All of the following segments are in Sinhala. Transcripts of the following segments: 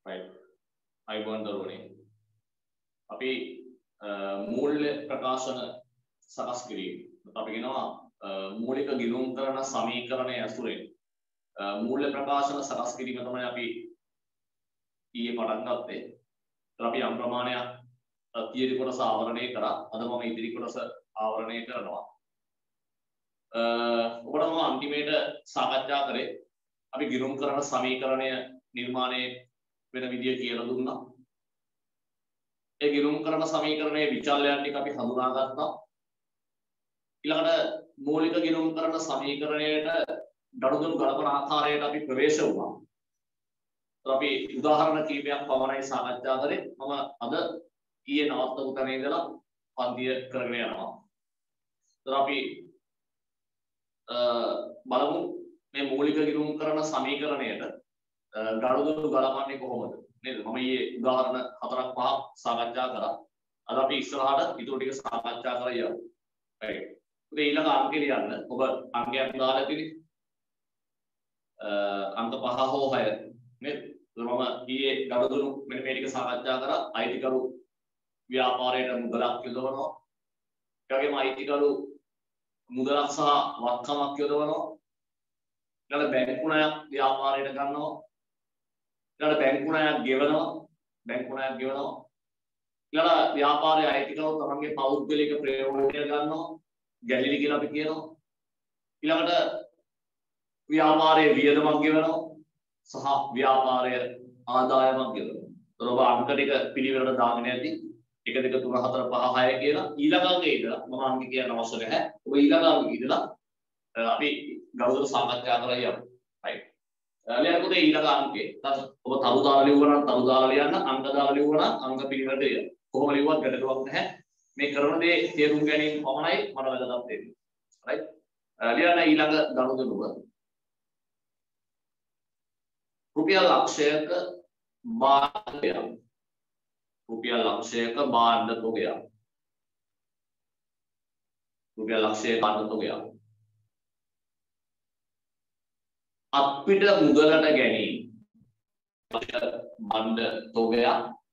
right අයිබෝන් දරුවනේ අපි මූල්‍ය ප්‍රකාශන සකස් කිරීම අපි කියනවා මූලික ගිණුම් කරන සමීකරණය ඇසුරෙන් මූල්‍ය ප්‍රකාශන සකස් කිරීම තමයි අපි ඊයේ පටන් ගත්තේ. අපි යම් ප්‍රමාණයක් තියරි කොටස ආවරණය කරා. අද මම ඉදිරි කොටස ආවරණය කරනවා. ඔබට මම අන්තිමේට සාකච්ඡා කරේ අපි ගිණුම් කරන සමීකරණය නිර්මාණය වෙන විදිය කියලා දුන්නා. ඒ ගිණුම් කරන සමීකරණයේ විචල්‍යයන් ටික අපි හඳුනාගත්තා. ඊළඟට මූලික ගිණුම් කරන සමීකරණයට ගනුදෙනු ගලපන ආකාරයට අපි ප්‍රවේශ වුණා. අපි උදාහරණ කීපයක් පමණයි සාකච්ඡා කරේ. මම අද ඊයේ නවත්තපු තැන ඉඳලා පන්තිය කරගෙන යනවා. අපි බලමු මේ මූලික ගිණුම් කරන සමීකරණයට ගනුදෙනු ගලපන්නේ කොහොමද නේද? මම ඊයේ උදාහරණ 4ක් 5ක් සාකච්ඡා කරා. අද අපි ඉස්සරහට ඊටු ටික සාකච්ඡා කරලා යමු. right. ඒ ඊළඟ අංකෙ ලියන්න. ඔබ අංකයක් දාලා තියෙන්නේ. අංක 5 හෝ 6 නේද? මම ඊයේ ගනුදෙනු මෙන්න මේ ටික සාකච්ඡා කරා. අයිතිකරු ව්‍යාපාරයට මුදලක් යොදවනවා. ඒ වගේම අයිතිකරු මුදලක් සහ වත්කමක් යොදවනවා. ඊළඟ බැංකු ණයක් ව්‍යාපාරයට ගන්නවා. ඊළඟ බැංකු ණයක් ගෙවනවා. ඊළඟ ව්‍යාපාරයේ අයිතිකරු තමන්ගේ පෞද්ගලික ප්‍රයෝජනය ගන්නවා. ගැලලි කියලා අපි කියනවා. ඊළඟට ව්‍යාපාරයේ වියදමක් ගෙවනවා සහ ව්‍යාපාරය ආදායමක් ගෙවනවා. ඒතර ඔබ අංක ටික පිළිවෙලට දාගෙන යද්දි 1 2 3 4 5 6 කියලා ඊළඟ අංකේ ඉඳලා මම අංක කියන්න අවශ්‍ය නැහැ. ඔබ ඊළඟ අංකේ ඉඳලා අපි ගෞරව සාකච්ඡා කරලා යමු. right. ලියන්නකො ඒ ඊළඟ අංකේ. ඔබ තරු දාලා ලියුවා නම් තරු දාලා ලියන්න, අංක දාලා ලියුවා නම් අංක පිළිවෙලට ලියන්න. කොහොම ලියුවත් ගැටලුවක් නැහැ. මේ කරන දේ තේරුම් ගැනීම පමණයි මට වැදගත් වෙන්නේ. right. ලියන්න ඊළඟ ගනුදෙනුව. රුපියල් ලක්ෂයක භාණ්ඩයක්. රුපියල් ලක්ෂයක භාණ්ඩ තොගයක්. රුපියල් ලක්ෂයක භාණ්ඩ තොගයක්. අපිට මුදලට ගැනීම. භාණ්ඩ තොගයක්.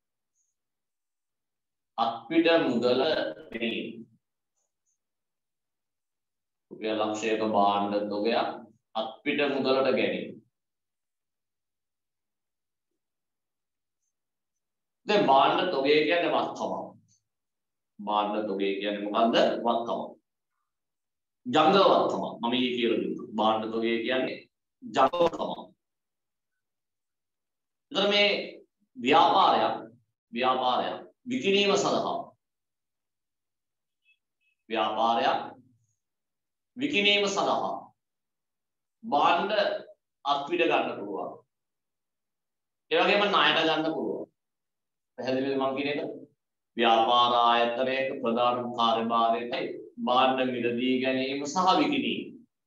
අපිට මුදල ගැනීම. රුපියල් ලක්ෂයක භාණ්ඩ තොගයක් අපිට මුදලට ගැනීම. දැන් භාණ්ඩ තොගය කියන්නේ වත්කම. භාණ්ඩ තොගය කියන්නේ මොකද්ද? වත්කම. ජංගම වත්කම. මම ඊයේ කියලා දුන්නා. භාණ්ඩ තොගය කියන්නේ ජංගම වත්කම. එතන මේ ව්‍යාපාරයක් විකිණීම සඳහා භාණ්ඩ අත්විඳ ගන්න පුළුවන්. ඒ වගේම ණයට ගන්න පුළුවන්. පැහැදිලිද මම කියන එක? ව්‍යාපාර ආයතනයක ප්‍රධාන කාර්යභාරයයි භාණ්ඩ මිලදී ගැනීම සහ විකිණීම.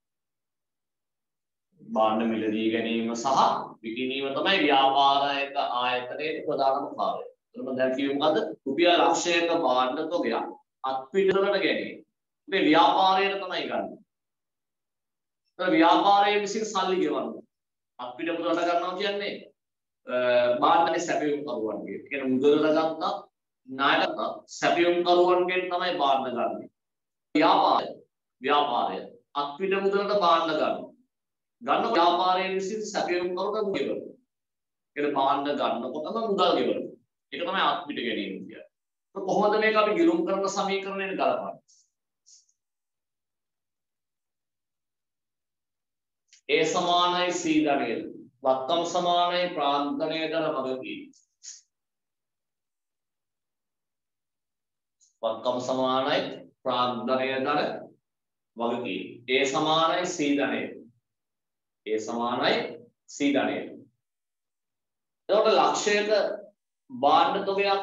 භාණ්ඩ මිලදී ගැනීම සහ විකිණීම තමයි ව්‍යාපාරයක ආයතනයේ ප්‍රධානම කාර්යය. එතන දැන් කිව්වේ මොකද්ද? රුපියල් ලක්ෂයක භාණ්ඩ තොගයක් අත්පිටවලට ගැනීම. මේ ව්‍යාපාරයට තමයි ගන්න. ඒ ව්‍යාපාරයේ විසින් සල්ලි ගෙවන්න. අත්පිට මුදලට ගන්නවා කියන්නේ භාණ්ඩයේ සැපයුම් කරුවන්ගේ. ඒ කියන්නේ මුදලට ගත්තා ණයට සැපයුම් කරුවන්ගෙන් තමයි භාණ්ඩ ගන්නෙ. ව්‍යාපාරය අත්පිට මුදලට භාණ්ඩ ගන්නවා. ගන්න ව්‍යාපාරයේ විසින් සැපයුම් කරුවට ගෙවනවා. ඒක භාණ්ඩ ගන්නකොටම මුදල් ගෙවනවා. ඒක තමයි අත්පිට ගැනීම කියන්නේ. ඒක කොහොමද මේක අපි ගිණුම් කරන සමීකරණයට ගලපන්නේ? A සමානයි C ධනය. වත්කම් සමානයි ප්‍රාන්තණය දර වගකීම. වත්කම් සමානයි ප්‍රාන්තණය දර වගකීම. A සමානයි C ධනය. A සමානයි C ධනය. එතකොට ලක්ෂයක භාණ්ඩ තොගයක්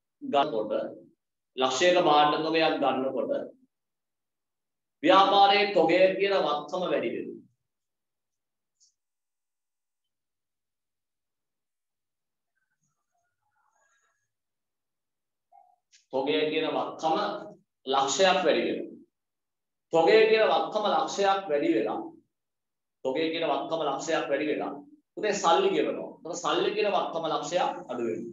ගන්නකොට ව්‍යාපාරයේ තොගය කියන වත්කම වැඩි වෙනවා. තොගය කියන වත්කම ලක්ෂයක් වැඩි වෙනවා. තොගය කියන වත්කම ලක්ෂයක් වැඩි වෙලා උදේ සල්ලි ගෙවනවා. එතකොට සල්ලි කියන වක්කම ලක්ෂයක් අඩු වෙනවා.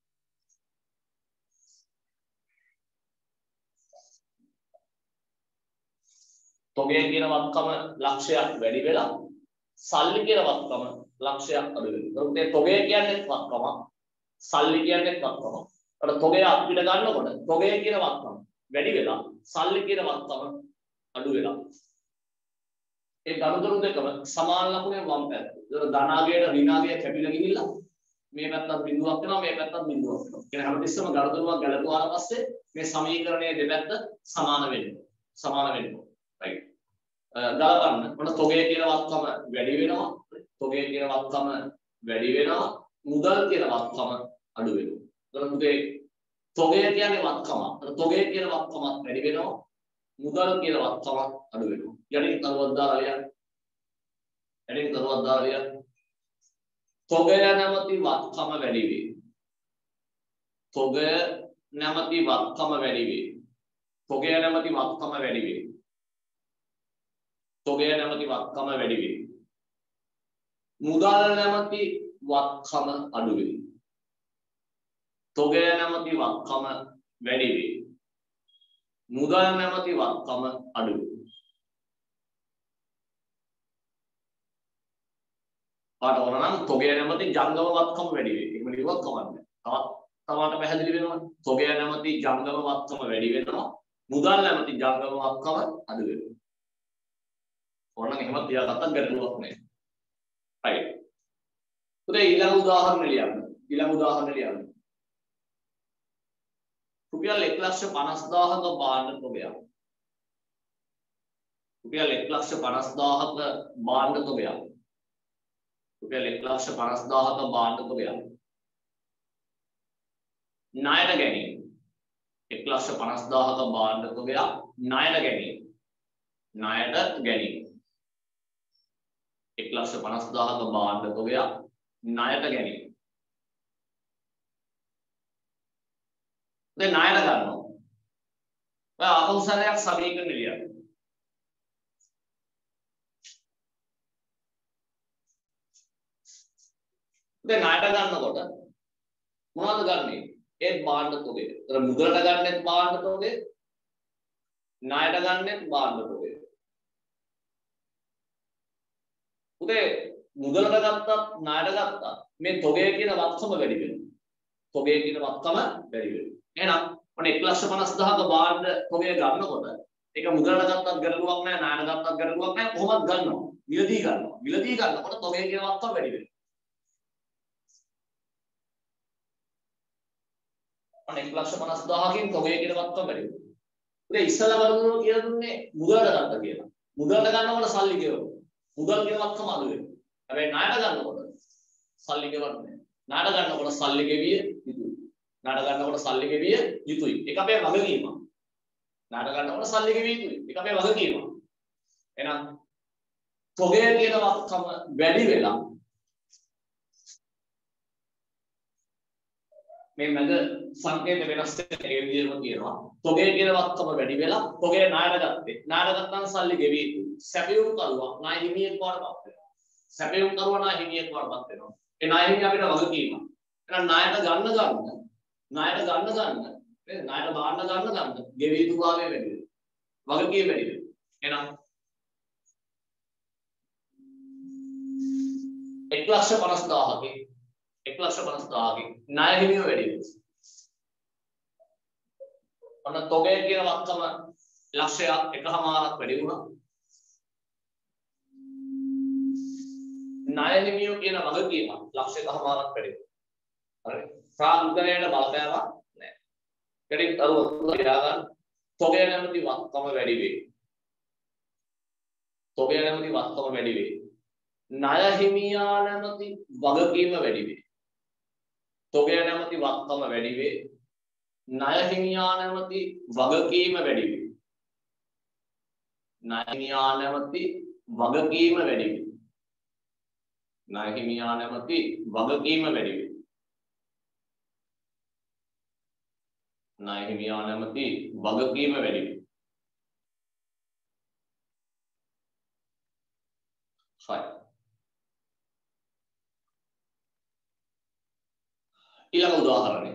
තොගේ කියන වක්කම ලක්ෂයක් වැඩි වෙලා සල්ලි කියන වක්කම ලක්ෂයක් අඩු වෙනවා. එතකොට මේ තොගේ කියන්නේ වක්කම, සල්ලි කියන්නේ වක්කම. එතකොට තොගේ අපිට ගන්නකොට තොගේ කියන වක්කම වැඩි වෙලා සල්ලි කියන වක්කම අඩු වෙලා. ඒ ගනුදෙනු දෙකම සමාන ලකුණේ වම් පැත්ත. ඒතර ධනාගයට ඍණාගය කැපිලා ගිහිල්ලා මේ පැත්තත් බිඳුවක් වෙනවා මේ පැත්තත් බිඳුවක් වෙනවා. කියන හැමතිස්සෙම ගනුදෙනුවක් ගැලපුවාට පස්සේ මේ සමීකරණයේ දෙපැත්ත සමාන වෙනවා. සමාන වෙනවා. right. ගලපන්න. මොන තොගේ කියන වක්කම වැඩි වෙනවා. තොගේ කියන වක්කම වැඩි වෙනවා. මුදල් කියන වක්කම අඩු වෙනවා. ඒතර මුදේ තොගේ කියන්නේ වක්කම. ඒතර තොගේ කියන වක්කම වැඩි වෙනවා. මුදල් කියන වක්කම අඩු වෙනවා. යටින් තරුවක් දාලා ලියන්න. යටින් තරුවක් දාලා ලියන්න. තොගය නැමැති වක්කම වැඩි වේ. තොගය නැමැති වක්කම වැඩි වේ. තොගය නැමැති වක්කම වැඩි වේ. තොගය නැමැති වක්කම වැඩි වේ. මුදල් නැමැති වක්කම අඩු වේ. තොගය නැමැති වක්කම වැඩි වේ. මුදල් නැමැති වක්කම අඩු වේ. පාට ඕන නම් තොගය නැමැති ජංගම වක්කම වැඩි වේ. එහෙම ලියුවක් කවන්නේ. තවත් පැහැදිලි වෙනවා. තොගය නැමැති ජංගම වක්කම වැඩි වෙනවා. මුදල් නැමැති ජංගම වක්කම අඩු වෙනවා. ඕනනම් එහෙම තියාගත්තත් ගැටලුවක් නැහැ. right. උදේ ඊළඟ උදාහරණ ලියන්න. ඊළඟ උදාහරණ ලියන්න. රුපියල් 1,50,000ක භාණ්ඩ තොගයක්. රුපියල් 1,50,000ක භාණ්ඩ තොගයක්. රුපියල් 1,50,000ක භාණ්ඩ තොගයක්. ණයට ගැනීම. 1,50,000ක භාණ්ඩ තොගයක් ණයට ගැනීම. ණයට ගැනීම. 1,50,000ක භාණ්ඩ තොගයක් ණයට ගැනීම. දැන් ණයට ගන්නවා. ඔය ආපෞසරයක් සමීකරණ ලියන්න. දැන් ණයට ගන්නකොට මොනවද ගන්නෙ? ඒත් භාණ්ඩ තොගය. ඒතර මුදලට ගන්නෙත් භාණ්ඩ තොගය. ණයට ගන්නෙත් භාණ්ඩ තොගය. උදේ මුදලට ගත්තත් ණයට ගත්තත් මේ තොගය කියන වක්කම වැඩි වෙනවා. තොගය කියන වක්කම වැඩි වෙනවා. එහෙනම් ඔන්න 1,50,000ක භාණ්ඩ තොගය ගන්නකොට ඒක මුදලට ගත්තත් ගැටලුවක් නැහැ, ණයට ගත්තත් ගැටලුවක් නැහැ. කොහොමද ගන්නවා? මිලදී ගන්නවා. මිලදී ගන්නකොට තොගය කියන වක්කම වැඩි වෙනවා. ඔන්න 1,50,000කින් තොගය කියන වක්කම වැඩි වෙනවා. උදේ ඉස්සලා වරුදුන කියලා දුන්නේ මුදලට ගත්ත කියලා. මුදලට ගන්නකොට සල්ලි ගෙවනවා. මුදල් කියන වක්කම අඩු වෙනවා. හැබැයි ණයට ගන්නකොට සල්ලි ගෙවන්නේ නැහැ. ණයට ගන්නකොට සල්ලි ගෙවිය යුතුයි. ණයට ගන්නකොට සල්ලි ගෙවිය යුතුයි. ඒක අපේ වගකීමක්. ණයට ගන්නකොට සල්ලි ගෙවිය යුතුයි. ඒක අපේ වගකීමක්. එහෙනම් තොගය කියන වක්කම වැඩි වෙලා මේ මැද සංකේත වෙනස් වෙන ඒ විදිහම කියනවා. තොගය කියන වක්කම වැඩි වෙලා තොගය ණයට ගත්තේ. ණයට ගත්තාම සල්ලි ගෙවිය යුතුයි. සැපයුම් කරුවා ණය හිමියෙක් වඩපත් වෙනවා. සැපයුම් කරුවා ණය හිමියෙක් වඩපත් වෙනවා. ඒ ණය හිමිය අපිට වගකීමක්. එහෙනම් ණයට ගන්න ණයට භාණ්ඩ ගන්න ගෙවිය යුතු භාවය වැඩි වෙනවා. වගකීම වැඩි වෙනවා. එහෙනම් 1,50,000කින් ණය හිමිය වැඩි වෙනවා. ඔන්න තොගය කියන වක්කම ලක්ෂයක් එකමාරක් වැඩි වුණා. ණය හිමිය කියන වගකීම ලක්ෂ එකමාරක් වැඩි වුණා. හරි. ප්‍රාග්ධනයට බලපෑමක් නැහැ. කෙටින් අරුව තියාගන්න. තොගය නැමැති වක්කම වැඩි වේ. තොගය නැමැති වක්කම වැඩි වේ. ණය හිමියා නැමැති වගකීම වැඩි වේ. තොගය නැමැති වක්කම වැඩි වේ. ණය හිමියා නැමැති වගකීම වැඩි වේ. ණය හිමියා නැමැති වගකීම වැඩි වේ. ණය හිමියා නැමැති වගකීම වැඩි වේ. ණය හිමියා නැමැති වගකීම වැඩි වේ. ඊළඟ උදාහරණය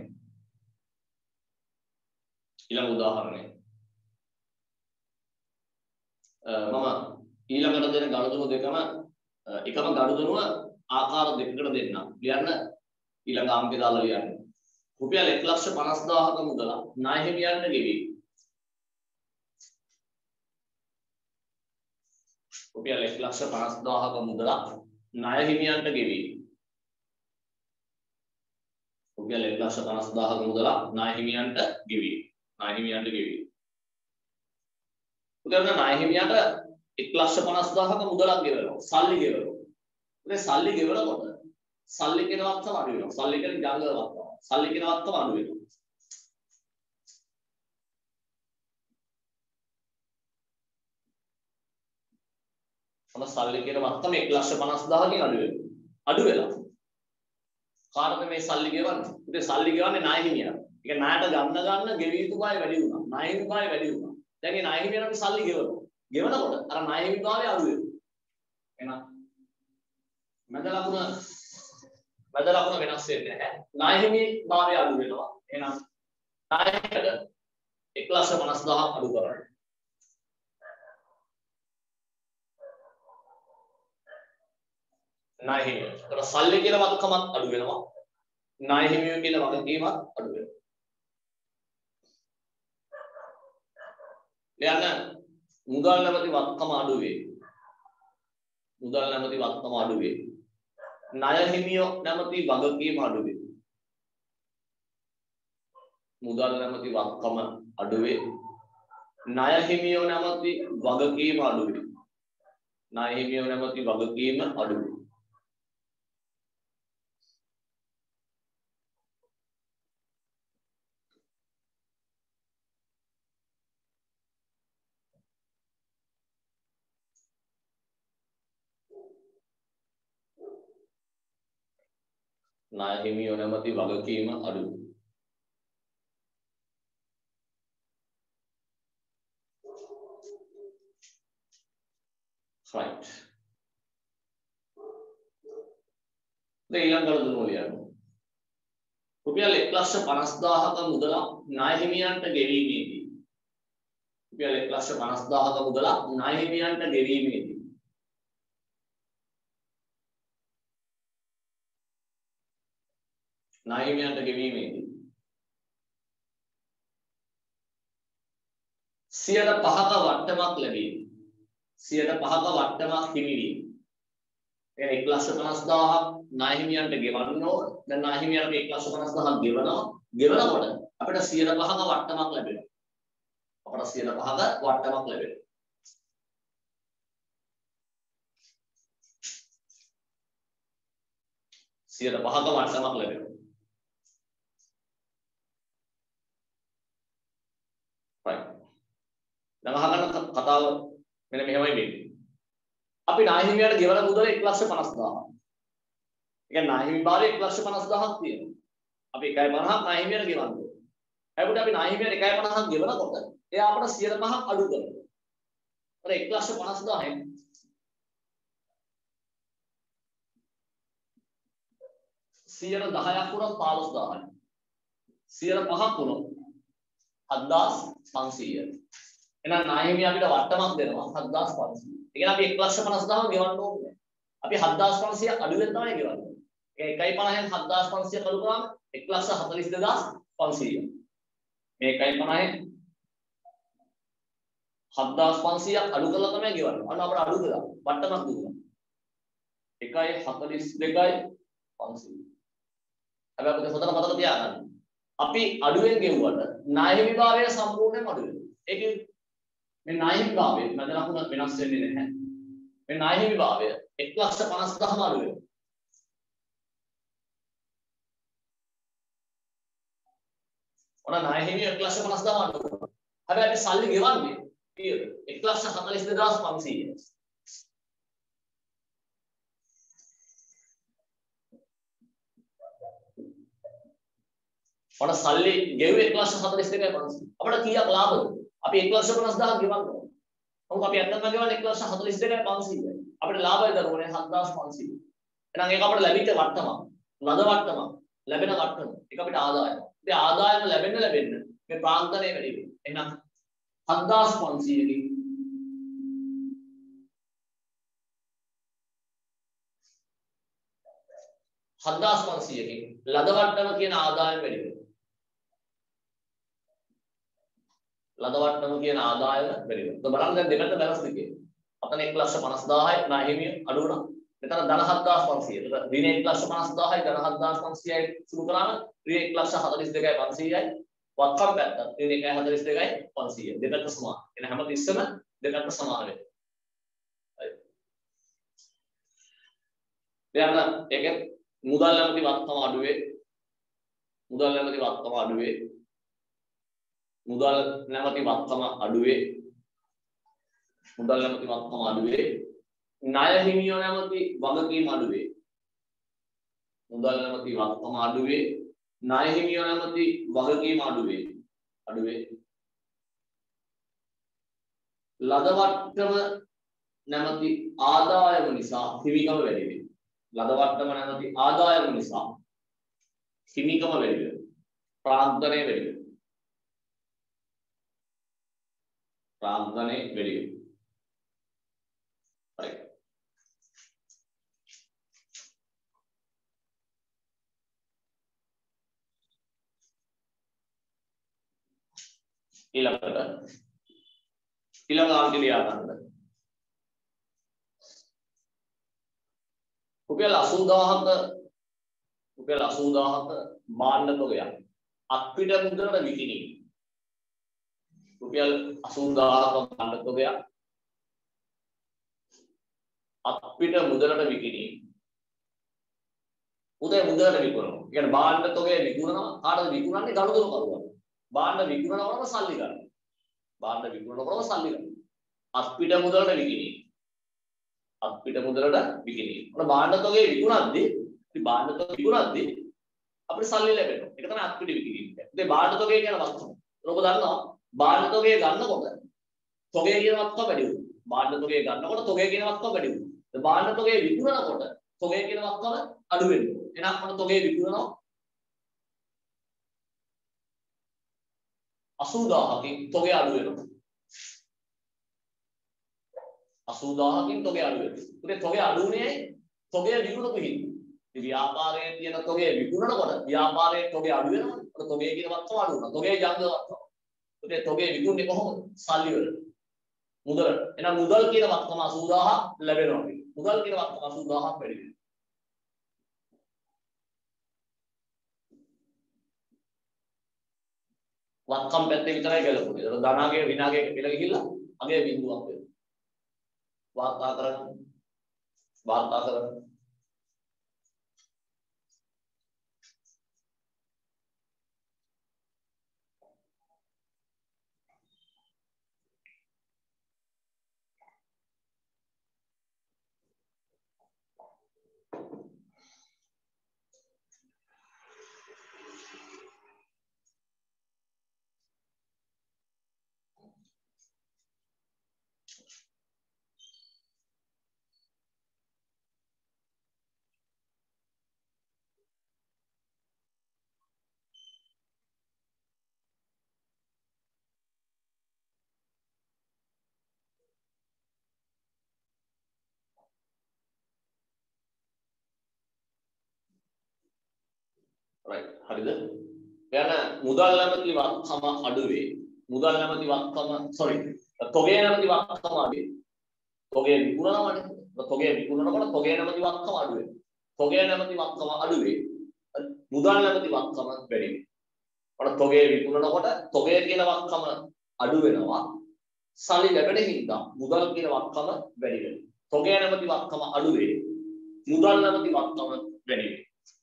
මම ඊළඟට දෙන ගනුදෙනු දෙකම එකම ගනුදෙනුව ආකාර දෙකකට දෙන්නම්. ලියන්න ඊළඟ අංකය දාලා ලියන්න. රුපියල් 1,50,000ක මුදල ණය හිමියන්ට ගෙවී. රුපියල් 1,50,000ක මුදල ණය හිමියන්ට ගෙවී. රුපියල් 1,50,000ක මුදල ණය හිමියන්ට ගෙවී. උදාහරණ ණය හිමියට 1,50,000ක මුදලක් ගෙවනවා. සල්ලි ගෙවනවා. ඒ සල්ලි ගෙවනකොට සල්ලි කියන වත්තම අඩු වෙනවා. සල්ලි කියන ජංගල වත්තම. සල්ලි කියන වත්තම අඩු වෙනවා. මොන සල්ලි කියන වත්තම 1,50,000කින් අඩු වෙනවා. අඩු වෙලා. කාටද මේ සල්ලි ගෙවන්නේ? උදේ සල්ලි ගෙවන්නේ ණය හිමියට. ඒක ණයට ගන්න ගෙවිය යුතු බය වැඩි වුණා. ණය හිමි බය වැඩි වුණා. දැන් මේ ණය හිමියට අපි සල්ලි ගෙවනවා. ගෙවනකොට අර ණය හිමි භාවය අඩු වෙනවා. එහෙනම් මැද ලකුණ වෙනස් වෙන්නේ නැහැ. ණය හිමි භාවය අඩු වෙනවා. එහෙනම් ණයට 1,50,000ක් අඩු කරන්න. ණය හිමි. ඒතර සල්ලි කියන වගකමත් අඩු වෙනවා. ණය හිමියෝ කියන වගකීමත් අඩු වෙනවා. ලියන්න මුදල් නැමැති වත්කම අඩු වේ. මුදල් නැමැති වත්කම අඩු වේ. ණය හිමියෝ නැමැති වගකීම අඩු වේ. මුදල් නැමැති වත්කම අඩු වේ. ණය හිමියෝ නැමැති වගකීම අඩු වේ. ණය හිමියෝ නැමැති වගකීම අඩු වේ. ණය හිමියෝ නැමැති වගකීම අඩු. right. දැන් ඊළඟ ගනුදෙනුව ලියන්න. රුපියල් 1,50,000ක මුදල ණය හිමියන්ට ගෙවීමේදී. රුපියල් 1,50,000ක මුදල ණය හිමියන්ට ගෙවීමේදී. ණය හිමියන්ට ගෙවීමේදී 5% වට්ටමක් ලැබීම. 5% වට්ටමක් හිමිවීම. එන 1,50,000ක් ණය හිමියන්ට ගෙවන්න ඕන. දැන් ණය හිමියන්ට 1,50,000ක් ගෙවනවා. ගෙවනකොට අපිට 5% වට්ටමක් ලැබෙනවා. අපට 5% වට්ටමක් ලැබෙනවා. සියයට 5ක වට්ටමක් ලැබෙනවා. right. දැන් අහගන්න කතාව මෙන්න මෙහෙමයි වෙන්නේ. අපි ණය හිමියට ගෙවන මුදල 1,50,000. ඒ කියන්නේ ණය හිමි භාරය 1,50,000ක් තියෙනවා. අපි 1.50ක් ණය හිමියට ගෙවන්න ඕනේ. හැබැයි අපි ණය හිමියට 1.50ක් ගෙවනකොට එයා අපට 5% අඩු කරනවා. අර 1,50,000න් 10ක් වුණොත් 15,000යි. 5% වුණොත් 7,500. එහෙනම් ණය හිමිය අපිට වට්ටමක් දෙනවා 7,500. ඒ කියන්නේ අපි 1,50,000 ගෙවන්න ඕනේ. අපි 7,500 අඩු වෙන තමයි ගෙවන්නේ. ඒ 1.50න් 7,500 අඩු කරාම 1,42,500. මේ 1.50න් 7,500 අඩු කරලා තමයි ගෙවන්නේ. අන්න අපිට අඩු කරා වට්ටමක් දුන්නා. 1,42,500. හැබැයි අපිට හොඳට මතක තියාගන්න. අපි අඩුවෙන් ගෙවුවට ණය හිමි භාවය සම්පූර්ණයෙන්ම අඩු වෙනවා. ඒකේ මේ ණය හිමි භාවය මැද ලකුණ වෙනස් වෙන්නේ නැහැ. මේ ණය හිමි භාවය 1,50,000ම අඩු වෙනවා. ඔන්න ණය හිමි 1,50,000ම අඩු වෙනවා. හැබැයි අපි සල්ලි ගෙවන්නේ කීයද? 1,42,500. ඔන්න සල්ලි ගෙවුවේ 1,42,500. අපිට කීයක් ලාභද? අපි 1,50,000ක් ගෙවන්න ඕනේ. මොකද අපි අත්තම ගෙවන්නේ 1,42,500යි. අපිට ලාභය දරුවනේ 7,500. එහෙනම් ඒක අපිට ලැබිච්ච වට්ටමක්. ලද වට්ටමක්. ලැබෙන වට්ටම. ඒක අපිට ආදායම. ඉතින් ආදායම ලැබෙන්න මේ ප්‍රාන්තණය වැඩි වෙනවා. එහෙනම් 7500කින් 7500කින් ලද වට්ටම කියන ආදායම වැඩි වෙනවා. ලද වට්ටම කියන ආදායම වැඩි වෙනවා. તો බලන්න දැන් දෙකට බැලන්ස් දෙකේ. අතන 1,50,000යි ණයහිමිය අඩු වුණා. මෙතන ධන 7,500. එතකොට ඍණ 1,50,000යි ධන 7,500යි සුළු කරාම ඍණ 1,42,500යි වත්කම් පැත්ත ඍණ 1,42,500. දෙකට සමාන. එන හැම තිස්සම දෙකට සමාන වෙනවා. හරි. දැන් ඒකේ මුදල් නැමැති වත්කම අඩුවේ මුදල් නැමැති වත්කම අඩුවේ මුදල් නැමැති වත්කම අඩුවේ මුදල් නැමැති වත්කම අඩුවේ ණය හිමියෝ නැමැති වගකීම් අඩුවේ මුදල් නැමැති වත්කම අඩුවේ ණය හිමියෝ නැමැති වගකීම් අඩුවේ ලද වට්ටම නැමැති ආදායම නිසා හිමිකම වැඩි වෙනවා. ලද වට්ටම නැමැති ආදායම නිසා හිමිකම වැඩි වෙනවා. ප්‍රාන්තණය වැඩි වෙනවා. ප්‍රාන්තණය වැඩි වෙනවා. හරි. ඊළඟ අංකය ලියා ගන්න. රුපියල් 80000ක භාණ්ඩ තොගයක් අත්පිට මුදලට විකිණීම. රුපියල් 80000ක භාණ්ඩ තොගයක් අත්පිට මුදලට විකිණීම. උදේ මුදලට විකුණනවා. කියන්නේ භාණ්ඩ තොගය විකුණනවා. කාටද විකුණන්නේ? ගනුදෙනු කරුවා. භාණ්ඩ විකුණනවම සල්ලි ගන්නවා. භාණ්ඩ විකුණනවම සල්ලි ගන්නවා. අත්පිට මුදලට විකිණීම. අත්පිට මුදලට විකිණීම. ඔන්න භාණ්ඩ තොගය විකුණද්දී අපිට සල්ලි ලැබෙනවා. ඒක තමයි අත්පිට විකිණීම කියන්නේ. ඉතින් භාණ්ඩ තොගය කියන වස්තුව. ඔබ දන්නවා භාණ්ඩ තොගය ගන්නකොට තොගය කියන වස්තුව වැඩි වෙනවා. භාණ්ඩ තොගය ගන්නකොට තොගය කියන වස්තුව වැඩි වෙනවා. ඉතින් භාණ්ඩ තොගය විකුණනකොට තොගය කියන වස්තුව අඩු වෙනවා. එහෙනම් මොන තොගය විකුණනවා 80000කින් තොගය අඩු වෙනවා. 80000කින් තොගය අඩු වෙනවා. ඉතින් තොගය අඩු වුණේ තොගය විකුණපු හින්දා. ඉතින් ව්‍යාපාරයේ තියෙන තොගය විකුණනකොට ව්‍යාපාරයේ තොගය අඩු වෙනවා. ඒක තොගය කියන වස්තුව අඩු වෙනවා. තොගය ජංග වස්තුව. ඉතින් තොගය විකුණන්නේ කොහොමද? සල්ලි වලට. මුදල. එහෙනම් මුදල් කියන වස්තුව 80000 ලැබෙනවා. මුදල් කියන වස්තුව 80000ක් වැඩි වෙනවා. වත්කම් පැත්තේ විතරයි ගැලපුණේ. ඒක ධනාගය විනාගය කියලා ගිහිල්ලා අගේ බිඳුවක් වෙනවා. වාර්තා කරන්න. right හරිද? එයාන මුදල් නැමැති වත්කම අඩුවේ. මුදල් නැමැති වත්කම තොගය නැමැති වත්කම අඩුවේ. තොගය විකුණනවනේ. තොගය විකුණනකොට තොගය නැමැති වත්කම අඩු වෙනවා. තොගය නැමැති වත්කම අඩුවේ. මුදල් නැමැති වත්කම වැඩි වෙනවා. ඔන්න තොගය විකුණනකොට තොගය කියන වත්කම අඩු වෙනවා. සල්ලි ලැබෙන හින්දා මුදල් කියන වත්කම වැඩි වෙනවා. තොගය නැමැති වත්කම අඩුවේ. මුදල් නැමැති වත්කම වැඩි වෙනවා.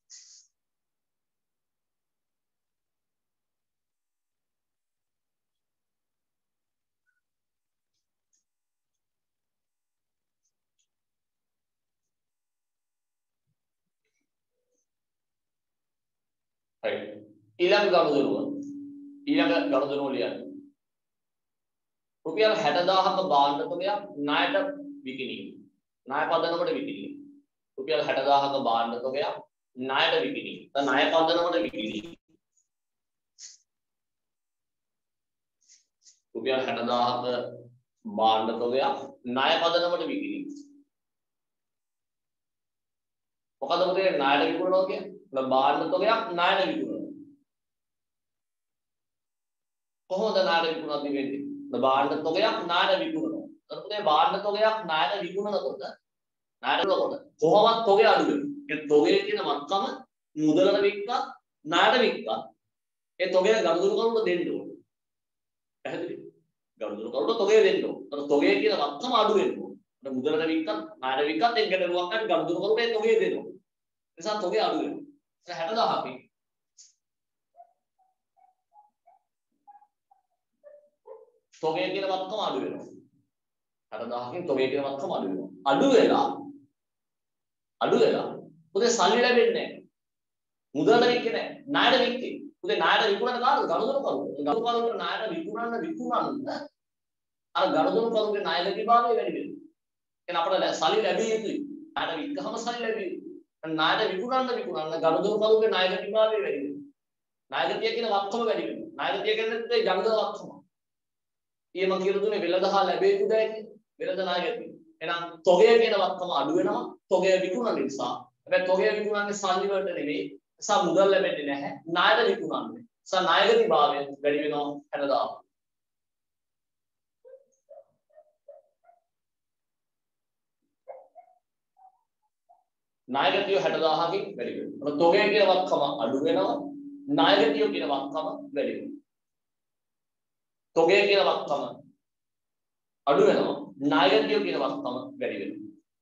right ඊළඟ ගනුදෙනුව ලියන්න. රුපියල් 60000ක භාණ්ඩ තොගයක් ණයට විකිණීම. ණය පදනමට විකිණීම. රුපියල් 60000ක භාණ්ඩ තොගයක් ණයට විකිණීම. දැන් ණය පදනමට විකිණි රුපියල් 60000ක භාණ්ඩ තොගයක් ණය පදනමට විකිණි. මොකද පුතේ ණයට විකුණනවා කියන්නේ? භාණ්ඩ තොගයක් ණයට විකුණනවා. කොහොමද ණයට විකුණන්නේ වෙන්නේ? භාණ්ඩ තොගයක් ණයට විකුණනවා. එතකොට මේ භාණ්ඩ තොගයක් ණයට විකුණනකොට කොහොමද තොගය අඩු වෙන්නේ? ඒ තොගය කියන වත්කම මුදලට වික්කත් ණයට වික්කත් ඒ තොගය ගනුදෙනු කරුට දෙන්න ඕනේ. පැහැදිලිද? ගනුදෙනු කරුට තොගය දෙන්න ඕනේ. එතකොට තොගය කියන වත්කම අඩු වෙන්න ඕනේ. එතකොට මුදලට වික්කත් ණයට වික්කත් එක්ක දරුවක් ගන්න ගනුදෙනු කරුට ඒ තොගය දෙනවා. ඒ නිසා තොගය අඩු වෙනවා. ඒක 60000කින් තොගය කියන වත්කම අඩු වෙනවා. 60000කින් තොගය කියන වත්කම අඩු වෙනවා. අඩු වෙලා පුතේ සල්ලි ලැබෙන්නේ නැහැ. මුදලට වික්කේ නැහැ. ණයට වික්කේ. පුතේ ණයට විකුණන කාටද? ගනුදෙනු කරුට. ගනුදෙනු කරුට ණයට විකුණන්න අර ගනුදෙනු කරුගේ ණයගතිභාවය වැඩි වෙනවා. එහෙනම් අපිට සල්ලි ලැබිය යුතුයි. ණයට වික්කහම සල්ලි ලැබිය යුතුයි. ණයට විකුණන්න ගනුදෙනු කරුගේ ණයගතිභාවය වැඩි වෙනවා. ණයගතිය කියන වත්කම වැඩි වෙනවා. ණයගතිය කියන්නේ ජංගම වත්කම. ඊයේ මම කියලා දුන්නේ වෙළඳහා ලැබිය යුතු දේ වෙළඳ ණයගතිය. එහෙනම් තොගය කියන වත්කම අඩු වෙනවා. තොගය විකුණන නිසා. හැබැයි තොගය විකුණන්නේ සල්ලි වලට නෙවෙයි. නිසා මුදල් ලැබෙන්නේ නැහැ. ණයට විකුණන්නේ. නිසා ණයගති භාවය වැඩි වෙනවා 60000. ණයගතිය 60000කින් වැඩි වෙනවා. තොගය කියන වත්කම අඩු වෙනවා. ණයගතිය කියන වත්කම වැඩි වෙනවා. තොගය කියන වත්කම අඩු වෙනවා. ණයගතිය කියන වත්කම වැඩි වෙනවා.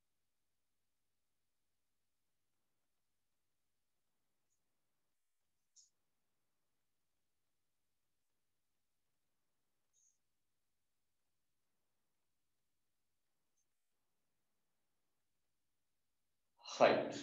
Right.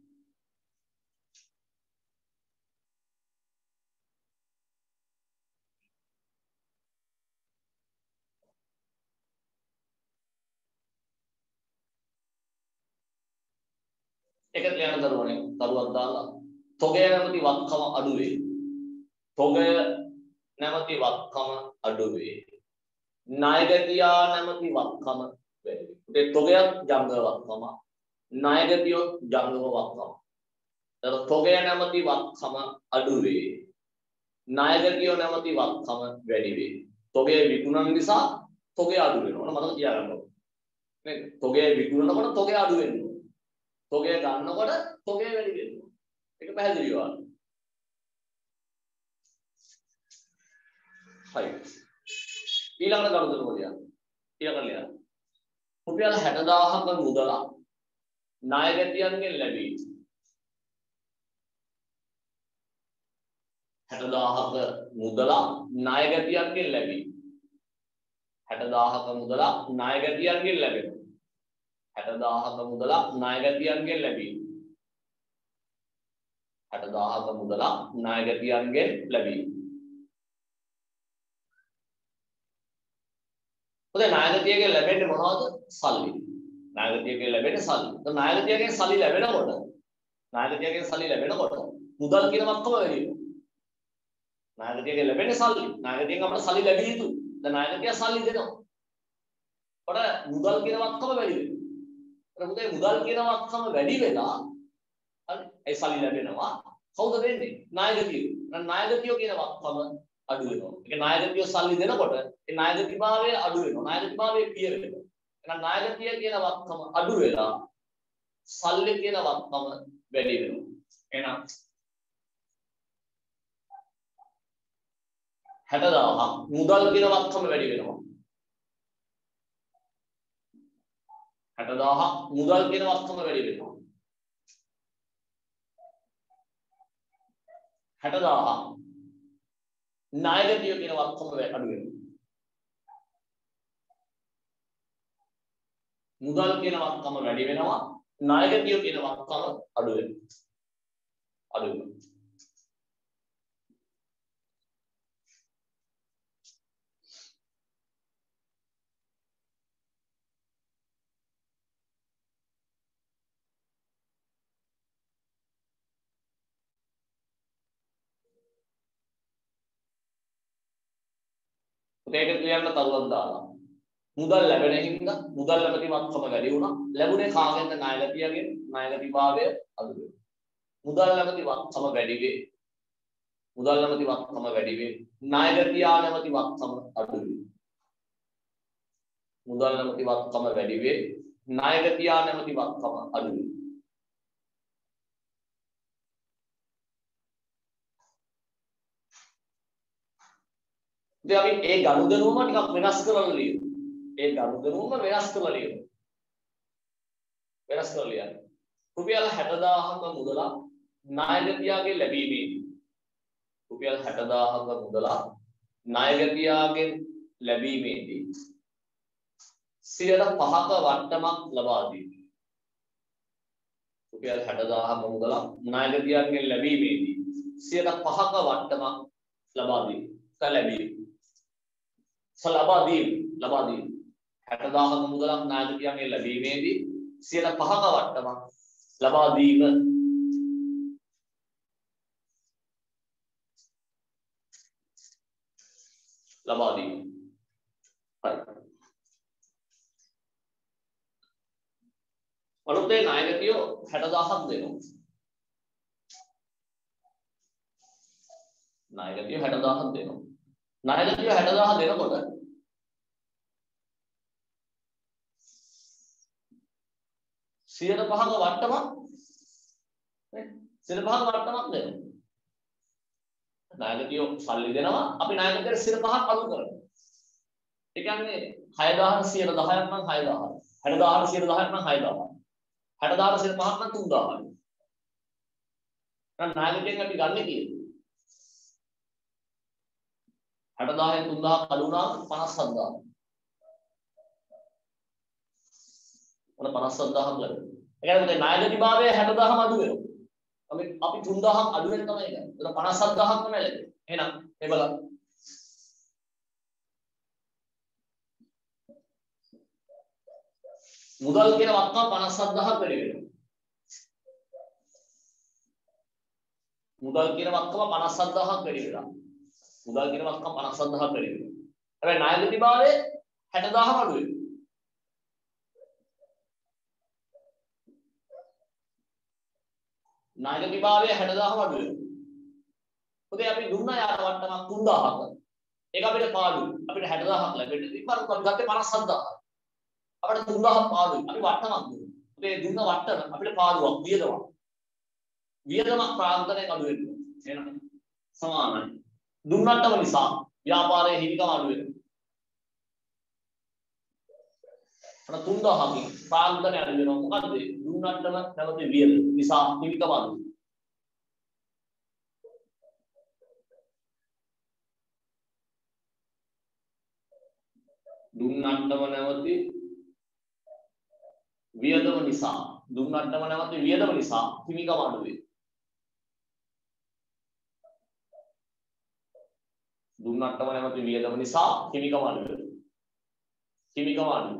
එක ක්ලියර් දරුවනේ දරුවක් දාලා තොගය නැමැති වත්කම අඩු වේ. තොගය නැමැති වත්කම අඩු වේ. ණයගතියා නැමැති වත්කම වැඩි වේ. ඒ තොගයක් ජංගම වත්කම. ණයගතියොත් ජංගම වත්කම. එතකොට තොගය නැමැති වත්කම අඩු වේ. ණයගතියෝ නැමැති වත්කම වැඩි වේ. තොගය විකුණන නිසා තොගය අඩු වෙනවා. මතක තියාගන්න ඕනේ. නේද? තොගය විකුණනකොට තොගය අඩු වෙනවා. තොගය ගන්නකොට තොගය වැඩි වෙනවා. ඒක පැහැදිලිව වань. හරි. ඊළඟට ගනුදෙනු වලිය. ඊළඟට ලියන්න. රුපියල් 60000ක මුදලක් ණයගැතියන්ගෙන් ලැබී 60000ක මුදලක් ණයගැතියන්ගෙන් ලැබී 60000ක මුදලක් ණයගැතියන්ගෙන් ලැබෙනවා. 60000ක මුදලක් ණයගැතියන්ගෙන් ලැබී 60000ක මුදලක් ණයගැතියන්ගෙන් ලැබී. ඔතන ණයගැතියගෙන් ලැබෙන්නේ මොනවද? සල්ලි. ණයගැතියගෙන් ලැබෙන්නේ සල්ලි. તો ණයගැතියගෙන් සල්ලි ලැබෙනකොට මුදල් කියන වක්කම වැඩි වෙනවා. ණයගැතියගෙන් ලැබෙන්නේ සල්ලි. ණයගැතියෙන් අපිට සල්ලි ලැබිය යුතුයි. දැන් ණයගැතිය සල්ලි දෙනවා. ඔතන මුදල් කියන වක්කම වැඩි වෙනවා. මුදල් කියන වක්කම වැඩි වෙලා හරි ඒ සල්ලි ලැබෙනවා. කවුද දෙන්නේ? ණයගැතිය. ණයගැතිය කියන වක්කම අඩු වෙනවා. ඒ ණයගැතිය සල්ලි දෙනකොට ඒ ණයගැතිභාවය අඩු වෙනවා. ණයගැතිභාවය පිය වෙනවා. එහෙනම් ණයගැතිය කියන වක්කම අඩු වෙලා සල්ලි කියන වක්කම වැඩි වෙනවා. එහෙනම් 60000 මුදල් කියන වක්කම වැඩි වෙනවා. 60000 මුදල් කියන වක්කම වැඩි වෙනවා. 60000 ණයගැතිය කියන වක්කම අඩු වෙනවා. මුදල් කියන වක්කම වැඩි වෙනවා. ණයගැතිය කියන වක්කම අඩු වෙනවා. ඒක කියන්න තරුවක් දාලා. මුදල් ලැබෙන හින්දා මුදල් ලැබති වත්කම වැඩි වුණා. ලැබුණේ කාගෙන්ද? ණයගතියගෙන්. ණයගතිභාවය අඩු වෙනවා. මුදල් ලැබති වත්කම වැඩි වේ. මුදල් ලැබති වත්කම වැඩි වේ. ණයගතියා ලැබති වත්කම අඩු වේ. මුදල් ලැබති වත්කම වැඩි වේ. ණයගතියා ලැබති වත්කම අඩු වේ. ඉතින් අපි ඒ ගනුදෙනුවම ටිකක් වෙනස් කරලා ලියමු. ඒ ගනුදෙනුවම වෙනස් කරලා ලියමු. වෙනස් කරලා ලියන්න. රුපියල් 60000ක මුදලක් ණයගතියාගේ ලැබීමේදී රුපියල් 60000ක මුදලක් ණයගතියාගෙන් ලැබීමේදී 5% වට්ටමක් ලබා දී. රුපියල් 60000ක මුදලක් ණයගතියාගෙන් ලැබීමේදී 5% වට්ටමක් ලබා දී. ලැබී. ලබා දී 60000ක මුදලක් ණයගතියාගෙන් ලැබීමේදී 5% වට්ටමක් ලබා දීම. ලබා දීම. හරි. වලුතේ ණයගතියෝ 60000ක් දෙනවා. ණයගතියෝ 60000ක් දෙනවා. ණයගතියෝ 60000 දෙනකොට 5% වට්ටමක් නේ 5% වට්ටමක් දෙනවා. ණයගතියෝ සල්ලි දෙනවා අපි ණයගතියට 5% අඩු කරනවා. ඒ කියන්නේ 6000 10ක් නම් 6000. 60000 10ක් නම් 6000. 60000 5ක් නම් 3000යි. දැන් ණයගතියෙන් අපි ගන්න කීයද? 60000න් 3000ක් අඩු වුණාම 57000. ඔන්න 57000ක් ලැබෙනවා. ඒ කියන්නේ ණයගතිභාවය 60000ම අඩු වෙනවා. අපි 3000ක් අඩු වෙන තමයි ගන්නේ. එතන 57000ක් තමයි ලැබෙන්නේ. එහෙනම් මේ බලන්න. මුදල් කියන වත්කම 57000ක් වැඩි වෙනවා. මුදල් කියන වත්කම 57000ක් වැඩි වෙනවා. මුදල් කියන වත්කම 57000ක් වැඩි වෙනවා. හැබැයි ණයගතිභාවය 60000ම අඩු වෙනවා. ණයගතිභාවය 60000ම අඩු වෙනවා. මොකද අපි දුන්නා යාට වට්ටමක් 3000ක. ඒක අපිට පාඩුයි. අපිට 60000ක් ලැබෙන්නේ. ඉතින් අපි ගත්තේ 57000ක්. අපිට 3000ක් පාඩුයි. අපි වට්ටමක් දුන්නා. අපේ දුන්න වට්ටම අපිට පාඩුවක් වියදමක්. වියදමක් ප්‍රාන්තණය අඩු වෙනවා. එහෙනම් සමානයි. දුන්නටම නිසා ව්‍යාපාරයේ හිමිකම අඩු වෙනවා. අර 3000කින් ප්‍රාන්තණය අඩු වෙනවා. මොකද්ද? දුන්නටම නැවත වියදම නිසා හිමිකම අඩු වෙනවා. දුන්නටම නැවති වියදම නිසා දුන්නටම නැවති වියදම නිසා හිමිකම අඩු වෙනවා. දුන්නටම නැවති වියදම නිසා හිමිකම අඩු වෙනවා. හිමිකම අඩු.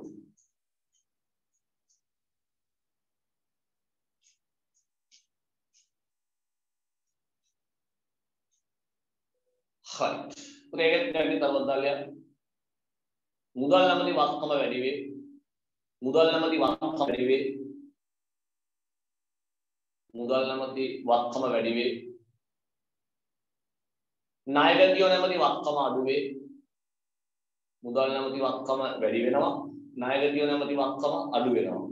හරි. ඒකත් දැන් තවත් දාලා මුදල් නැමැති වත්කම වැඩි වේ. මුදල් නැමැති වත්කම වැඩි වේ. මුදල් නැමැති වත්කම වැඩි වේ. ණයගතියෝ නැමැති වත්කම අඩු වේ. මුදල් නැමැති වත්කම වැඩි වෙනවා. ණයගතියෝ නැමැති වත්කම අඩු වෙනවා.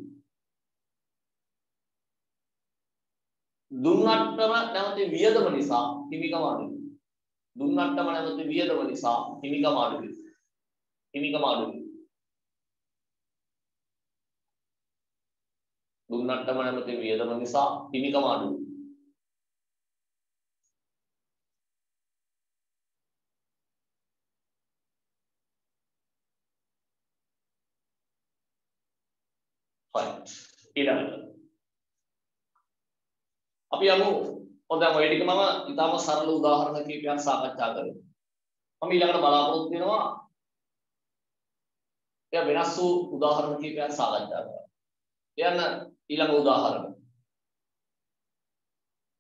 දුන්නටම නැමැති වියදම නිසා හිමිකම අඩු වෙනවා. දුන්නටම නැමැති වියදම නිසා හිමිකම අඩු වෙනවා. හිමිකම අඩු වෙනවා. දුන්නටම නැමැති වියදම නිසා හිමිකම අඩු වෙනවා. right ඊළඟට අපි යමු දැන් ඔය ටික මම ඊටම සරල උදාහරණ කිහිපයක් සාකච්ඡා කරමු. මම ඊළඟට බලාපොරොත්තු වෙනවා එයා වෙනස් වූ උදාහරණ කිහිපයක් සාකච්ඡා කරමු. යන්න ඊළඟ උදාහරණ.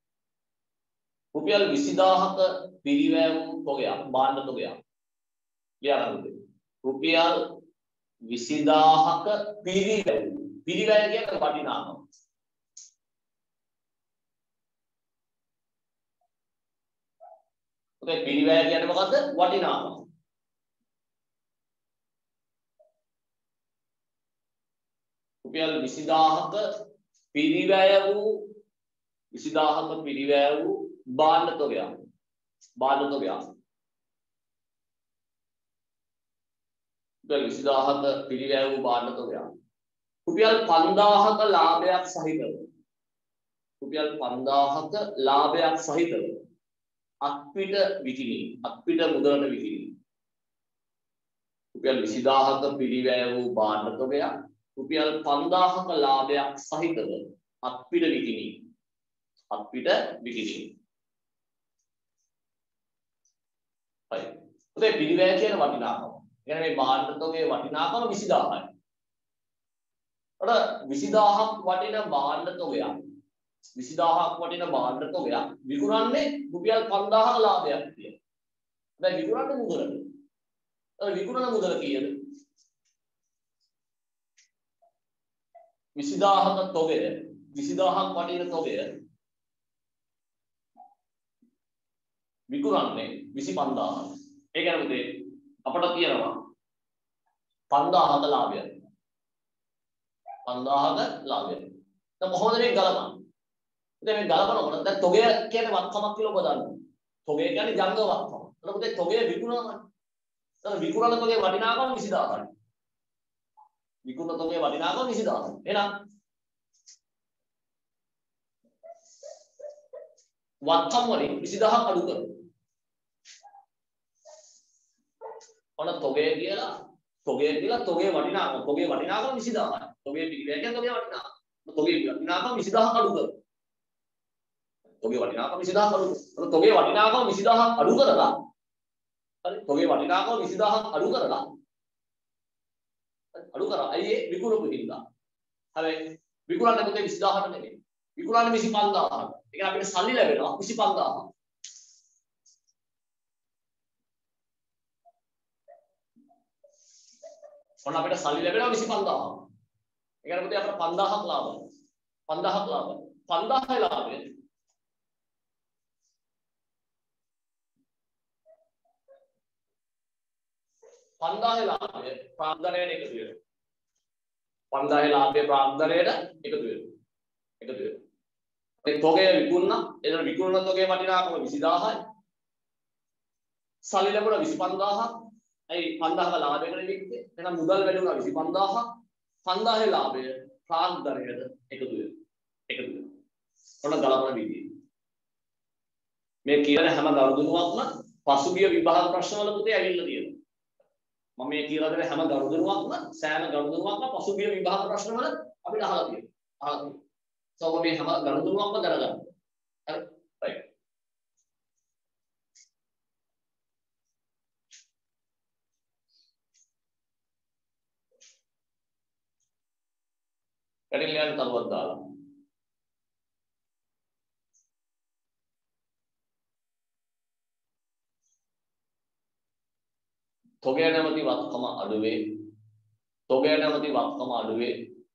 රුපියල් 20000ක පිරිවැය වූ තොගයක් භාණ්ඩ තොගයක් ලියා ගන්න. රුපියල් 20000ක පිරිවැය. පිරිවැය කියන්නේ වටිනාකම. ඔතේ පිරිවැය කියන්නේ මොකද්ද? වටිනාකම. රුපියල් 20000ක පිරිවැය වූ 20000ක පිරිවැය වූ භාණ්ඩ තොගයක්. භාණ්ඩ තොගයක්. රුපියල් 20000ක පිරිවැය වූ භාණ්ඩ තොගයක්. රුපියල් 5000ක ලාභයක් සහිතව. රුපියල් 5000ක ලාභයක් සහිතව. අත්පිට විකිණි. අත්පිට මුදලට විකිණි. රුපියල් 20000ක පිරිවැය වූ භාණ්ඩ තොගයක්. රුපියල් 5000ක ලාභයක් සහිතව අත්පිට විකිණි. අත්පිට විකිණි. හරි. ඔතේ පිරිවැය කියන වටිනාකම. කියන්නේ මේ භාණ්ඩ තොගයේ වටිනාකම 20000යි. අර 20000ක් වටින භාණ්ඩ තොගයක් 20000ක් වටින භාණ්ඩ තොගයක් විකුණන්නේ රුපියල් 5000ක ලාභයක් කියලා. දැන් විකුණන්නේ මුදලට. අර විකුණන මුදල කීයද? 20000ක තොගය 20000ක් වටින තොගය විකුණන්නේ 25000ක්. ඒ කියන්නේ මුදේ අපට තියෙනවා 5000ක ලාභයක්. 5000ක ලාභයක්. දැන් කොහොමද මේ ගලපන්නේ? දැන් මේ ගලපනකොට දැන් තොගය කියන්නේ වත්කමක් කියලා ඔබ දන්නවා. තොගය කියන්නේ ජංග වත්කම. එතකොට මේ තොගය විකුණනවා. එතන විකුණන තොගයේ වටිනාකම 20000යි. විකුණන තොගයේ වටිනාකම 20000යි. එහෙනම් වත්කම් වලින් 20000ක් අඩු කරනවා. ඔන්න තොගය කියලා තොගයේ වටිනාකම 20000යි. තොගයේ පිළිවෙල කියන්නේ තොගයේ වටිනාකම. තොගයේ වටිනාකම 20000ක් අඩු කරනවා. තොගයේ වටිනාකම 20000ක් අඩු කරනවා. තොගයේ වටිනාකම 20000ක් අඩු කරලා හරි තොගයේ වටිනාකම 20000ක් අඩු කරලා අයියේ විකුණපු හින්දා. හැබැයි විකුණන්නේ මොකද 20000ට නෙමෙයි. විකුණන්නේ 25000ට. ඒ කියන්නේ අපිට සල්ලි ලැබෙනවා 25000ක්. ඔන්න අපිට සල්ලි ලැබෙනවා 25000ක්. ඒ කියන්නේ පුතේ අපිට 5000ක් ලාභයි. 5000ක් ලාභයි. 5000 ලාභය. 5000 ලාභය ප්‍රාග්ධනයට එකතු වෙනවා. 5000 ලාභය ප්‍රාග්ධනයට එකතු වෙනවා. එකතු වෙනවා. ඒ තොගය විකුණන, එතන විකුණන තොගයේ වටිනාකම 20000යි. සල්ලි ලැබුණා 25000ක්. ඒ 5000ක ලාභයකට වික්කේ. එහෙනම් මුදල් වැඩි වුණා 25000ක්. 5000 ලාභය ප්‍රාග්ධනයට එකතු වෙනවා. එකතු වෙනවා. ඔන්න ගලපන විදිය. මේ කියන හැම ගනුදෙනුවක්ම පසුගිය විභාග ප්‍රශ්නවල පුතේ ඇවිල්ලා තියෙනවා. මම මේ කියලා දෙන හැම ගනුදෙනුවක්ම සෑම ගනුදෙනුවක්ම පසුගිය විභාග ප්‍රශ්නවල අපිට අහලා තියෙනවා. අහලා තියෙනවා. සෝ මේ හැම ගනුදෙනුවක්ම දැනගන්න. හරි. රයිට්. කඩිලියන් තරුවක් දාලා. තොගය නැමැති වත්කම අඩුවේ. තොගය නැමැති වත්කම අඩුවේ.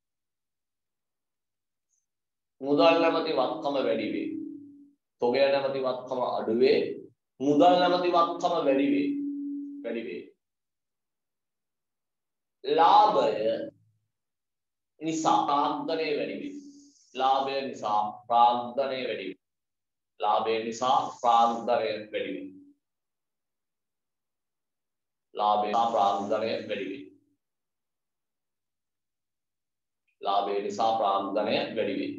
මුදල් නැමැති වත්කම වැඩි වේ. තොගය නැමැති වත්කම අඩුවේ. මුදල් නැමැති වත්කම වැඩි වේ. වැඩි වේ. ලාභය නිසා ප්‍රාග්ධනය වැඩි වේ. ලාභය නිසා ප්‍රාග්ධනය වැඩි වේ. ලාභය නිසා ප්‍රාග්ධනය වැඩි වේ. ලාභය නිසා ප්‍රාග්ධනය වැඩි වේ. ලාභය නිසා ප්‍රාග්ධනය වැඩි වේ.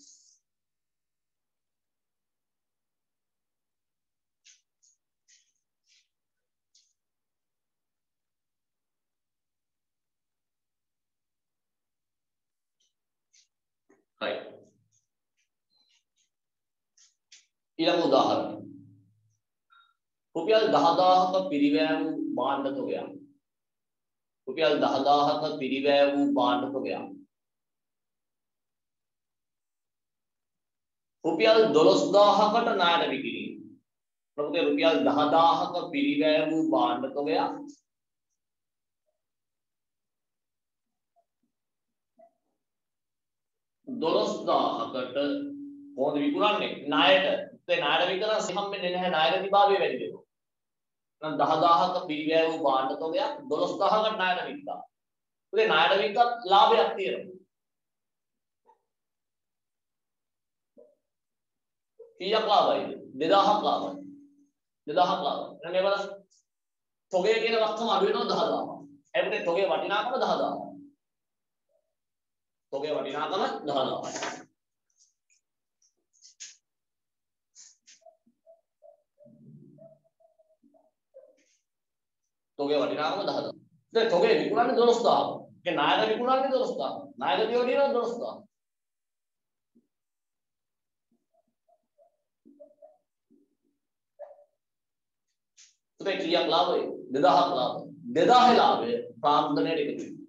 right. ඊළඟ උදාහරණය. රුපියල් 10000ක පිරිවැය වූ භාණ්ඩ තොගයක්. රුපියල් 10000ක පිරිවැය වූ භාණ්ඩ තොගයක්. රුපියල් 12000කට ණයට විකිණි. ප්‍රමුඛ රුපියල් 10000ක පිරිවැය වූ භාණ්ඩ තොගයක් 12000කට කොහොමද විකුණන්නේ ණයට ඒ ණයට විකුණන සම්මෙන්නේ නැහැ ණයක තිබාවේ වැඩි වෙනවා නම් 10000ක පිරිවැය වූ භාණ්ඩ තොගයක් 12000කට ණයට වික්කා ඒ ණයට වික්කත් ලාභයක් තියෙනවා කීයක් ලාභයිද 2000ක් ලාභයි 2000ක් ලාභයි එහෙනම් මේ බලන්න තොගය කියන වස්තුව අඩු වෙනවා 10000ක් එතකොට තොගේ වටිනාකම 10000ක් තොගේ වටිනාකම 10000ක් තොගේ වටිනාකම 10000ක් දැන් තොගේ විකුණන්නේ 12000ක් ඒ ණයට විකුණන්නේ 12000ක් ණයට දියෝ දිනවා 12000ක් උදේ කීයක් ලාභයි 2000ක් ලාභයි 2000 ලාභය ප්‍රාන්දණයට එකතු වෙනවා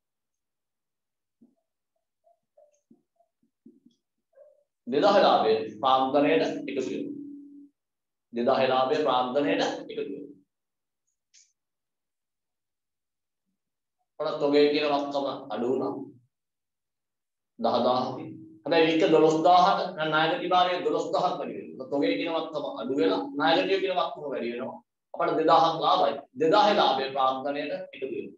2000 ලාභය ප්‍රාන්දණයට එකතු වෙනවා 2000 ලාභය ප්‍රාන්දණයට එකතු වෙනවා ඔන්න තොගේ කියන වක්කම අඩු වුණා 10000ක් හැබැයි වික 12000ට ණයක තිබාවේ 12000ක් වැඩි වෙනවා තොගේ කියන වක්කම අඩු වෙලා ණයක කියන වක්කම වැඩි වෙනවා අපට 2000ක් ලාභයි 2000 ලාභයේ ප්‍රාන්දණයට එකතු වෙනවා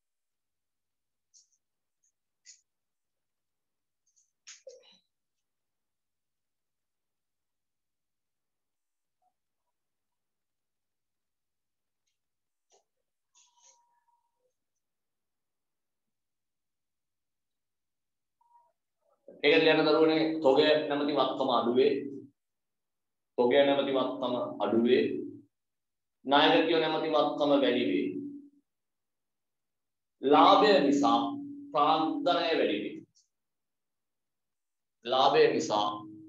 ඒක ලියන්න දරුවනේ තොගේ නැමැති වක්කම අඩුවේ තොගේ නැමැති වක්කම අඩුවේ ණයකතිය නැමැති වක්කම වැඩි වේ ලාභය නිසා ප්‍රාන්දණය වැඩි වේ ලාභය නිසා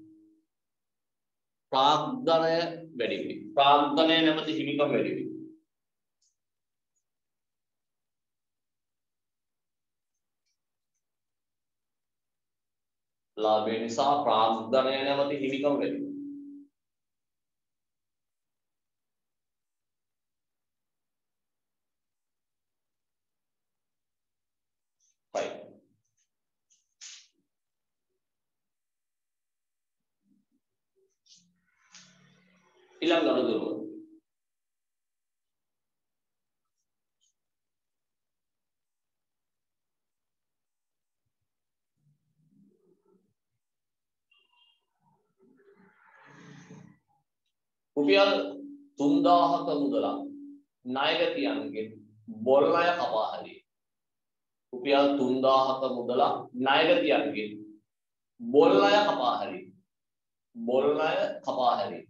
ප්‍රාන්දණය වැඩි වේ ප්‍රාන්දණය නැමැති හිමිකම වැඩි වේ ලාභය නිසා ප්‍රාන්දණය නැමැති හිමිකම වැඩි වේ ඊළඟ අරදුව රුපියල් 3000ක මුදලක් ණයගතියන්ගෙන් බොල් ණය කපා හැරියේ රුපියල් 3000ක මුදලක් ණයගතියන්ගෙන් බොල් ණය කපා හැරියේ බොල් ණය කපා හැරියේ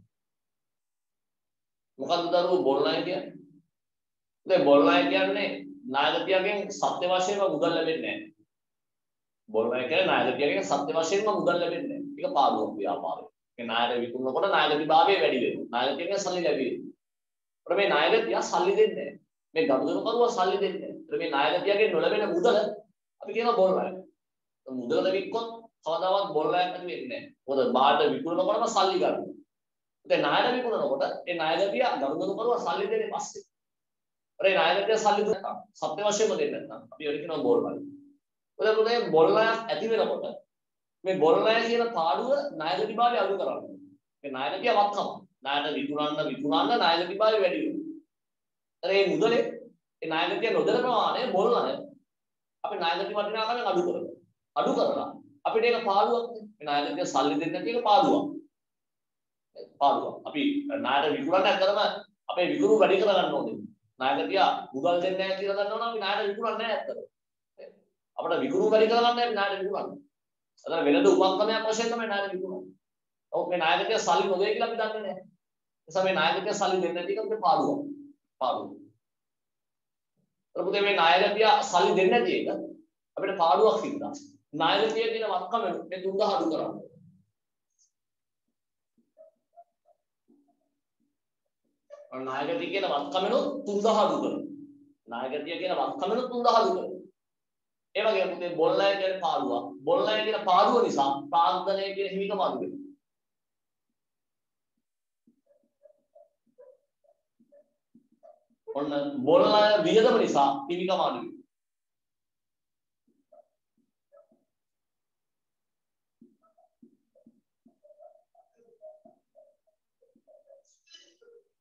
මොකද්ද දරුවෝ බොල් ණය කියන්නේ? දැන් බොල් ණය කියන්නේ ණයගතියගෙන් සත්‍ය වශයෙන්ම මුදල් ලැබෙන්නේ නැහැ. බොල් ණය කියන්නේ ණයගතියගෙන් සත්‍ය වශයෙන්ම මුදල් ලැබෙන්නේ නැහැ. ඒක පාඩුවක් ව්‍යාපාරේ. ඒ ණයද විකුණනකොට ණයගති භාවය වැඩි වෙනවා. ණයගතියගෙන් සල්ලි ලැබෙන්නේ. ඒත් මේ ණයගතිය සල්ලි දෙන්නේ නැහැ. මේ ගනුදෙනු කරුවා සල්ලි දෙන්නේ නැහැ. ඒත් මේ ණයගතියගෙන් නොලැබෙන මුදල අපි කියනවා බොල් ණය. මුදල දෙවික්කොත් කවදාවත් බොල් ණයක් ඇති වෙන්නේ නැහැ. මොකද බාහිර විකුණනකොටම සල්ලි ගන්නවා. දැන් ණයට විකුණනකොට ඒ ණයගතිය ගනුදෙනු කරුවා සල්ලි දෙන්නේ පස්සේ. ඒ ණයගතිය සල්ලි දුන්නා සත්‍ය වශයෙන්ම දෙන්නේ නැත්නම් අපි ඒකට කියනවා බොල් ණය. ඔතන මේ බොල් ණයක් ඇති වෙනකොට මේ බොල් ණය කියන පාඩුව ණයගති භාවය අඩු කරන්නේ. මේ ණයගතිය වක්කම. ණයට විකුණන්න ණයගති භාවය වැඩි වෙනවා. ඒ මුදලේ ඒ ණයගතිය නොදෙන ප්‍රමාණය බොල් ණය අපි ණයගති වටිනාකමෙන් අඩු කරනවා. අඩු කරලා අපිට ඒක පාඩුවක් නේ. මේ ණයගතිය සල්ලි දෙන්නේ නැති එක පාඩුවක්. පාඩුවක්. අපි ණයට විකුණන්න ඇත්තටම අපේ විකුණු වැඩි කරගන්න ඕනේ. ණයගතිය මුදල් දෙන්නේ නැහැ කියලා දන්නවනම් අපි ණයට විකුණන්නේ නැහැ ඇත්තට. අපිට විකුණු වැඩි කරගන්න අපි ණයට විකුණන්නේ. අද වෙනද උපක්‍රමයක් වශයෙන් තමයි ණයට විකුණන්නේ. ඔව් මේ ණයගතිය සල්ලි නොදේ කියලා අපි දන්නේ නැහැ. ඒ නිසා මේ ණයගතිය සල්ලි දෙන්නේ නැති එක අපේ පාඩුවක්. පාඩුවක්. අපිට මේ ණයගතිය සල්ලි දෙන්නේ නැති එක අපිට පාඩුවක් හින්දා. ණයගතිය කියන වක්කම මේ 3000 අඩු කරන්න. ණයගතිය කියන වක්කමනොත් 3000 අඩු කරනවා. ණයගතිය කියන වක්කමනොත් 3000 අඩු කරනවා. ඒ වගේම පුතේ බොල් ණය කියන්නේ පාඩුවක්. බොල් ණය කියන පාඩුව නිසා ප්‍රාන්දණය කියන හිමිකම අඩු වෙනවා. ඔන්න බොල් ණය වියදම නිසා හිමිකම අඩු වෙනවා.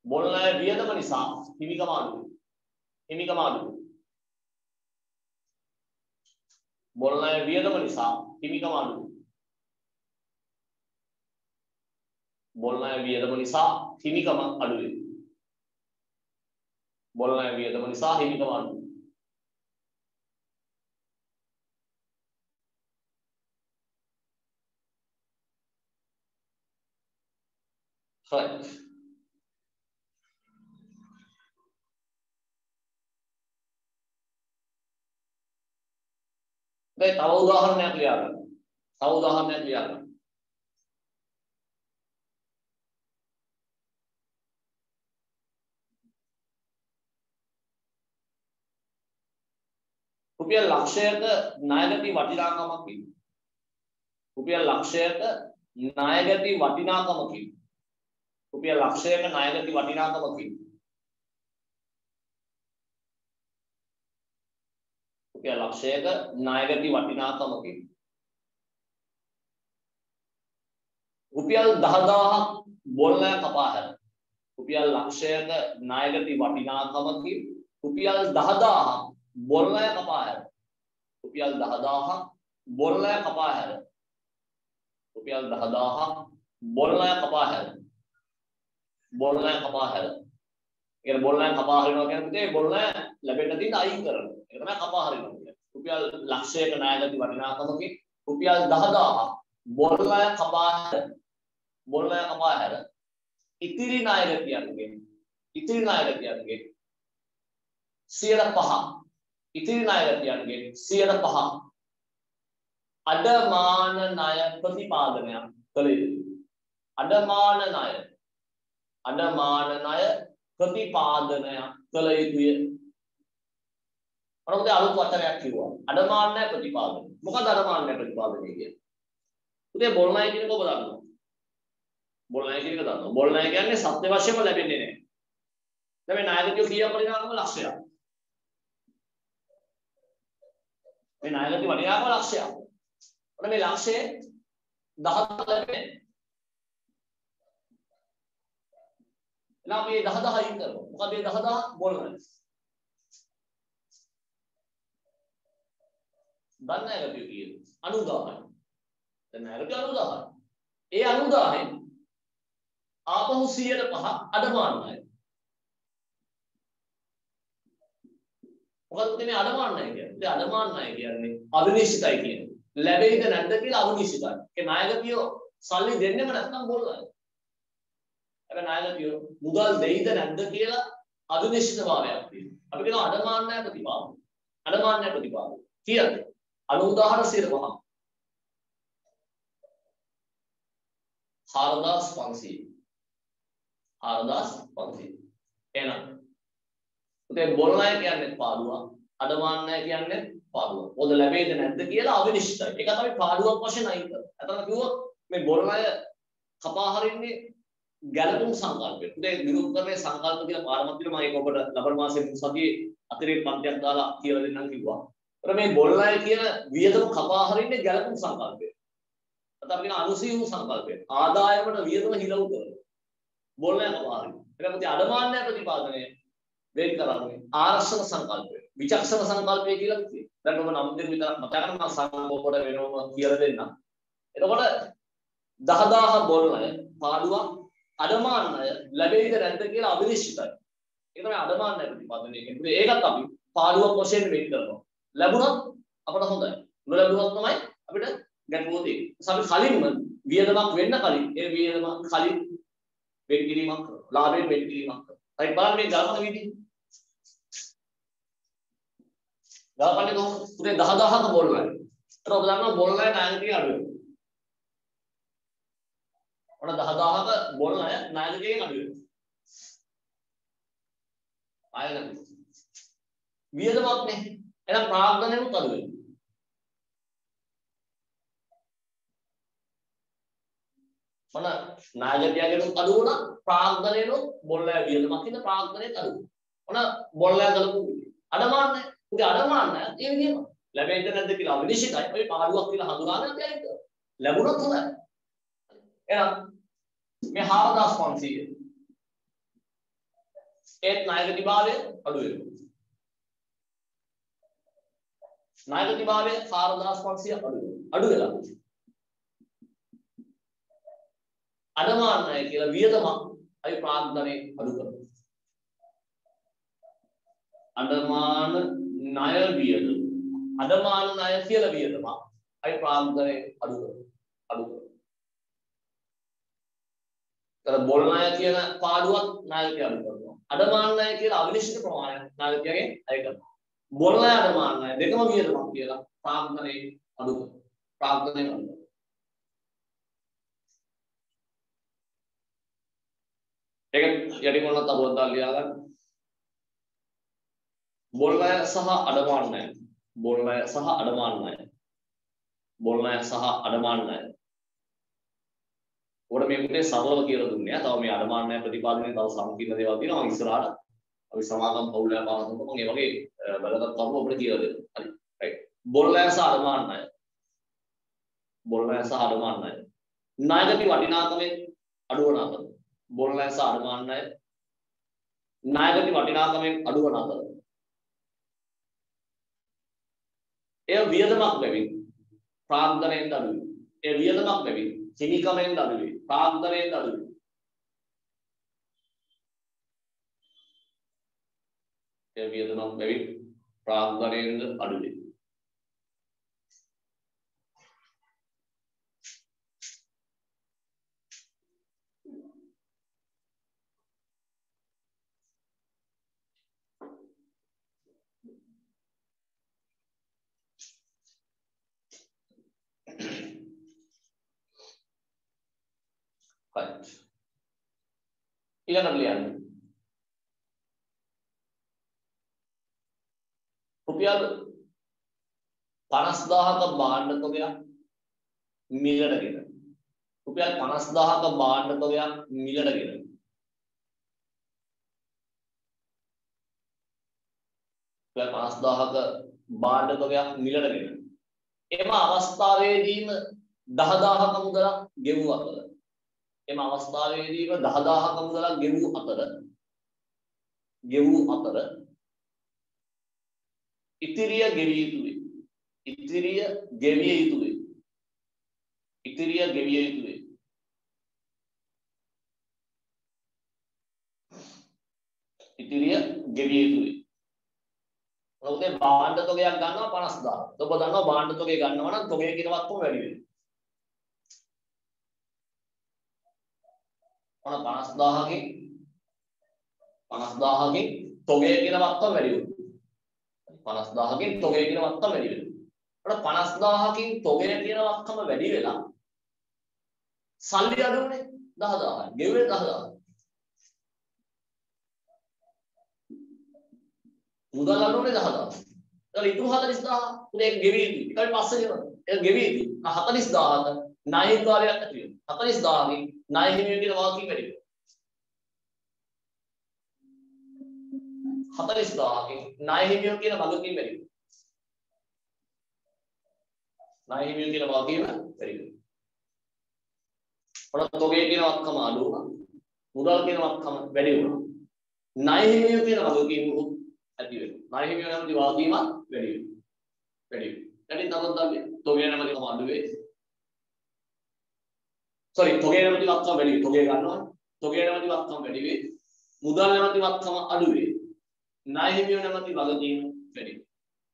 බොල් ණය වියදම නිසා හිමිකම අඩුයි. හිමිකම අඩුයි. බොල් ණය වියදම නිසා හිමිකම අඩුයි. බොල් ණය වියදම නිසා හිමිකම අඩුයි. බොල් ණය වියදම නිසා හිමිකම අඩුයි. right. දැන් තව උදාහරණයක් ලියා ගන්න. තව උදාහරණයක් ලියා ගන්න. රුපියල් ලක්ෂයක ණයගැති වටිනාකමකින් රුපියල් ලක්ෂයක ණයගැති වටිනාකමකින් රුපියල් ලක්ෂයක ණයගැති වටිනාකමකින් රුපියල් ලක්ෂයක ණයගැති වටිනාකමකින් රුපියල් 10000ක් බොල් ණය කපා හැර රුපියල් ලක්ෂයක ණයගැති වටිනාකමකින් රුපියල් 10000ක් බොල් ණය කපා හැර රුපියල් 10000ක් බොල් ණය කපා හැර රුපියල් 10000ක් බොල් ණය කපා හැර බොල් ණය කපා හැර ඒ බොල් ණය කපා හරිනවා කියන්නේ බොල් ණය ලැබෙන්න තියෙන අයින් කරනවා ඒක තමයි කපා හරිනවා කියන්නේ රුපියල් ලක්ෂයක ණයගැති වටිනාකමකින් රුපියල් 10000ක් බොල් ණය කපා හැර බොල් ණය කපා හැර ඉතිරි ණයගැතියන්ගෙන් 5% ඉතිරි ණයගැතියන්ගෙන් 5% අඩමාන ණය ප්‍රතිපාදනයක් කළ යුතුයි. අඩමාන ණය ප්‍රතිපාදනයක් කළ යුතුය. මොකද අලුත් වචනයක් කිව්වා. අඩමාන ණය ප්‍රතිපාදනය. මොකද අඩමාන ණය ප්‍රතිපාදනය කියන්නේ? උදේ බොල් ණය කියන එක ඔබ දන්නවා. බොල් ණය කියන එක දන්නවා. බොල් ණය කියන්නේ සත්‍ය වශයෙන්ම ලැබෙන්නේ නැහැ. දැන් මේ ණයගැතියෝ කීයක් වටිනාකම ලක්ෂයක්. මේ ණයගැති වටිනාකම ලක්ෂයක්. ඔන්න මේ ලක්ෂයේ 10 ලැබෙන්නේ. එහෙනම් මේ 10000 අයින් කරනවා. මොකද මේ 10000 බොල් ණය. දැන් ණයගැතියෝ කියන්නේ 90000යි. දැන් ණයගැතියෝ 90000යි. ඒ 90000න් ආපහු 105 අඩමාන ණය. මොකද මේ අඩමාන ණය කියන්නේ? ඒ අඩමාන ණය කියන්නේ අවිනිශ්චිතයි කියන්නේ. ලැබෙයිද නැද්ද කියලා අවිනිශ්චිතයි. ඒ ණයගැතියෝ සල්ලි දෙන්නෙම නැත්නම් බොල් ණය. හැබැයි ණයගැතියෝ මුදල් දෙයිද නැද්ද කියලා අවිනිශ්චිතභාවයක් තියෙනවා. අපි කියනවා අඩමාන ණය ප්‍රතිපාදනය. අඩමාන ණය ප්‍රතිපාදනය. කීයද? 90000 105. 4500. 4500. එහෙනම් උදේ බොල් ණය කියන්නේ පාඩුවක්. අඩමාන ණය කියන්නේ පාඩුවක්. මොකද ලැබෙයිද නැද්ද කියලා අවිනිශ්චිතයි. ඒක තමයි පාඩුවක් වශයෙන් අයින් කරන්නේ. අතන කිව්වොත් මේ බොල් ණය කපා හරින්නේ ගැළපුම් සංකල්පයට. උදේ විරුද්ධකරණයේ සංකල්ප කියලා පාඩමක් තියෙනවා. මම ඒක ඔබට ලබන මාසයේ සතියේ අතිරේක පන්තියක් දාලා කියලා දෙන්නම් කිව්වා. ඒතර මේ බොල් ණය කියන වියදම කපා හරින්නේ ගැළපුම් සංකල්පයට. අත අපි කියන අනුසීහු සංකල්පයට. ආදායමට වියදම හිලව් කරනවා. බොල් ණය කපා හරිනවා. ඒක මොකද අඩමාන ණය ප්‍රතිපාදනය වෙන් කරන්නේ ආරක්ෂක සංකල්පය. විචක්ෂණ සංකල්පය කියලා කිව්වේ. දැන් ඔබ නම් දෙක විතර මතක ගන්න මම සංකල්පවල වෙනවම කියලා දෙන්නම්. එතකොට 10000 බොල් ණය පාඩුවක් අඩමාන ණය ලැබෙයිද නැද්ද කියලා අවිනිශ්චිතයි. ඒක තමයි අඩමාන ණය ප්‍රතිපාදනය කියන්නේ. ඒකත් අපි පාඩුවක් වශයෙන් වෙන් කරනවා. ලැබුණොත් අපට හොඳයි. නොලැබුණොත් තමයි අපිට ගැටලුව තියෙන්නේ. අපි කලින්ම වියදමක් වෙන්න කලින් ඒ වියදම කලින් වෙන් කිරීමක් කරනවා. ලාභයෙන් වෙන් කිරීමක් කරනවා. හරි බලන්න මේ ගණන විදිහ. ගාපන්නේ කොහොමද? උදේ 10000ක බොල් ණය. ඒතර ඔබ දන්නවා බොල් ණය ණයගැතිය අඩු වෙනවා. ඔන්න 10000ක බොල් ණය ණයගැතියෙන් අඩු වෙනවා. ආයෙත් වියදමක් නේ. එහෙනම් ප්‍රාග්ධනයනුත් අඩු වෙනවා. ඔන්න ණයගැතියගෙනුත් අඩු වුණා ප්‍රාග්ධනයනුත් බොල් ණය වියදමක් ඉඳ ප්‍රාග්ධනයත් අඩු වුණා. ඔන්න බොල් ණය ගලපු අඩමාන ණය. උදේ අඩමාන ණය ඒ විදිහම ලැබෙයිද නැද්ද කියලා අවිනිශ්චිතයි. ඔය පාඩුවක් කියලා හඳුනාගෙන අපි අයින් කරනවා. ලැබුණොත් හොඳයි. එහෙනම් මේ 4500 ඒත් ණයගතිභාවය අඩු වෙනවා. ණයගතිභාවය 4500 අඩු වෙලා. අඩමාන ණය කියලා වියදමක් අපි ප්‍රාග්ධනයේ අඩු කරනවා. අඩමාන ණය වියදම. අඩමාන ණය කියලා වියදමක් අපි ප්‍රාග්ධනයේ අඩු කරනවා. බොල් ණය කියන පාඩුවක් නායකයා අඩු කරනවා. අඩමාන ණය කියලා අවිනිශ්චිත ප්‍රමාණයක් නායකයාගෙන් අය කරනවා. බොල් ණය අඩමාන ණය දෙකම වියදමක් කියලා ප්‍රාග්ධනයේ අඩු කරනවා. ප්‍රාග්ධනයේ අඩු කරනවා. ඒක යටි මොනවත් අරුවක් දාලා ලියා ගන්න. බොල් ණය සහ අඩමාන ණය. බොල් ණය සහ අඩමාන ණය. බොල් ණය සහ අඩමාන ණය. ඔකට මේ මුදේ සරලව කියලා දුන්නේ නෑ. තව මේ අඩමාන ණය ප්‍රතිපාදනයේ තව සංකීර්ණ දේවල් තියෙනවා. මම ඉස්සරහට අපි සමාගම් පවුලේ පාරකට මම ඒ වගේ බලගත් කරුණු ඔබට කියලා දෙන්න. හරි. රයිට්. බොල් ණය සහ අඩමාන ණය. බොල් ණය සහ අඩමාන ණය. ණයගති වටිනාකමෙන් අඩුවන අතර. බොල් ණය සහ අඩමාන ණය. ණයගති වටිනාකමෙන් අඩුවන අතර. එය වියදමක් බැවින් ප්‍රාග්ධනයෙන් අඩුයි. ඒ වියදමක් බැවින් හිමිකමෙන් අඩුයි. ප්‍රාග්ධනයෙන් අඩුයි. ඒ වියදමක් බැවින් ප්‍රාග්ධනයෙන් අඩුයි. Right. ඊළඟට ලියන්න. රුපියල් 50000ක භාණ්ඩ තොගයක් මිලටගෙන. රුපියල් 50000ක භාණ්ඩ තොගයක් මිලටගෙන. රුපියල් 50000ක භාණ්ඩ තොගයක් මිලටගෙන. එම අවස්ථාවේදීම 10000ක මුදලක් ගෙවූ අතර එම අවස්ථාවේදීම 10000ක මුදලක් ගෙවූ අතර ඉතිරිය ගෙවිය යුතුයි. ඉතිරිය ගෙවිය යුතුයි. ඉතිරිය ගෙවිය යුතුයි. ඉතිරිය ගෙවිය යුතුයි. මොකද භාණ්ඩ තොගයක් ගන්නවා 50000. ඔබ දන්නවා භාණ්ඩ තොගය ගන්නවා නම් තොගය කියන වක්කම වැඩි වෙනවා. 50000කින් තොගය කියන වක්කම වැඩි වෙනවා. 50000කින් තොගය කියන වක්කම වැඩි වෙනවා. 50000කින් තොගය කියන වක්කම වැඩි වෙලා සල්ලි අඩුනේ 10000යි. ගෙවුනේ 10000. මුදල් අඩුනේ 10000. ඒතර ඉතුරු 40000 උදේ ගෙවි යුතුයි. ඊට පස්සේ ගෙවනවා. ඒක ගෙවි යුතුයි. 40000ක ණය හිමිකාරයක් ඇති වෙනවා. 40000කින් ණය හිමියෝ කියන වාක්‍යය වැඩි වෙනවා. 40000කින් ණය හිමියෝ කියන වගකීම වැඩි වෙනවා. ණය හිමියෝ කියන වගකීම වැඩි වෙනවා. ඔන්න තොගේ කියන වක්කම අඩු වුණා. මුදල් කියන වක්කම වැඩි වුණා. ණය හිමියෝ කියන වගකීම ඇති වෙනවා. ණය හිමියෝ නැමැති වගකීම වැඩි වෙනවා. වැඩි තවද තොගේ නැමැති වක්කම අඩු වේ. sorry තොගේ නැමැති වක්කම වැඩි වේ. තොගේ ගන්නවා. තොගේ නැමැති වක්කම වැඩි වේ. මුදල් නැමැති වක්කම අඩු වේ. ණය හිමියෝ නැමැති වගකීම වැඩි වේ.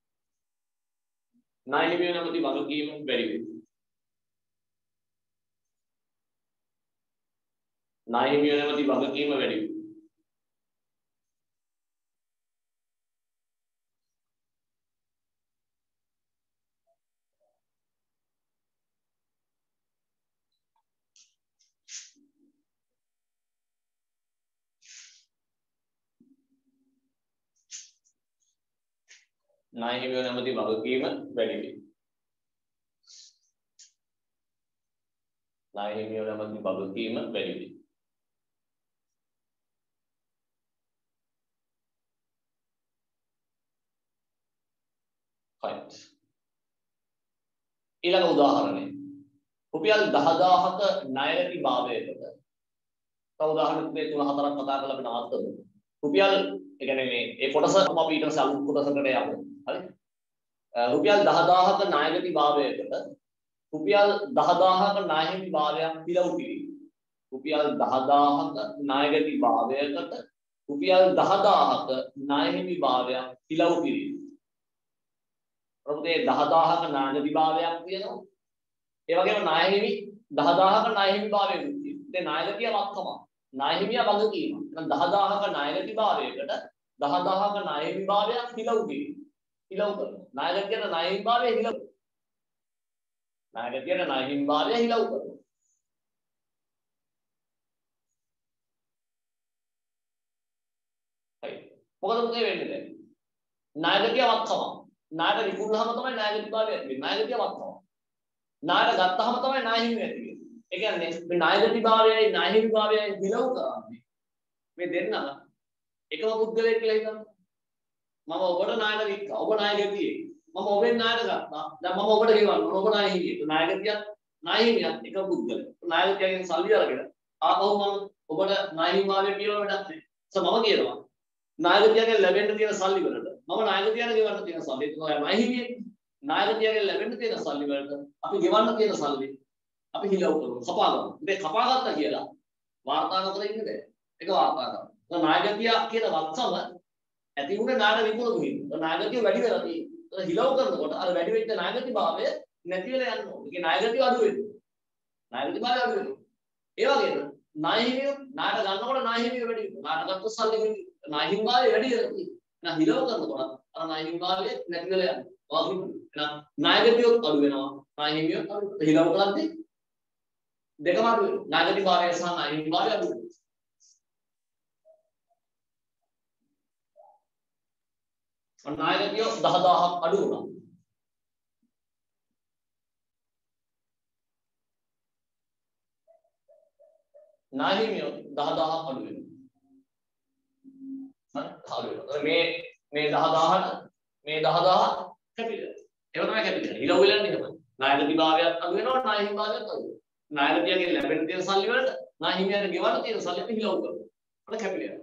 ණය හිමියෝ නැමැති වගකීම වැඩි වේ. ණය හිමියෝ නැමැති වගකීම වැඩි වේ. ණය හිමියෝ නැමැති වගකීම වැඩි වේ. ණය හිමියෝ නැමැති වගකීම වැඩි වේ. right. ඊළඟ උදාහරණය. රුපියල් 10000ක ණයගති භාවයකට. තව උදාහරණ 3-4ක් කතා කරලා අපි නවත්තමු. රුපියල් ඒ කියන්නේ මේ කොටස අපි ඊට පස්සේ අලුත් කොටසකට යමු. හරි? රුපියල් 10000ක ණයගති භාවයකට රුපියල් 10000ක ණය හිමි භාවයක් පිළවු කිරීම. රුපියල් 10000ක ණයගති භාවයකට රුපියල් 10000ක ණය හිමි භාවයක් පිළවු කිරීම. ප්‍රමුඛේ 10000ක ණයගති භාවයක් තියෙනවා. ඒ වගේම ණය හිමි 10000ක ණය හිමි භාවයක් තියෙනවා. ඒ ණයගතිය වක්කම. ණය හිමිය වගකීම. එහෙනම් 10000ක ණයගති භාවයකට 10000ක ණය හිමි භාවයක් පිළවු කිරීම. පිළවු කරනවා. ණයගතියට ණය හිමි භාවය පිළවු. ණයගතියට ණය හිමි භාවය පිළවු කරනවා. හරි. මොකද මුදේ වෙන්නේ දැන්? ණයගතිය වක්කම. ණයට විකුණුනහම තමයි ණයගති භාවය ඇති වෙන්නේ. ණයගතිය වක්කම. ණයට ගත්තාම තමයි ණය හිමි ඇති වෙන්නේ. ඒ කියන්නේ මේ ණයගති භාවයයි ණය හිමි භාවයයි පිළවු කරන්නේ. මේ දෙන්නම එකම පුද්ගලයෙක් කියලා හිතන්න. මම ඔබට ණයට වික්කා. ඔබ ණයගතියේ. මම ඔබෙන් ණයට ගත්තා. දැන් මම ඔබට ගෙවන්න ඕන. ඔබ ණය හිමියෙක්. ණයගතියක් ණය හිමියක් එක පුද්ගලයෙක්. ණයගතියගෙන් සල්ලි අරගෙන ආපහු මම ඔබට ණය හිමි භාවය පිළවන්න වැඩක් නැහැ. මම කියනවා ණයගතියගෙන් ලැබෙන්න තියෙන සල්ලි වලට මම ණයගතියට ගෙවන්න තියෙන සල්ලි තමයි ණය හිමියෙක්. ණයගතියගෙන් ලැබෙන්න තියෙන සල්ලි වලට අපි ගෙවන්න තියෙන සල්ලි අපි හිලව් කරමු. කපා ගමු. ඉතින් කපා ගත්තා කියලා වාර්තා නොකර ඉන්න බෑ. ඒක වාර්තා කරනවා. ණයගතිය කියන වක්සම ඇති වුණේ ණයට විකුණු කිරීම. ණයගතිය වැඩි වෙලා තියෙනවා. හිලව් කරනකොට අර වැඩි වෙච්ච ණයගති භාවය නැති වෙලා යනවා. ඒකේ ණයගතිය අඩු වෙනවා. ණයගති භාවය අඩු වෙනවා. ඒ වගේම ණය හිමිය ණයට ගන්නකොට ණය හිමිය වැඩි වෙනවා. ණයට ගත්ත සල්ලි ණය හිමි භාවය වැඩි වෙලා තියෙනවා. එහෙනම් හිලව් කරනකොට අර ණය හිමි භාවය නැති වෙලා යනවා. එහෙනම් ණයගතියත් අඩු වෙනවා. ණය හිමියත් අඩු වෙනවා. හිලව් කරද්දී දෙකම අඩු වෙනවා. ණයගති භාවය සහ ණය හිමි භාවය අඩු වෙනවා. ණයගතිය 10000ක් අඩු වුණා. ණය හිමිය 10000ක් අඩු වෙනවා. හරි අඩු වෙනවා. මේ 10000ට මේ 10000 කැපිලා. ඒක තමයි කැපිලා. හිලව් වෙලා යන්නේ තමයි. ණයගති භාවයත් අඩු වෙනවා ණය හිමි භාවයත් අඩු වෙනවා. ණයගතියගෙන් ලැබෙන තියෙන සල්ලි වලට ණය හිමියට ගෙවන්න තියෙන සල්ලි අපි හිලව් කරනවා. අර කැපිලා.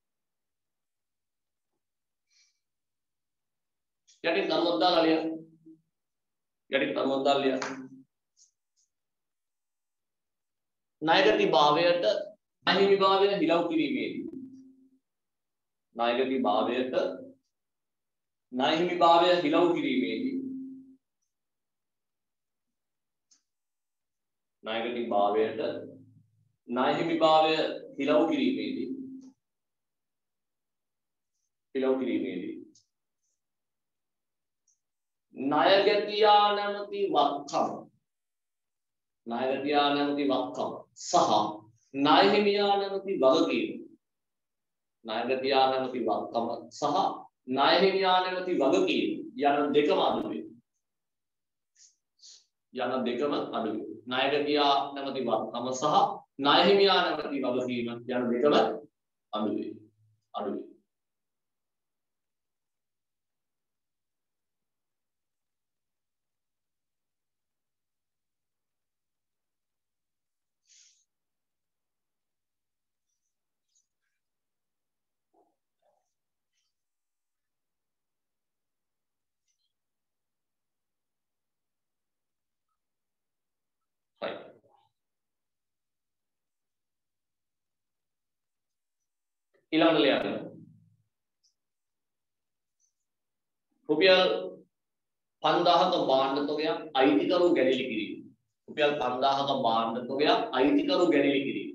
යටින් දරුවක් දාලා ලියන්න. යටින් දරුවක් දාලා ලියන්න. ණයගති භාවයට ණය හිමි භාවය හිලව් කිරීමේදී ණයගති භාවයට ණය හිමි භාවය හිලව් කිරීමේදී ණයගති භාවයට ණය හිමි භාවය හිලව් කිරීමේදී ණයගතියා නැමැති වක්කම සහ ණය හිමියා නැමැති වගකීම ණයගතියා නැමැති වක්කම සහ ණය හිමියා නැමැති වගකීම යන දෙකම අඩු වෙනවා. ණයගතියා නැමැති වක්කම සහ ණය හිමියා නැමැති වගකීම යන දෙකම අඩු වෙනවා. ඊළඟට ලියන්න. රුපියල් 5000ක භාණ්ඩ තොගයක් අයිතිකරු ගැනීම කිරීම. රුපියල් 5000ක භාණ්ඩ තොගයක් අයිතිකරු ගැනීම කිරීම.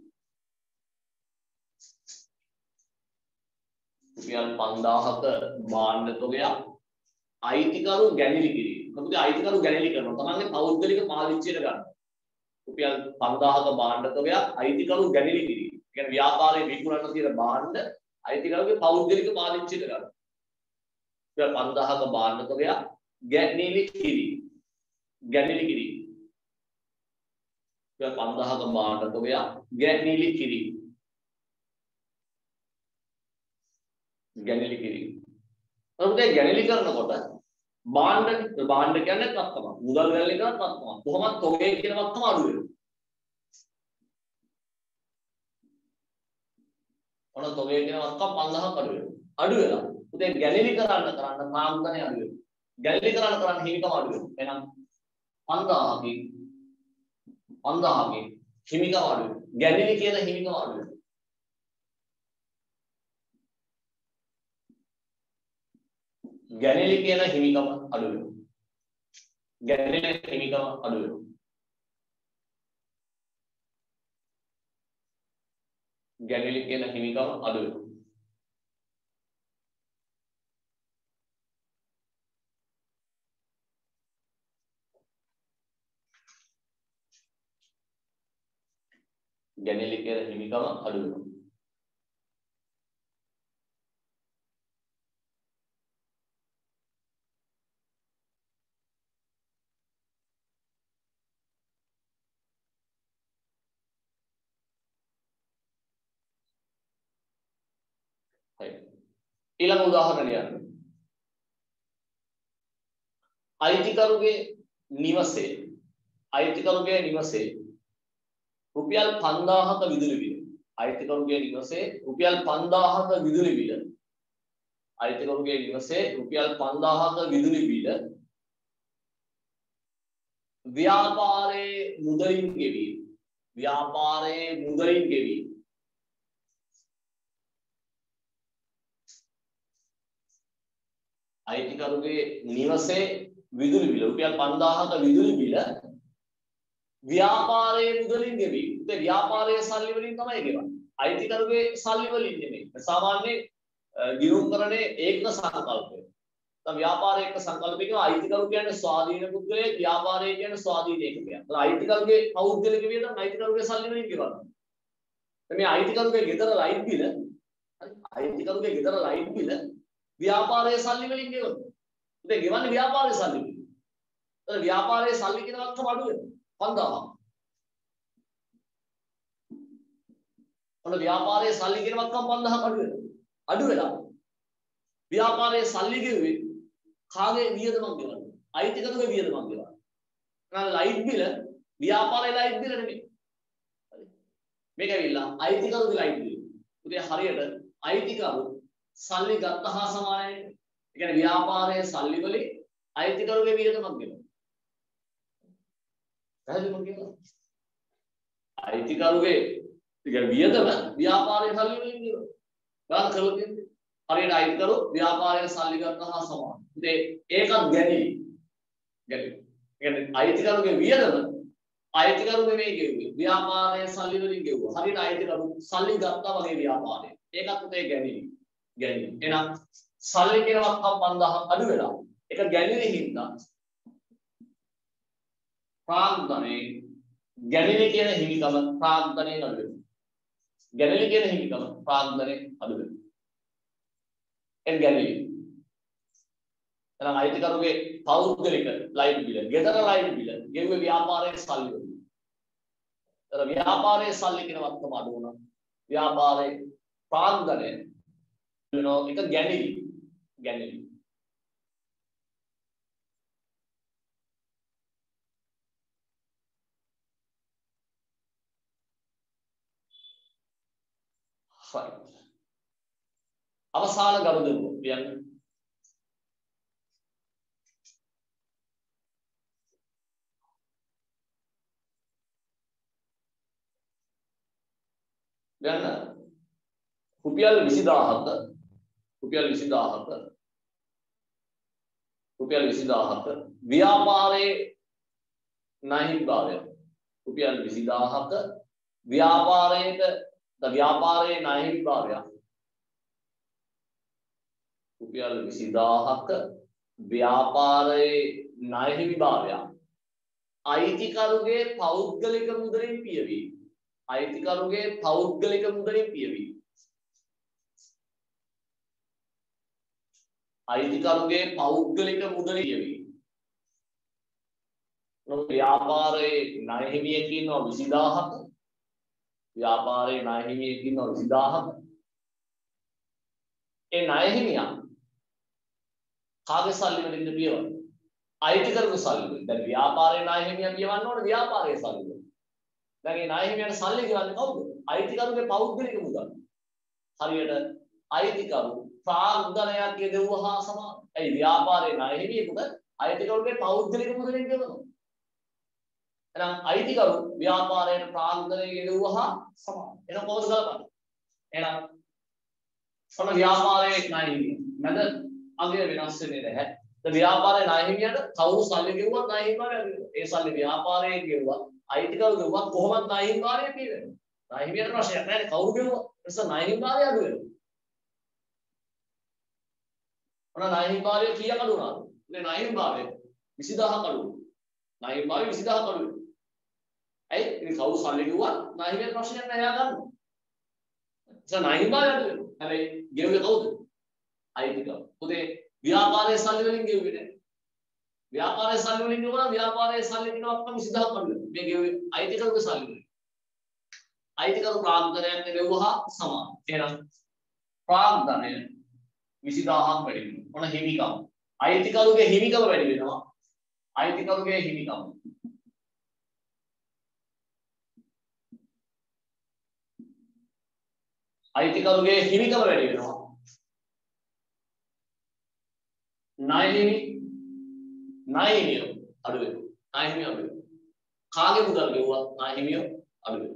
රුපියල් 5000ක භාණ්ඩ තොගයක් අයිතිකරු ගැනීම කිරීම. මොකද අයිතිකරු ගැනීම කරනවා තමන්ගේ පෞද්ගලික පාවිච්චියට ගන්න. රුපියල් 5000ක භාණ්ඩ තොගයක් අයිතිකරු ගැනීම කිරීම. කියන්නේ ව්‍යාපාරයේ විකුණන තියෙන භාණ්ඩ අයිතිකරුගේ පෞද්ගලික පාවිච්චියට ගන්න. රුපියල් 5000ක භාණ්ඩ තොගයක් ගැනීම කිරීම. රුපියල් 5000ක භාණ්ඩ තොගයක් ගැනීම කිරීම. ඔබේ ගැනීම කරනකොට භාණ්ඩ කියන්නේ වක්කම. මුදල් ගැනීම කරන වක්කම. කොහොමද තොගේ කියන වක්කම අඩු වෙනවා. ඔන්න තොගේ කියන වක්කම් 5000ක් අඩු වෙනවා. අඩු වෙලා. උදේ ගැලවිලි කරන්න ප්‍රාග්ධනය අඩු වෙනවා. ගැලවිලි කරන්න හිමිකම අඩු වෙනවා. එහෙනම් 5000කින් හිමිකම අඩු වෙනවා. ගැලවිලි කියන හිමිකම අඩු වෙනවා. ගැලවිලි කියන හිමිකම අඩු වෙනවා. ගැලවිලි හිමිකම අඩු වෙනවා. ගැලවිලි කියන හිමිකම අඩු වෙනවා. ගැලවිලි කියන හිමිකම අඩු වෙනවා. ඊළඟ උදාහරණය යන්න. අයිතිකරුගේ නිවසේ රුපියල් 5000ක විදුලි බිල. අයිතිකරුගේ නිවසේ රුපියල් 5000ක විදුලි බිල. අයිතිකරුගේ නිවසේ රුපියල් 5000ක විදුලි බිල ව්‍යාපාරයේ මුදලින් ගෙවීම. අයිතිකරුගේ නිවසේ විදුලි බිල රුපියල් 5000ක විදුලි බිල ව්‍යාපාරයේ මුදලින් ගෙවීම. ඒ ව්‍යාපාරයේ සල්ලි වලින් තමයි ගෙවන්නේ. අයිතිකරුගේ සල්ලි වලින් නෙමෙයි. සාමාන්‍ය ගිණුම් කරන්නේ ඒකක සංකල්පය. දැන් ව්‍යාපාරයේ එක සංකල්පයක අයිතිකරු කියන්නේ ස්වාධීන පුද්ගලයෙක්, ව්‍යාපාරය කියන්නේ ස්වාධීන ඒකකයක්. දැන් අයිතිකරුගේ පෞද්ගලික වියදම අයිතිකරුගේ සල්ලි වලින් ගෙවනවා. දැන් මේ අයිතිකරුගේ ගෙදර ලයිට් බිල ව්‍යාපාරයේ සල්ලි වලින් ගෙවනවා. ඒ ගෙවන්නේ ව්‍යාපාරයේ සල්ලි වලින්. ඒතර ව්‍යාපාරයේ සල්ලි කියන වක්කම අඩු වෙනවා. 5000. ඔන්න ව්‍යාපාරයේ සල්ලි කියන වක්කම 5000ක් අඩු වෙනවා. අඩු වෙලා ව්‍යාපාරයේ සල්ලි ගෙවුවේ කාගේ වියදමක් ගෙවන්නේ? අයිතිකරුගේ වියදමක් ගෙවන්නේ. එහෙනම් ලයිට් බිල ව්‍යාපාරයේ ලයිට් බිල නෙමෙයි. හරි. මේක ඇවිල්ලා අයිතිකරුගේ ලයිට් බිල. උදේ හරියට අයිතිකරු සල්ලි ගත්ත හා සමානයි. ඒ කියන්නේ ව්‍යාපාරයේ සල්ලි වලින් අයිතිකරුගේ වියදමක් ගෙවනවා. පැහැදිලිද මම කියනවා? අයිතිකරුගේ වියදම ව්‍යාපාරයේ සල්ලි වලින් ගෙවනවා. ගාන කරලා තියෙන්නේ. හරියට අයිතිකරු ව්‍යාපාරයේ සල්ලි ගත්ත හා සමානයි. ඉතින් ඒකත් ගැනීම. ඒ කියන්නේ අයිතිකරුගේ වියදම අයිතිකරු නෙමෙයි ගෙවුවේ. ව්‍යාපාරයේ සල්ලි වලින් ගෙවුවා. හරියට අයිතිකරු සල්ලි ගත්තා වගේ ව්‍යාපාරයේ. ඒකත් උතේ ගැනීම. එහෙනම් සල්ලි කියනවත් 5000ක් අඩු වෙලා ඒක ගැනීමේ හින්දා ප්‍රාග්ධනයේ ගැනීම කියන හිමිකම ප්‍රාග්ධනයේ අඩු වෙනවා. ගැනීම කියන හිමිකම ප්‍රාග්ධනයේ අඩු වෙනවා. එන් ගැනීම. එහෙනම් අයිතිකරුගේ පෞද්ගලික ලයිට් බිල, ගෙදර ලයිට් බිල ගෙවුවේ ව්‍යාපාරයේ සල්ලි වලින්. ඒතර ව්‍යාපාරයේ සල්ලි කියනවත්ම අඩු වුණා. ව්‍යාපාරයේ ප්‍රාග්ධනයේ එක ගැනීම. right. අවසාන ගනුදෙනුව කියන්නේ දැන් රුපියල් 20000ක ව්‍යාපාරයේ ණයහිමිභාවය. රුපියල් 20000ක ව්‍යාපාරයේ ණයහිමිභාවය. රුපියල් 20000ක ව්‍යාපාරයේ ණයහිමිභාවය. අයිතිකරුගේ පෞද්ගලික මුදලින් පියවීම. අයිතිකරුගේ පෞද්ගලික මුදලින් පියවීම. අයිතිකරුගේ පෞද්ගලික මුදලින් පියවීම. ව්‍යාපාරයේ ණයහිමියෙක් ඉන්නවා 20000ක. ව්‍යාපාරයේ ණයහිමියෙක් ඉන්නවා 20000ක. ඒ ණයහිමියා කාගේ සල්ලි වලින්ද පියවන්නේ? අයිතිකරුගේ සල්ලි වලින්. දැන් ව්‍යාපාරයේ ණයහිමියා පියවන්න ඕනේ ව්‍යාපාරයේ සල්ලි වලින්. දැන් මේ ණයහිමියාට සල්ලි ගෙවන්නේ කවුද? අයිතිකරුගේ පෞද්ගලික මුදල්. හරියට අයිතිකරු ප්‍රාග්ධනයක් යෙදුවා සමාන. ඒ ව්‍යාපාරේ ණය හිමියෙකුට අයිතිකරුගේ පෞද්ගලික මුදලින් ගෙවනවා. එහෙනම් අයිතිකරු ව්‍යාපාරයේ ප්‍රාග්ධනය යෙදුවා සමාන. එහෙනම් කොහොමද ගලපන්නේ? එහෙනම් ඔන්න ව්‍යාපාරයේ ණය හිමිය. මැද අගය වෙනස් වෙන්නේ නැහැ. ව්‍යාපාරයේ ණය හිමියට කවුරු සල්ලි ගෙවුවත් ණය හිමියාට ඒ සල්ලි ව්‍යාපාරයේ ගෙවුවත් අයිතිකරු ගෙවුවත් කොහොමද ණය හිමියාට පිළිවෙන්නේ? ණය හිමියට ප්‍රශ්නයක් නැහැ කවුරු ගෙවුවත්. ඒ නිසා ණය හිමියාට අඩු වෙනවා. ඔන්න ණය හිමියාට කීයක් අඩු වුණාද? මේ ණය හිමියාට 20000ක් අඩු වුණා. ණය හිමියාට 20000ක් අඩු වෙනවා. ඇයි? ඉතින් කවුරු සල්ලි ගෙවුවත් ණය හිමියට ප්‍රශ්නයක් නැහැ එයා ගන්නවා. ඒ නිසා ණය හිමියාට අඩු වෙනවා. හැබැයි ගෙවුවේ කවුද? අයිතිකරු. පුතේ ව්‍යාපාරයේ සල්ලි වලින් ගෙවුවේ නැහැ. ව්‍යාපාරයේ සල්ලි වලින් ගෙවුවා ව්‍යාපාරයේ සල්ලි දිනවක් නම් 20000ක් අඩු වෙනවා. මේ ගෙවුවේ අයිතිකරුගේ සල්ලි වලින්. අයිතිකරු ප්‍රාග්ධනයක් ගෙවුවා සමාන. එහෙනම් ප්‍රාග්ධනය 20000ක් වැඩි වෙනවා. ඔන්න හිමිකම්. අයිතිකරුගේ හිමිකම වැඩි වෙනවා. අයිතිකරුගේ හිමිකම. අයිතිකරුගේ හිමිකම වැඩි වෙනවා. ණය හිමිය අඩු වෙනවා. ණය හිමිය අඩු වෙනවා. කාගේ මුදල් ගෙවුවත් ණය හිමිය අඩු වෙනවා.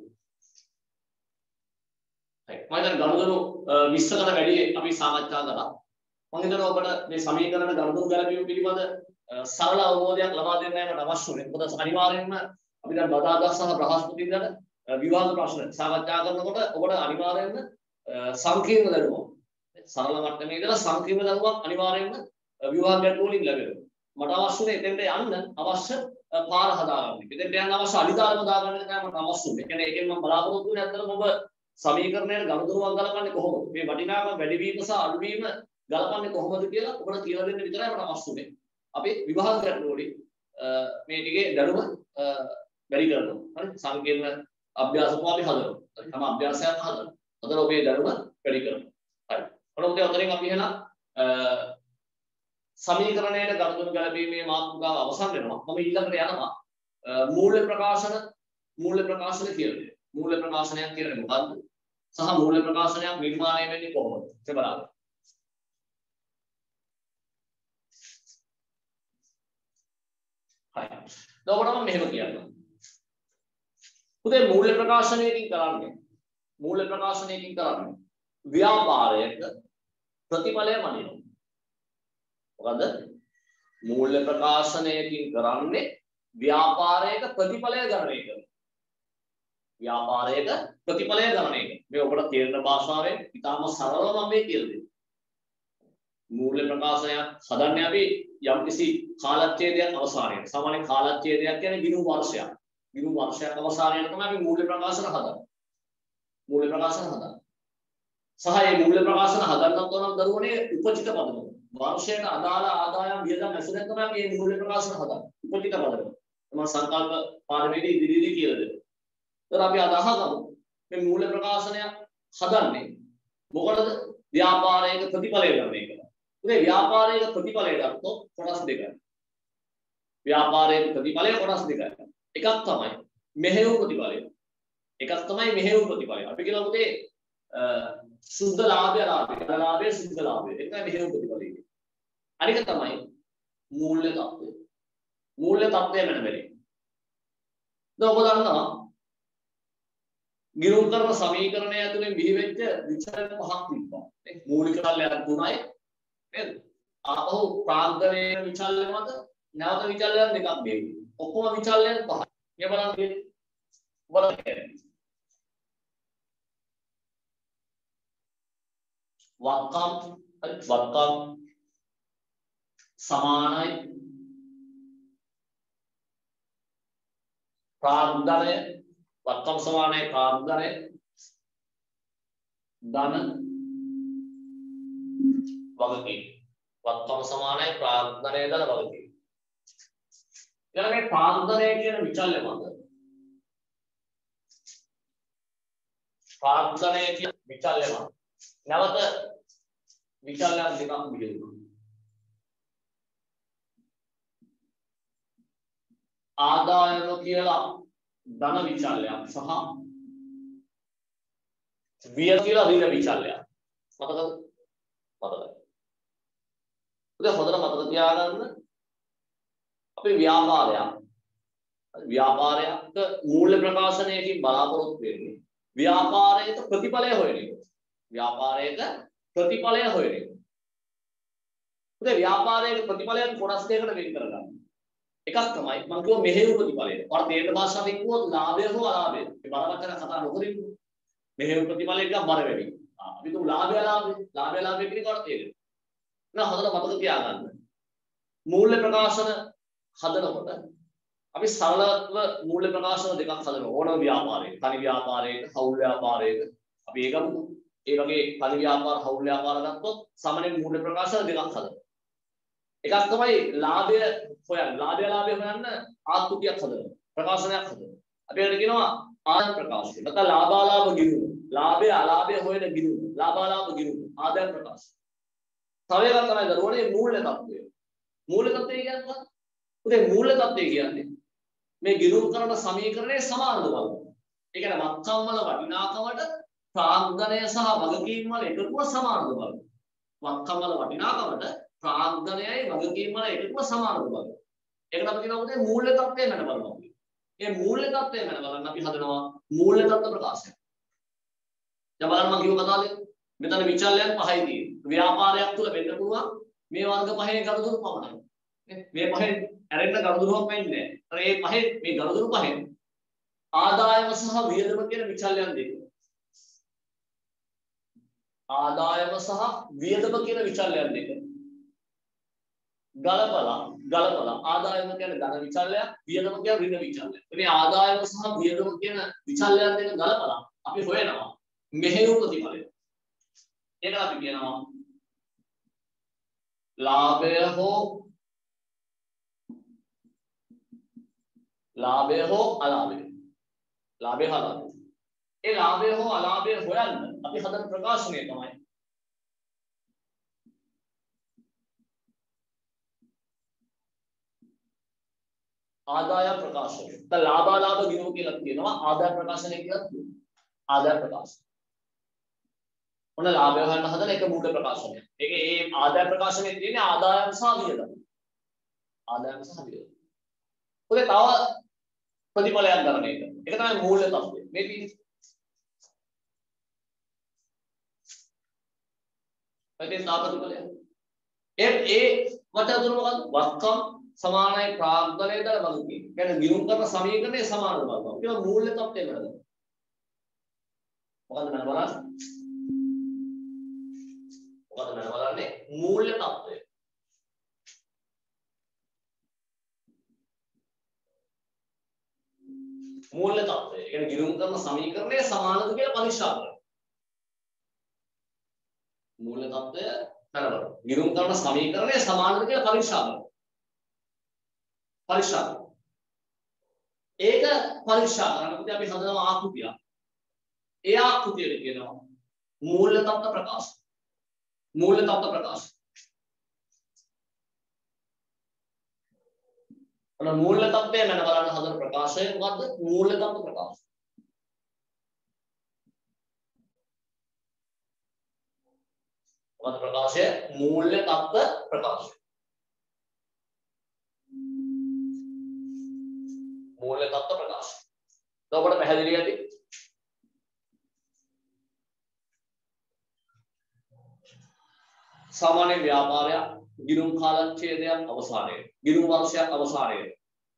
හරි. මම දැන් ගනුදෙනු විස්තර වැඩි අපි සාකච්ඡා කළා. මම හිතනවා ඔබට මේ සමීකරණ ගනුදෙනු ගැලපීම පිළිබඳ සරල අවබෝධයක් ලබා දෙන්න යන්න අවශ්‍ය වෙනවා. මොකද අනිවාර්යයෙන්ම අපි දැන් බදාදා සහ බ්‍රහස්පතින්දා විවාද ප්‍රශ්න සාකච්ඡා කරනකොට ඔබට අනිවාර්යයෙන්ම සංකීර්ණ දැනුමක් සරල මට්ටමේ ඉඳලා සංකීර්ණ දැනුමක් අනිවාර්යයෙන්ම විවාහ ගැටලු වලින් ලැබෙනවා. මට අවශ්‍යනේ එතෙන්ට යන්න අවශ්‍ය පාර හදාගන්න. එතෙන්ට යන්න අවශ්‍ය අඩිතාලම දාගන්න එක තමයි මට අවශ්‍ය වෙන්නේ. ඒ කියන්නේ ඒකෙන් මම බලාපොරොත්තු වෙන්නේ ඇත්තටම ඔබ සමීකරණයට ගනුදෙනුවක් ගලපන්නේ කොහොමද? මේ වටිනාකම වැඩි වීම සහ අඩු වීම ගලපන්නේ කොහොමද කියලා ඔබට කියලා දෙන්න විතරයි මට අවශ්‍ය වෙන්නේ. අපි විවාහ ගැටලු වලින් මේ ටිකේ දැනුම වැඩි කරනවා. හරි? සංකීර්ණ අභ්‍යාසකම අපි හදනවා. හරි? තම අභ්‍යාසයක් හදනවා. අතන ඔබේ දැනුම වැඩි කරනවා. හරි. ඔන්න ඔතනින් අපි එහෙනම් සමීකරණයට ගනුදෙනු ගැලපීමේ මාතෘකාව අවසන් වෙනවා. මම ඊළඟට යනවා මූල්‍ය ප්‍රකාශන කියලා. මූල්‍ය ප්‍රකාශනයක් කියන්නේ මොකක්ද? සහ මූල්‍ය ප්‍රකාශනයක් නිර්මාණය වෙන්නේ කොහොමද? ඒක බලන්න. හරි. එතකොට මම මෙහෙම කියන්නම්. පුතේ මූල්‍ය ප්‍රකාශනයකින් කරන්නේ ව්‍යාපාරයක ප්‍රතිඵලය මනිනවා. මොකද මූල්‍ය ප්‍රකාශනයකින් කරන්නේ ව්‍යාපාරයක ප්‍රතිඵලය ගණනය කරනවා. ව්‍යාපාරයක ප්‍රතිඵලය ගණනය කරනවා. මේ ඔබට තේරෙන භාෂාවෙන් ඉතාම සරලව මම මේ කියලා දෙන්නේ. මූල්‍ය ප්‍රකාශනයක් හදන්නේ අපි යම්කිසි කාලච්ඡේදයක් අවසානයේ. සාමාන්‍ය කාලච්ඡේදයක් කියන්නේ ගිණුම් වර්ෂයක්. ගිණුම් වර්ෂයක් අවසානයේ තමයි අපි මූල්‍ය ප්‍රකාශන හදන්නේ. මූල්‍ය ප්‍රකාශන හදන්නේ. සහ මේ මූල්‍ය ප්‍රකාශන හදන්නත් ඕන දරුවනේ උපචිත පදනම. වර්ෂයට අදාළ ආදායම් වියදම් ඇසුරෙන් තමයි මේ මූල්‍ය ප්‍රකාශන හදන්නේ. උපචිත පදනම. මම සංකල්ප පාඩමේදී ඉදිරියේදී කියලා දෙනවා. ඒතර අපි අදහගමු මේ මූල්‍ය ප්‍රකාශනයක් හදන්නේ මොකටද? ව්‍යාපාරයක ප්‍රතිඵලය ගන්න එක. ඒ ව්‍යාපාරයක ප්‍රතිඵලය ගත්තොත් කොටස් දෙකයි. ව්‍යාපාරයක ප්‍රතිඵලය කොටස් දෙකයි. එකක් තමයි මෙහෙයුම් ප්‍රතිඵලය. අපි කියලා පුතේ සුද්ධ ලාභය සුද්ධ ලාභය. ඒකයි මෙහෙයුම් ප්‍රතිඵලය. අනික තමයි මූල්‍ය තත්ත්වය. මූල්‍ය තත්ත්වය වෙන බැරි. දැන් ඔබ දන්නවා ගිණුම් කරන සමීකරණය ඇතුලේ බිහිවෙච්ච විචලන පහක් තිබ්බා. මූලික කල්යයක් තුනයි නේද? ආපහු ප්‍රාග්ධනයේ විචලන මත නැවත විචලන දෙකක් දෙවි. ඔක්කොම විචලන පහයි. මේ බලන්න වක්කම් සමානයි ප්‍රාග්ධනය වක්කම් සමානයි ප්‍රාග්ධනය ධන වගකීම්. වක්කම් සමානයි ප්‍රාග්ධනය ධන වගකීම්. ඊළඟ මේ ප්‍රාග්ධනය කියන විචල්‍ය මත ප්‍රාග්ධනය කියන විචල්‍ය මත නැවත විචල්‍යයන් දෙකක් බෙදෙනවා. ආදායම කියලා ධන විචල්‍යයක් සහ විය කියලා ඍණ විචල්‍යයක්. මතකයි. උදේ හොඳට මතක තියාගන්න අපි ව්‍යාපාරයක මූල්‍ය ප්‍රකාශනයකින් බලාපොරොත්තු වෙන්නේ ව්‍යාපාරයක ප්‍රතිඵලය හොයන එක. ව්‍යාපාරයක ප්‍රතිඵලය හොයන එක. උදේ ව්‍යාපාරයක ප්‍රතිඵලයන් කොටස් දෙකකට වෙන් කරගන්න. එකක් තමයි මම කිව්ව මෙහෙයු ප්‍රතිඵලය. ඔයාලා තේරෙන භාෂාවෙන් කිව්වොත් ලාභය හෝ අලාභය. මේ බර වචන කතා නොකරින් මෙහෙයු ප්‍රතිඵලය ටිකක් බර වැඩි. අපි තුමු ලාභය කියන එක ඔයාලා තේරෙනවා. නේද? හොඳට මතක තියාගන්න. මූල්‍ය ප්‍රකාශන හදනකොට අපි සරලව මූල්‍ය ප්‍රකාශන දෙකක් හදනවා. ඕනම ව්‍යාපාරයක, තනි ව්‍යාපාරයක, හවුල් ව්‍යාපාරයක අපි ඒ ගමු. ඒ වගේ තනි ව්‍යාපාර, හවුල් ව්‍යාපාර ගත්තොත් සාමාන්‍ය මූල්‍ය ප්‍රකාශන දෙකක් හදනවා. එකක් තමයි ලාභය හොයන්න. ලාභය හොයන්න ආකෘතියක් හදනවා. ප්‍රකාශනයක් හදනවා. අපි ඒකට කියනවා ආදායම් ප්‍රකාශය. නැත්නම් ලාභාලාභ ගිණුම. ලාභය අලාභය හොයන ගිණුම. ලාභාලාභ ගිණුම. ආදායම් ප්‍රකාශය. තව එකක් තමයි දරුවනේ මූල්‍ය තත්ත්වය. මූල්‍ය තත්ත්වය කියන්නේ උදේ මූල්‍ය තත්ත්වය කියන්නේ මේ ගිණුම් කරන සමීකරණයේ සමානද බලන්න. ඒ කියන්නේ වත්කම් වල වටිනාකමට ප්‍රාග්ධනය සහ වගකීම් වල එකතුව සමානද බලන්න. වත්කම් වල වටිනාකමට ප්‍රාග්ධනයයි වගකීම් වල එකතුව සමානද බලන්න. ඒකට අපි කියනවා උදේ මූල්‍ය තත්ත්වය ගැන බලනවා. මේ මූල්‍ය තත්ත්වය ගැන බලන්න අපි හදනවා මූල්‍ය තත්ත්ව ප්‍රකාශය. දැන් බලන්න මම කිව්ව කතාවේ මෙතන විචල්යන් පහයි තියෙනවා. ව්‍යාපාරයක් තුල වෙන්න පුළුවන් මේ වර්ග පහේ ගනුදෙනු පමණයි. මේ පහෙන් ඇරෙන්න ගනුදෙනුවක් වෙන්නේ නැහැ. ඒ පහෙන් මේ ගනුදෙනු පහෙන් ආදායම සහ වියදම කියන විචල්යන් දෙක. ආදායම සහ වියදම කියන විචල්යන් දෙක. ගලපලා ආදායම කියන්නේ ධන විචල්‍යයක්, වියදම කියන්නේ ඍණ විචල්‍යයක්. මේ ආදායම සහ වියදම කියන විචල්යන් දෙක ගලපලා අපි හොයනවා මෙහෙයු ප්‍රතිඵලය. ඒකට අපි කියනවා ලාභය හෝ අලාභය. ඒ ලාභය හෝ අලාභය හොයන්න අපි හදන ප්‍රකාශනය තමයි ආදායම් ප්‍රකාශනය. දැන් ලාභාලාභ ගිණුම කියලා කියනවා ආදාය ප්‍රකාශනය කියලා කියනවා. ආදාය ප්‍රකාශනය. ඔන්න ලාභය හොයන්න හදන එක මූල ප්‍රකාශනය. ඒකේ ඒ ආදාය ප්‍රකාශනයේ තියෙන්නේ ආදායම් සහ වියදම්. ඔය තව ප්‍රතිඵලයක් ගන්න එක. ඒක තමයි මූල්‍ය තත්ත්වය. මේ තියෙන්නේ. ඒකේ තාපතිඵලය. ඒ වචන තුන මොකද්ද? වත්කම් සමානයි ප්‍රාග්ධනය දල වගකීම්. කියන්නේ ගිණුම් කරන සමීකරණය සමානද බලනවා. ඒක මූල්‍ය තත්ත්වය වෙනද? මොකද්ද මම බලන්නේ? මූල්‍ය තත්ත්වය. මූල්‍ය තත්ත්වය. ඒ කියන්නේ ගිණුම් කරන සමීකරණය සමානද කියලා පරීක්ෂා කරනවා. මූල්‍ය තත්ත්වය කරනවා. ගිණුම් කරන සමීකරණය සමානද කියලා පරීක්ෂා කරනවා. ඒක පරීක්ෂා කරනකොට අපි හදනවා ආකෘතියක්. ඒ ආකෘතියට කියනවා මූල්‍ය තත්ත්ව ප්‍රකාශ. මූල්‍ය තත්ත්ව ප්‍රකාශ. අන්න මූල්‍ය තත්ත්වය ගැන බලන්න හදන ප්‍රකාශය මොකද්ද? මූල්‍ය තත්ත්ව ප්‍රකාශ. මොකද ප්‍රකාශය? මූල්‍ය තත්ත්ව ප්‍රකාශය. මූල්‍ය තත්ත්ව ප්‍රකාශ. ඔබට පැහැදිලි ඇති? සාමාන්‍ය ව්‍යාපාරයක් ගිණුම් කාලච්ඡේදයක් අවසානයේ ගිණුම් වර්ෂයක් අවසානයේ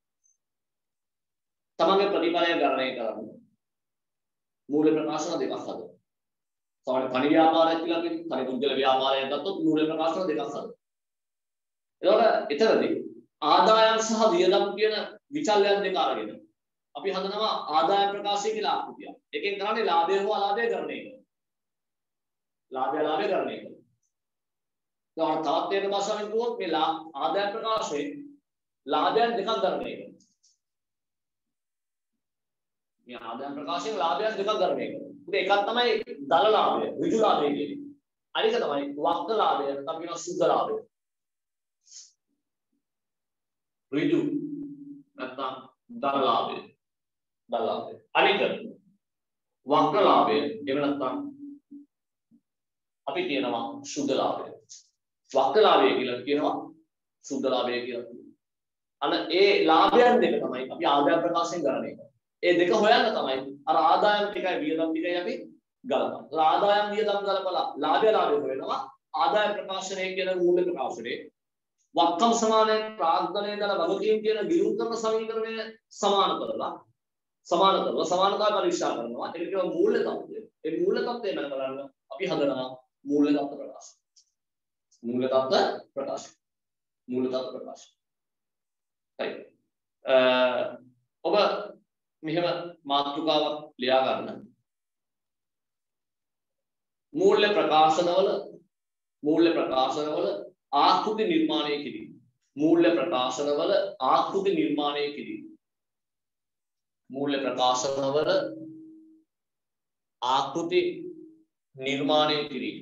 තමන්ගේ ප්‍රතිඵලය ගණනය කරන්න මූල්‍ය ප්‍රකාශන දෙකක් හදනවා. සාමාන්‍ය තනි ව්‍යාපාරයක් කියලා අපි තනි පුද්ගල ව්‍යාපාරයක් ගත්තොත් මූල්‍ය ප්‍රකාශන දෙකක් හදනවා. එතකොට එතරම්දී ආදායම් සහ වියදම් කියන විචල්යන් දෙක අරගෙන අපි හදනවා ආදායම් ප්‍රකාශය කියලා ආකෘතියක්. එකෙන් කරන්නේ ලාභය හෝ අලාභය ගණනය කරනවා. ලාභය ගණනය කරනවා. තවත් දෙයක භාෂාවෙන් කිව්වොත් මේ ආදාය ප්‍රකාශයේ ලාභයන් දෙකක් ගණනය කරනවා. මේ ආදාය ප්‍රකාශයෙන් ලාභයන් දෙකක් ගණනය කරනවා. ඒකක් තමයි දල ලාභය, ඍජු ලාභය කියන්නේ. අනික තමයි වක්ත ලාභය, නැත්නම් කියනවා සුද්ධ ලාභය. ඍජු නැත්නම් දල ලාභය. අනික වක්ත ලාභය, එහෙම නැත්නම් අපි කියනවා සුද්ධ ලාභය. වක්‍ර ලාභය කියලා කියනවා සුද්ධ ලාභය කියලා. අන්න ඒ ලාභයන් දෙක තමයි අපි ආදායම් ප්‍රකාශයෙන් ගණනය කරන්නේ. ඒ දෙක හොයන්න තමයි අර ආදායම් ටිකයි වියදම් ටිකයි අපි ගලපන්නේ. ආදායම් වියදම් ගලපලා ලාභය හොයනවා. ආදායම් ප්‍රකාශනයේ කියන මූල්‍ය ප්‍රකාශනයේ වක්කම් සමානයෙන් ප්‍රාග්ධනයේ දල වගකීම් කියන ගිරුම් කරන සමීකරණය සමාන කරලා සමානතාව පරීක්ෂා කරනවා. ඒක කියව මූල්‍ය තත්ත්වය. ඒ මූල්‍ය තත්ත්වය මත බලන්න අපි හදනවා මූල්‍ය තත්ත්ව ප්‍රකාශ. මූල්‍ය තත්ත්ව ප්‍රකාශ. මූල්‍ය තත්ත්ව ප්‍රකාශ. හරි. ඔබ මෙහෙම මාතෘකාවක් ලියා ගන්න. මූල්‍ය ප්‍රකාශනවල ආකෘති නිර්මාණය කිරීම. මූල්‍ය ප්‍රකාශනවල ආකෘති නිර්මාණය කිරීම. මූල්‍ය ප්‍රකාශනවල ආකෘති නිර්මාණය කිරීම.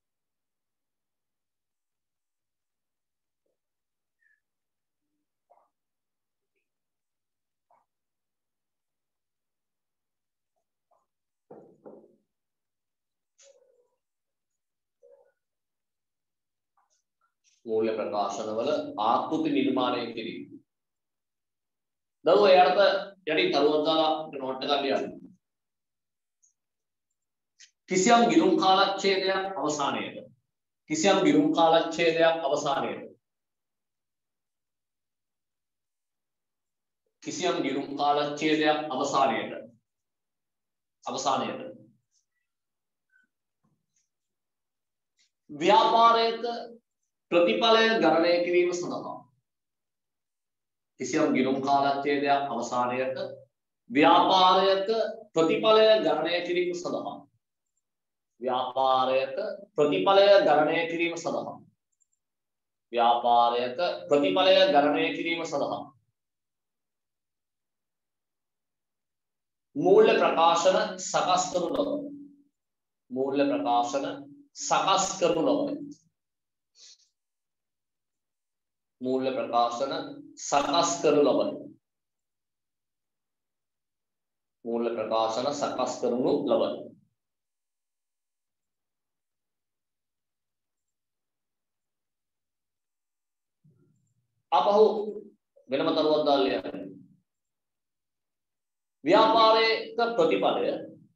මූල්‍ය ප්‍රකාශනවල ආකෘති නිර්මාණය කිරීම. දරුවෝ එයාට යටි තරුවක් දාලා නෝට් එකක් ලියන්න. කිසියම් ගිණුම් කාලච්ඡේදයක් අවසානයේද කිසියම් ගිණුම් කාලච්ඡේදයක් අවසානයේද කිසියම් ගිණුම් කාලච්ඡේදයක් අවසානයේද ව්‍යාපාරයක ප්‍රතිඵලය ගණනය කිරීම සඳහා කිසියම් ගිණුම් කාලච්ඡේදයක් අවසානයේද ව්‍යාපාරයක ප්‍රතිඵලය ගණනය කිරීම සඳහා ව්‍යාපාරයක ප්‍රතිඵලය ගණනය කිරීම සඳහා ව්‍යාපාරයක ප්‍රතිඵලය ගණනය කිරීම සඳහා මූල්‍ය ප්‍රකාශන සකස් කරනු ලබයි. මූල්‍ය ප්‍රකාශන සකස් කරනු ලබයි. මූල්‍ය ප්‍රකාශන සකස් කරනු ලබයි. මූල්‍ය ප්‍රකාශන සකස් කරනු ලබයි. අපහු වෙනම තරුවක් දාලා ලියන්න. ව්‍යාපාරයක ප්‍රතිඵලය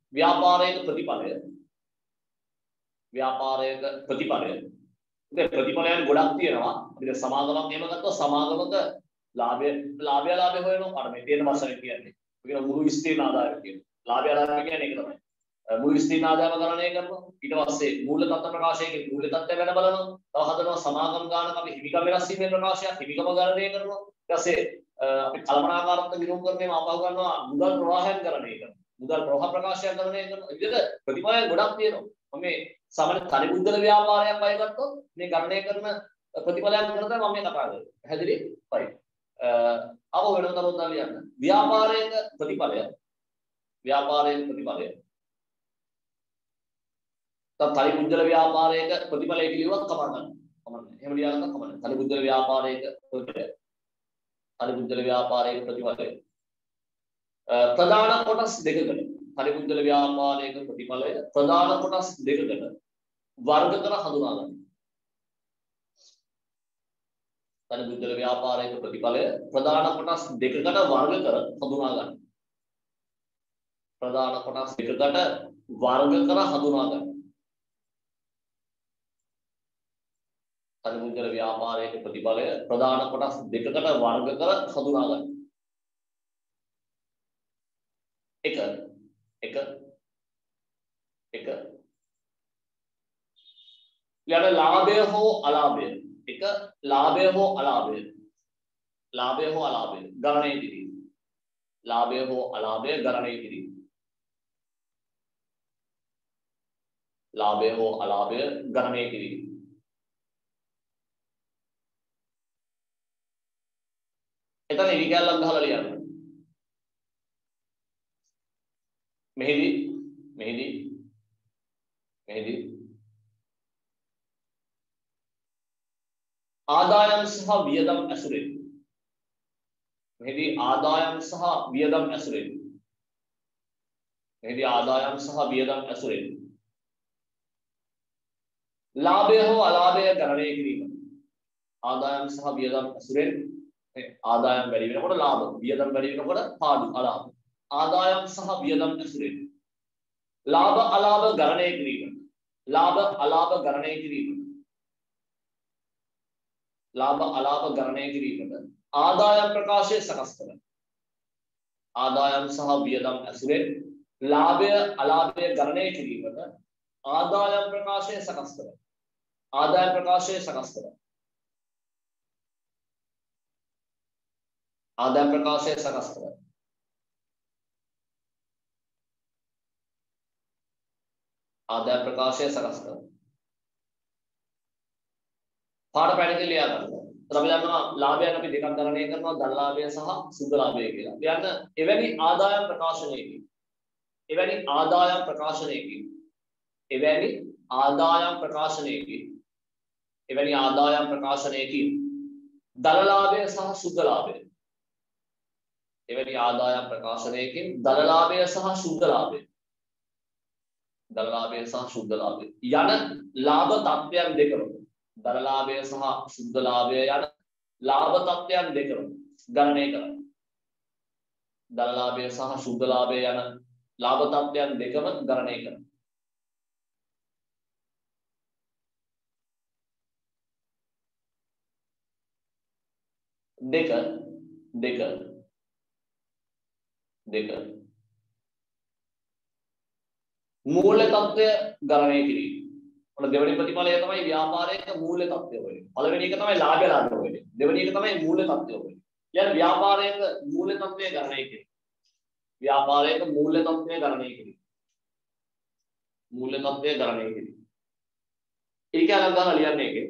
ප්‍රතිඵලයන් ගොඩක් තියෙනවා. අපිට සමාගමක් එහෙම ගත්තොත් සමාගමක ලාභය හොයනවා. අර මේ තියෙන වසරේ කියන්නේ. ඒක මුළු විස්තීර්ණ ආදායම කියන්නේ. ලාභය කියන්නේ ඒක තමයි. මුළු විස්තීර්ණ ආදායම ගණනය කරනවා. ඊට පස්සේ මූල්‍ය තත්ත්ව ප්‍රකාශයකින් මූල්‍ය තත්ත්වය වෙන බලනවා. තව හදනවා සමාගම් ගානක අපි හිමිකම් වෙනස් වීමේ ප්‍රකාශයක් හිමිකම ගණනය කරනවා. ඊට පස්සේ අපි කළමනාකාරත්ව ගිණුම් කරන්නේ අපව ගන්නවා මුදල් ප්‍රවාහයන් ගණනය කරනවා. මුදල් ප්‍රවාහ ප්‍රකාශයක් ගණනය කරනවා. විදිහට ප්‍රතිඵලයන් ගොඩක් තියෙනවා. මම මේ සාමාන්‍ය තනි බුද්ධල ව්‍යාපාරයක් අය ගත්තොත් මේ ගණනය කරන ප්‍රතිඵලයන් ගැන තමයි මම මේ කතා කරන්නේ. පැහැදිලි? හරි. අපව වෙනම තරුවක් දාලා ලියන්න. ව්‍යාපාරයක ප්‍රතිඵලය තනි බුද්ධල ව්‍යාපාරයක ප්‍රතිඵලය කිව්වත් කමක් නැහැ. එහෙම ලියන්න කමක් නැහැ. තනි බුද්ධල ව්‍යාපාරයක ප්‍රතිඵලය. තනි බුද්ධල ව්‍යාපාරයක ප්‍රතිඵලය. ප්‍රධාන කොටස් දෙකකට තනි බුද්ධල ව්‍යාපාරයක ප්‍රතිඵලය ප්‍රධාන කොටස් දෙකකට වර්ග කර හඳුනා ගන්න. තනි බුද්ධල ව්‍යාපාරයක ප්‍රතිඵලය ප්‍රධාන කොටස් දෙකකට වර්ග කර හඳුනා ගන්න. ප්‍රධාන කොටස් දෙකකට වර්ග කර හඳුනා ගන්න. තනි බුද්ධල ව්‍යාපාරයක ප්‍රතිඵලය ප්‍රධාන කොටස් දෙකකට වර්ග කර හඳුනා ගන්න. එක ඊළඟ ලාභය හෝ අලාභය ගණනය කිරීම. ලාභය හෝ අලාභය ගණනය කිරීම. ලාභය හෝ අලාභය ගණනය කිරීම. එතන ඉරිගැල්ලක් ගහලා ලියන්න. මෙහිදී ආදායම් සහ වියදම් ඇසුරෙන් ලාභය හෝ අලාභය ගණනය කිරීම. ආදායම් සහ වියදම් ඇසුරෙන් ආදායම් වැඩි වෙනකොට ලාභ, වියදම් වැඩි වෙනකොට පාඩු අලාභ. ආදායම් සහ වියදම් ඇසුරෙන් ලාභ අලාභ ගණනය කිරීම. ලාභ අලාභ ගණනය කිරීම. ලාභ අලාභ ගණනය කිරීමට ආදායම් ප්‍රකාශය සකස් කරන. ආදායම් සහ වියදම් ඇසුරෙන් ලාභය අලාභය ගණනය කිරීමට ආදායම් ප්‍රකාශය සකස් කරන. ආදායම් ප්‍රකාශය සකස් කරන. ආදායම් ප්‍රකාශය සකස් කරන. ආදායම් ප්‍රකාශය සකස් කරන. පාඩ පැනකේ ලියා ගන්න. අපි දන්නවා ලාභයන් අපි දෙකක් ගණනය කරනවා ධන ලාභය සහ සුද්ධ ලාභය කියලා. කියන්න එවැනි ආදායම් ප්‍රකාශනයකින් එවැනි ආදායම් ප්‍රකාශනයකින් එවැනි ආදායම් ප්‍රකාශනයකින් එවැනි ආදායම් ප්‍රකාශනයකින් ධන ලාභය සහ සුද්ධ ලාභය එවැනි ආදායම් ප්‍රකාශනයකින් ධන ලාභය සහ සුද්ධ ලාභය ධන ලාභය සහ සුද්ධ ලාභය යන ලාභ තත්ත්වයන් දෙකම ධන ලාභය සහ සුද්ධ ලාභය යන ලාභ තත්ත්වයන් දෙකම ගණනය කරන්න. ධන ලාභය සහ සුද්ධ ලාභය යන ලාභ තත්ත්වයන් දෙකම ගණනය කරන්න. දෙක මූල්‍ය තත්ත්වය ගණනය කිරීම. ඔන්න දෙවෙනි ප්‍රතිඵලය තමයි ව්‍යාපාරයක මූල්‍ය තත්ත්වය වෙන්නේ. පළවෙනි එක තමයි ලාභය ලාභය වෙන්නේ. දෙවෙනි එක තමයි මූල්‍ය තත්ත්වය වෙන්නේ. يعني ව්‍යාපාරයක මූල්‍ය තත්ත්වය ගණනය කිරීම. ව්‍යාපාරයක මූල්‍ය තත්ත්වය ගණනය කිරීම. මූල්‍ය තත්ත්වය ගණනය කිරීම. ඒක අලං ගන්න ලියන්නේ ඒකේ.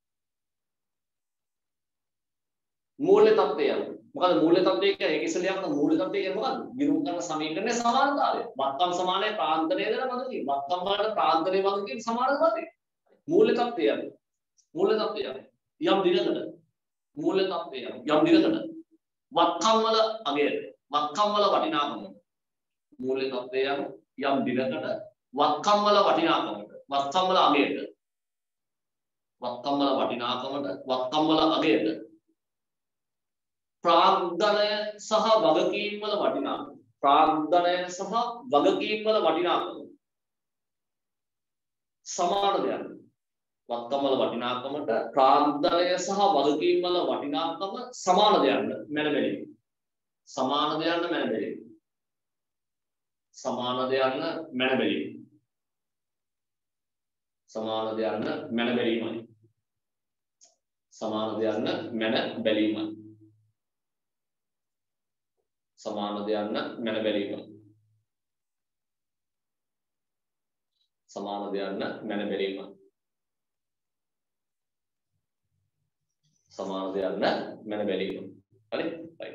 මූල්‍ය තත්ත්වය. මොකද මූල්‍ය තත්ත්වය කියන්නේ ඒක ඉස්සෙල්ලා යන මූල්‍ය තත්ත්වය කියන්නේ මොකද්ද? ගිණුම් කරන සමීකරණයේ සමානතාවය. වත්කම් සමානයි ප්‍රාන්තරය දෙන වගකීම්. වත්කම් වලට ප්‍රාන්තරයේ වගකීම් සමානද නැති. මූල්‍ය තත්ත්වය. මූල්‍ය තත්ත්වය. යම් දිනකට මූල්‍ය තත්ත්වය යම් දිනකට වත්කම් වල අගය වත්කම් වල වටිනාකම මූල්‍ය තත්ත්වය යම් දිනකට වත්කම් වල වටිනාකමට වත්කම් වල අගයට වත්කම් වල වටිනාකමට වත්කම් වල අගයට ප්‍රාග්ධනය සහ වගකීම් වල වටිනාකම ප්‍රාග්ධනය සහ වගකීම් වල වටිනාකම සමාන දෙයක්. වත්කම් වල වටිනාකමට ප්‍රාග්ධනය සහ වගකීම් වල වටිනාකම සමාන දෙයක් මැනබැලීම. සමාන දෙයක් මැනබැලීම. සමාන දෙයක් මැනබැලීම. සමාන දෙයක් මැනබැලීමයි. සමාන දෙයක් මැනබැලීමයි. සමාන දෙයක් මැනබැලීමයි. සමාන දෙයක් මැනබැලීමයි. සමාන දෙයක් මැනබැලීම. හරි? right.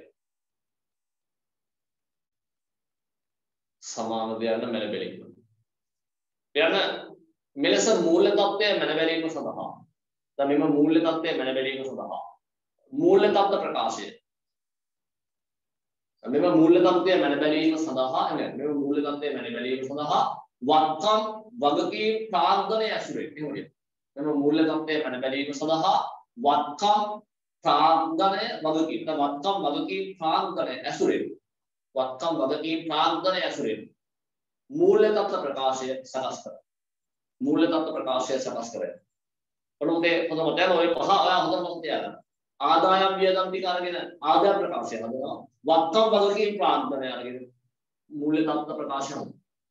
සමාන දෙයක් මැනබැලීම. යන මෙලෙස මූල්‍ය තත්ත්වය මැනබැලීම සඳහා දැන් මෙම මූල්‍ය තත්ත්වය මැනබැලීම සඳහා මූල්‍ය තත්ත්ව ප්‍රකාශය මෙම මූල්‍ය තත්ත්වය මැනබැලීම සඳහා මෙම මූල්‍ය තත්ත්වය මැනබැලීම සඳහා වත්කම් වගකීම් ප්‍රාග්ධනය ඇසුරෙන් එහෙමද මෙම මූල්‍ය තත්ත්වය මැනබැලීම සඳහා වත්කම් ප්‍රාග්ධනය වගකීම් වත්කම් වගකීම් ප්‍රාග්ධනය ඇසුරෙන් වත්කම් වගකීම් ප්‍රාග්ධනය ඇසුරෙන් මූල්‍ය තත්ත්ව ප්‍රකාශය සකස් කරයි. මූල්‍ය තත්ත්ව ප්‍රකාශය සකස් කරයි. ඔළුවේ හොඳම දැන් ඔය පහ ඔයා හොඳම තියාගන්න. ආදායම් වියදම් ටික අරගෙන ආදාය ප්‍රකාශය හදනවා. වත්කම් වගකීම් ප්‍රාග්ධනය අරගෙන මූල්‍ය තත්ත්ව ප්‍රකාශය හදනවා.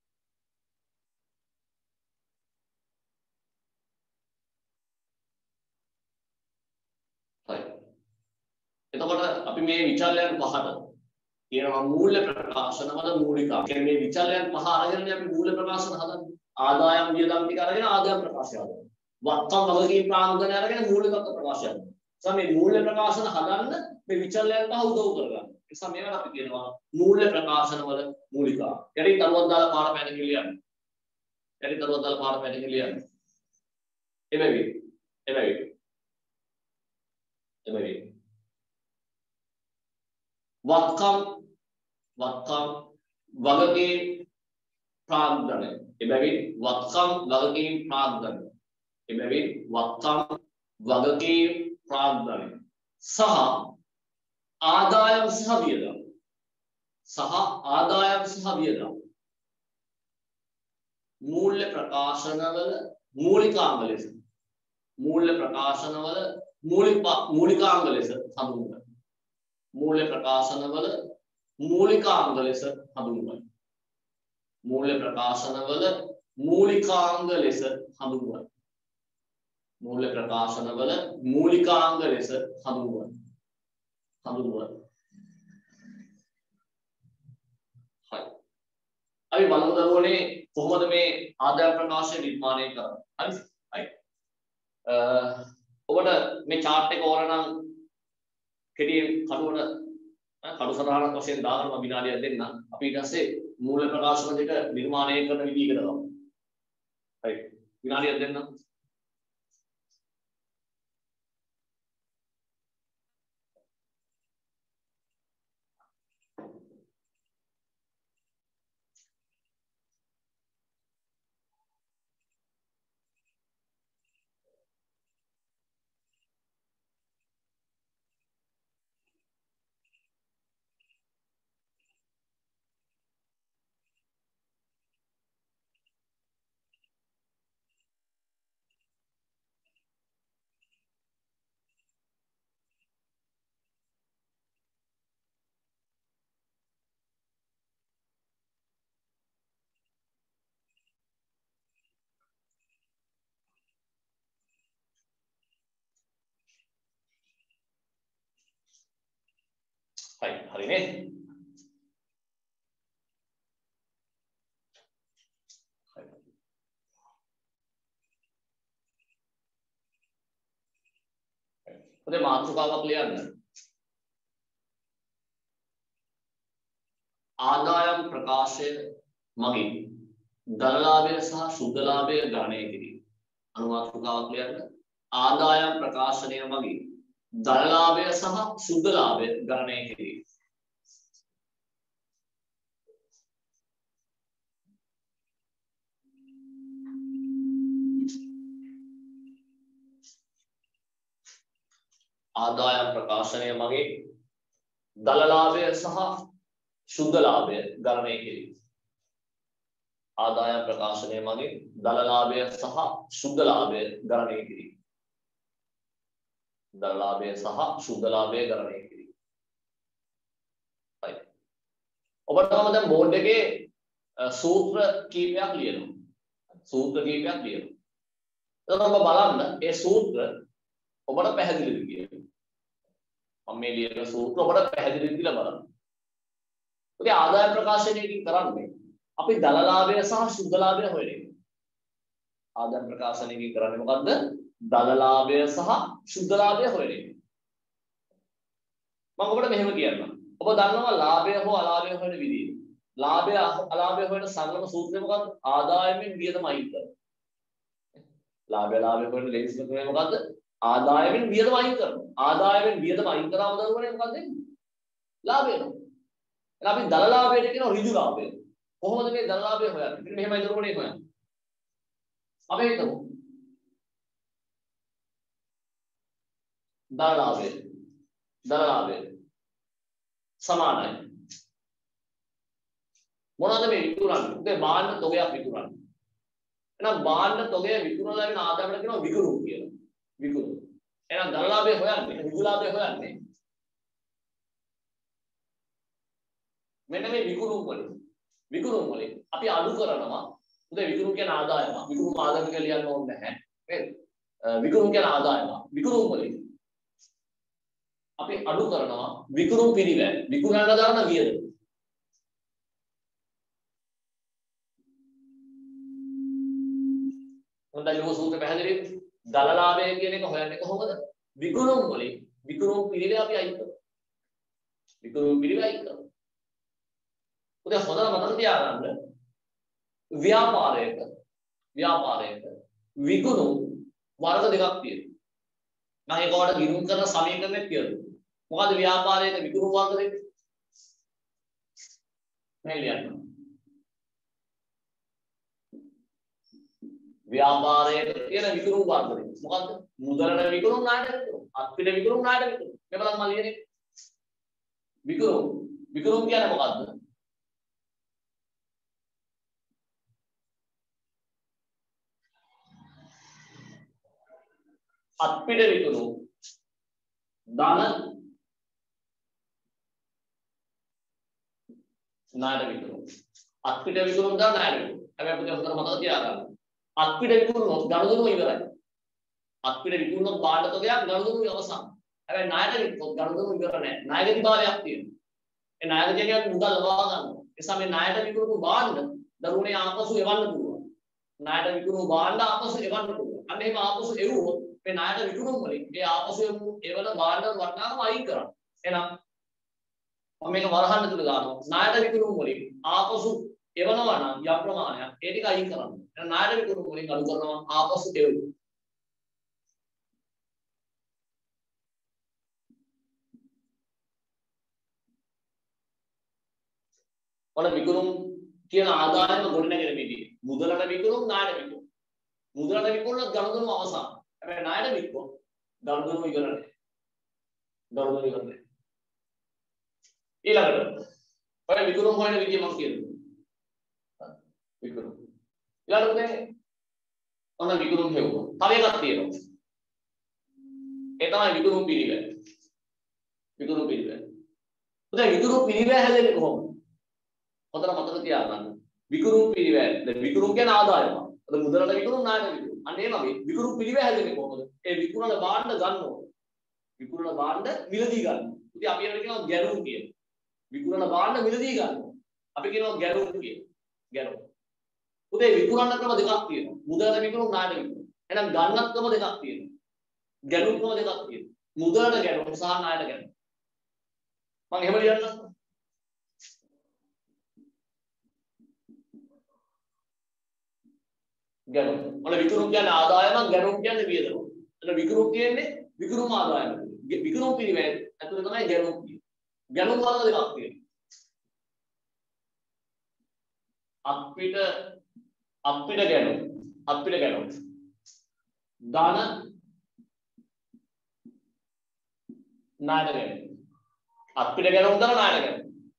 එතකොට අපි මේ විචල්යන් පහට කියනවා මූල්‍ය ප්‍රකාශන වල මූලිකා. කියන්නේ මේ විචල්යන් පහ අරගෙන අපි මූල්‍ය ප්‍රකාශන හදන්නේ. ආදායම් වියදම් ටික අරගෙන ආදායම් ප්‍රකාශය හදනවා. වත්කම් වගකීම් ප්‍රාග්ධනය අරගෙන මූල්‍ය තත්ත්ව ප්‍රකාශය හදනවා. මේ මූල්‍ය ප්‍රකාශන හදන්න මේ විචල්යන් පහ උදව් කරගන්න. ඒ නිසා මේවට අපි කියනවා මූල්‍ය ප්‍රකාශන වල මූලිකා. යටි තරුවක් දාලා පාර පැන කියලා යන්න. යටි තරුවක් දාලා පාර පැන කියලා යන්න. එබැවි වත්කම් වගකීම් ප්‍රාග්ධනය එබැවින් වත්කම් වගකීම් ප්‍රාග්ධනය එබැවින් වත්කම් වගකීම් ප්‍රාග්ධනය සහ ආදායම් සහ වියදම් මූල්‍ය ප්‍රකාශනවල මූලිකාංග ලෙස මූල්‍ය ප්‍රකාශනවල මූලිකාංග ලෙස හඳුන්වයි. මූල්‍ය ප්‍රකාශනවල මූලිකාංග ලෙස හඳුන්වයි. මූල්‍ය ප්‍රකාශනවල මූලිකාංග ලෙස හඳුන්වයි. මූල්‍ය ප්‍රකාශනවල මූලිකාංග ලෙස හඳුන්වයි. හරි. අපි බලමු දරුවනේ කොහොමද මේ ආදාය ප්‍රකාශය නිර්මාණය කරන්නේ. හරිද? හරි. ඔබට මේ chart එක ඕන නම් කෙටියෙන් කඩු සටහනක් වශයෙන් දාගෙන මම විනාඩියක් දෙන්නම්. අපි ඊට පස්සේ මූල්‍ය ප්‍රකාශන දෙක නිර්මාණය කරන විදිහ ඉගෙන ගමු. හරි. විනාඩියක් දෙන්නම්. හරි නේද? ඔතේ මාතෘකාවක් ලියන්න. ආදායම් ප්‍රකාශය මගින් ධනලාභය සහ ශුද්ධලාභය ගණනය කිරීම. අනුමාතෘකාවක් ලියන්න. ආදායම් ප්‍රකාශනය මගින් ධනලාභය සහ ශුද්ධලාභය ගණනය කිරීම. ආදායම් ප්‍රකාශනය මගින් ධනලාභය සහ ශුද්ධලාභය ගණනය කිරීම. ආදායම් ප්‍රකාශනය මගින් ධනලාභය සහ ශුද්ධලාභය ගණනය කිරීම. ධනලාභය සහ ශුද්ධලාභය ගණනය කිරීම. හරි. ඔබට තමයි දැන් බෝඩ් එකේ සූත්‍ර කීපයක් ලියනවා. සූත්‍ර කීපයක් ලියනවා. එතකොට ඔබ බලන්න ඒ සූත්‍ර ඔබට පැහැදිලිද කියලා. මම මේ ලියන සූත්‍ර ඔබට පැහැදිලිද කියලා බලන්න. ඔතේ ආදාය ප්‍රකාශනයකින් කරන්නේ අපි ධනලාභය සහ ශුද්ධලාභය හොයන එක. ආදාය ප්‍රකාශනයකින් කරන්නේ මොකද්ද? ධනලාභය සහ ශුද්ධලාභය හොයන එක. මම ඔබට මෙහෙම කියන්නම්. ඔබ දන්නවා ලාභය හෝ අලාභය හොයන විදිය. ලාභය අලාභය හොයන සංගම සූත්‍රය මොකද්ද? ආදායමෙන් වියදම අයින් කරනවා. ලාභය අලාභය හොයන ලේසිම ක්‍රමය මොකද්ද? ආදායමෙන් වියදම අයින් කරනවා. ආදායමෙන් වියදම අයින් කරාම දරුවනේ මොකක්ද වෙන්නේ? ලාභය එනවා. එහෙනම් අපි ධනලාභයට කියනවා ඍජු ලාභය. කොහොමද මේ ධනලාභය හොයන්නේ? මෙන්න මෙහෙමයි දරුවනේ හොයන්නේ. අපි හිතමු ධනලාභය සමානයි. මොනවද මේ විකුණන්නේ? මේ භාණ්ඩ තොගයක් විකුණන්නේ. එහෙනම් භාණ්ඩ තොගය විකුණලා ලැබෙන ආදායමට කියනවා විකුණුම් කියලා. විකුණුම්. එහෙනම් ධනලාභය හොයන්නේ, ඍජු ලාභය හොයන්නේ. මෙන්න මේ විකුණුම් වලින් අපි අඩු කරනවා. උදේ විකුණුම් කියන ආදායම. විකුණුම් ආදායම කියලා ලියන්න ඕනේ නැහැ. නේද? විකුණුම් කියන ආදායම. විකුණුම් වලින් අපි අඩු කරනවා විකුණුම් පිරිවැය. විකුණන්න දාන වියදම. හොඳයි ලෝක සූත්‍රය පැහැදිලිද? ධනලාභය කියන එක හොයන්නේ කොහොමද? විකුණුම් වලින් විකුණුම් පිරිවැය අපි අයින් කරනවා. විකුණුම් පිරිවැය අයින් කරනවා. උදේ හොඳට මතක තියාගන්න ව්‍යාපාරයක විකුණුම් වර්ග දෙකක් තියෙනවා. මම ඒකට ගිණුම් කරන සමීකරණයක් කියනවා. මොකද ව්‍යාපාරයක විකුණුම් වර්ග දෙක? මේ ලියන්න. ව්‍යාපාරයේ තියෙන විකුණුම් වර්ධනය. මොකද්ද? මුදලට විකුණුම් ණයට විකුණුම්. අත්පිට විකුණුම් ණයට විකුණුම්. මේ බලන්න මම ලියන්නේ. විකුණුම්. විකුණුම් කියන්නේ මොකද්ද? අත්පිට විකුණුම් ධන ණයට විකුණුම්. අත්පිට විකුණුම් ධන ණයට විකුණුම්. හැබැයි අපිට හොඳට මතක තියාගන්න. අත්පිට විකුණුනොත් ගනුදෙනුව ඉවරයි. අත්පිට විකුණුනොත් භාණ්ඩ තොගයක් ගනුදෙනුව අවසන්. හැබැයි ණයට විකුණුනොත් ගනුදෙනුව ඉවර නැහැ. ණයගති භාරයක් තියෙනවා. ඒ ණයගතියකින් මුදල් ලබා ගන්නවා. ඒ නිසා මේ ණයට විකුණුණු භාණ්ඩ දරුවනේ ආපසු එවන්න පුළුවන්. ණයට විකුණුණු භාණ්ඩ ආපසු එවන්න පුළුවන්. අන්න එහෙම ආපසු එවුවොත් මේ ණයට විකුණුම් වලින් ඒ ආපසු එවන භාණ්ඩ වටිනාකම අයින් කරන්න. එහෙනම් මම මේක වරහන් ඇතුළේ දානවා. ණයට විකුණුම් වලින් ආපසු එවනවා නම් යම් ප්‍රමාණයක් ඒ ටික අයින් කරන්න. එහෙනම් ණයට විකුණුම් වලින් අඩු කරනවා ආපසු එවනවා. ඔන්න විකුණුම් කියන ආදායම ගොඩනගෙන විදිහ. මුදලට විකුණුම් ණයට විකුණුම්. මුදලට විකුණුනොත් ගනුදෙනුව අවසන්. හැබැයි ණයට විකුණුනොත් ගනුදෙනුව ඉවර නැහැ. ගනුදෙනුව ඉවර නැහැ. ඊළඟට ඔය විකුණුම් හොයන විදිහ මම කියනවා. විකුණුම්. ඊළඟට මේ ඔන්න විකුණුම් හෙව්වා. තව එකක් තියෙනවා. ඒ තමයි විකුණුම් පිළිවෙල. විකුණුම් පිළිවෙල. දැන් විකුණුම් පිළිවෙල හැදෙන්නේ කොහොමද? හොඳට මතක තියාගන්න. විකුණුම් පිළිවෙල. දැන් විකුණුම් කියන්නේ ආදායම. අද මුදලට විකුණුම් ණයට විකුණුම්. අන්න ඒ වගේ විකුණුම් පිළිවෙල හැදෙන්නේ කොහොමද? ඒ විකුණන භාණ්ඩ ගන්න ඕනේ. විකුණන භාණ්ඩ මිලදී ගන්න. ඉතින් අපි ඒකට කියනවා ගැනුම් කියලා. විකුණන භාණ්ඩ මිලදී ගන්නවා. අපි කියනවා ගැනුම් කියලා. ගැනුම්. උදේ විකුණන ක්‍රම දෙකක් තියෙනවා. මුදලට විකුණුම් ණයට විකුණුම්. එහෙනම් ගන්නත් ක්‍රම දෙකක් තියෙනවා. ගැනුම් ක්‍රම දෙකක් තියෙනවා. මුදලට ගැනුම් සහ ණයට ගැනුම්. මම එහෙම ලියන්නම්. ගැනුම්. මොන විකුණුම් කියන්නේ ආදායම, ගැනුම් කියන්නේ වියදම. එතන විකුණුම් කියන්නේ විකුණුම් ආදායම. විකුණුම් පිළිවෙල ඇතුළේ තමයි ගැනුම් කියන්නේ. ගැනුම් වර්ග දෙකක් තියෙනවා. අපිට ගැනුම්. ධන ණයට ගැනුම්. අපිට ගැනුම් ධන ණයට ගැනුම්.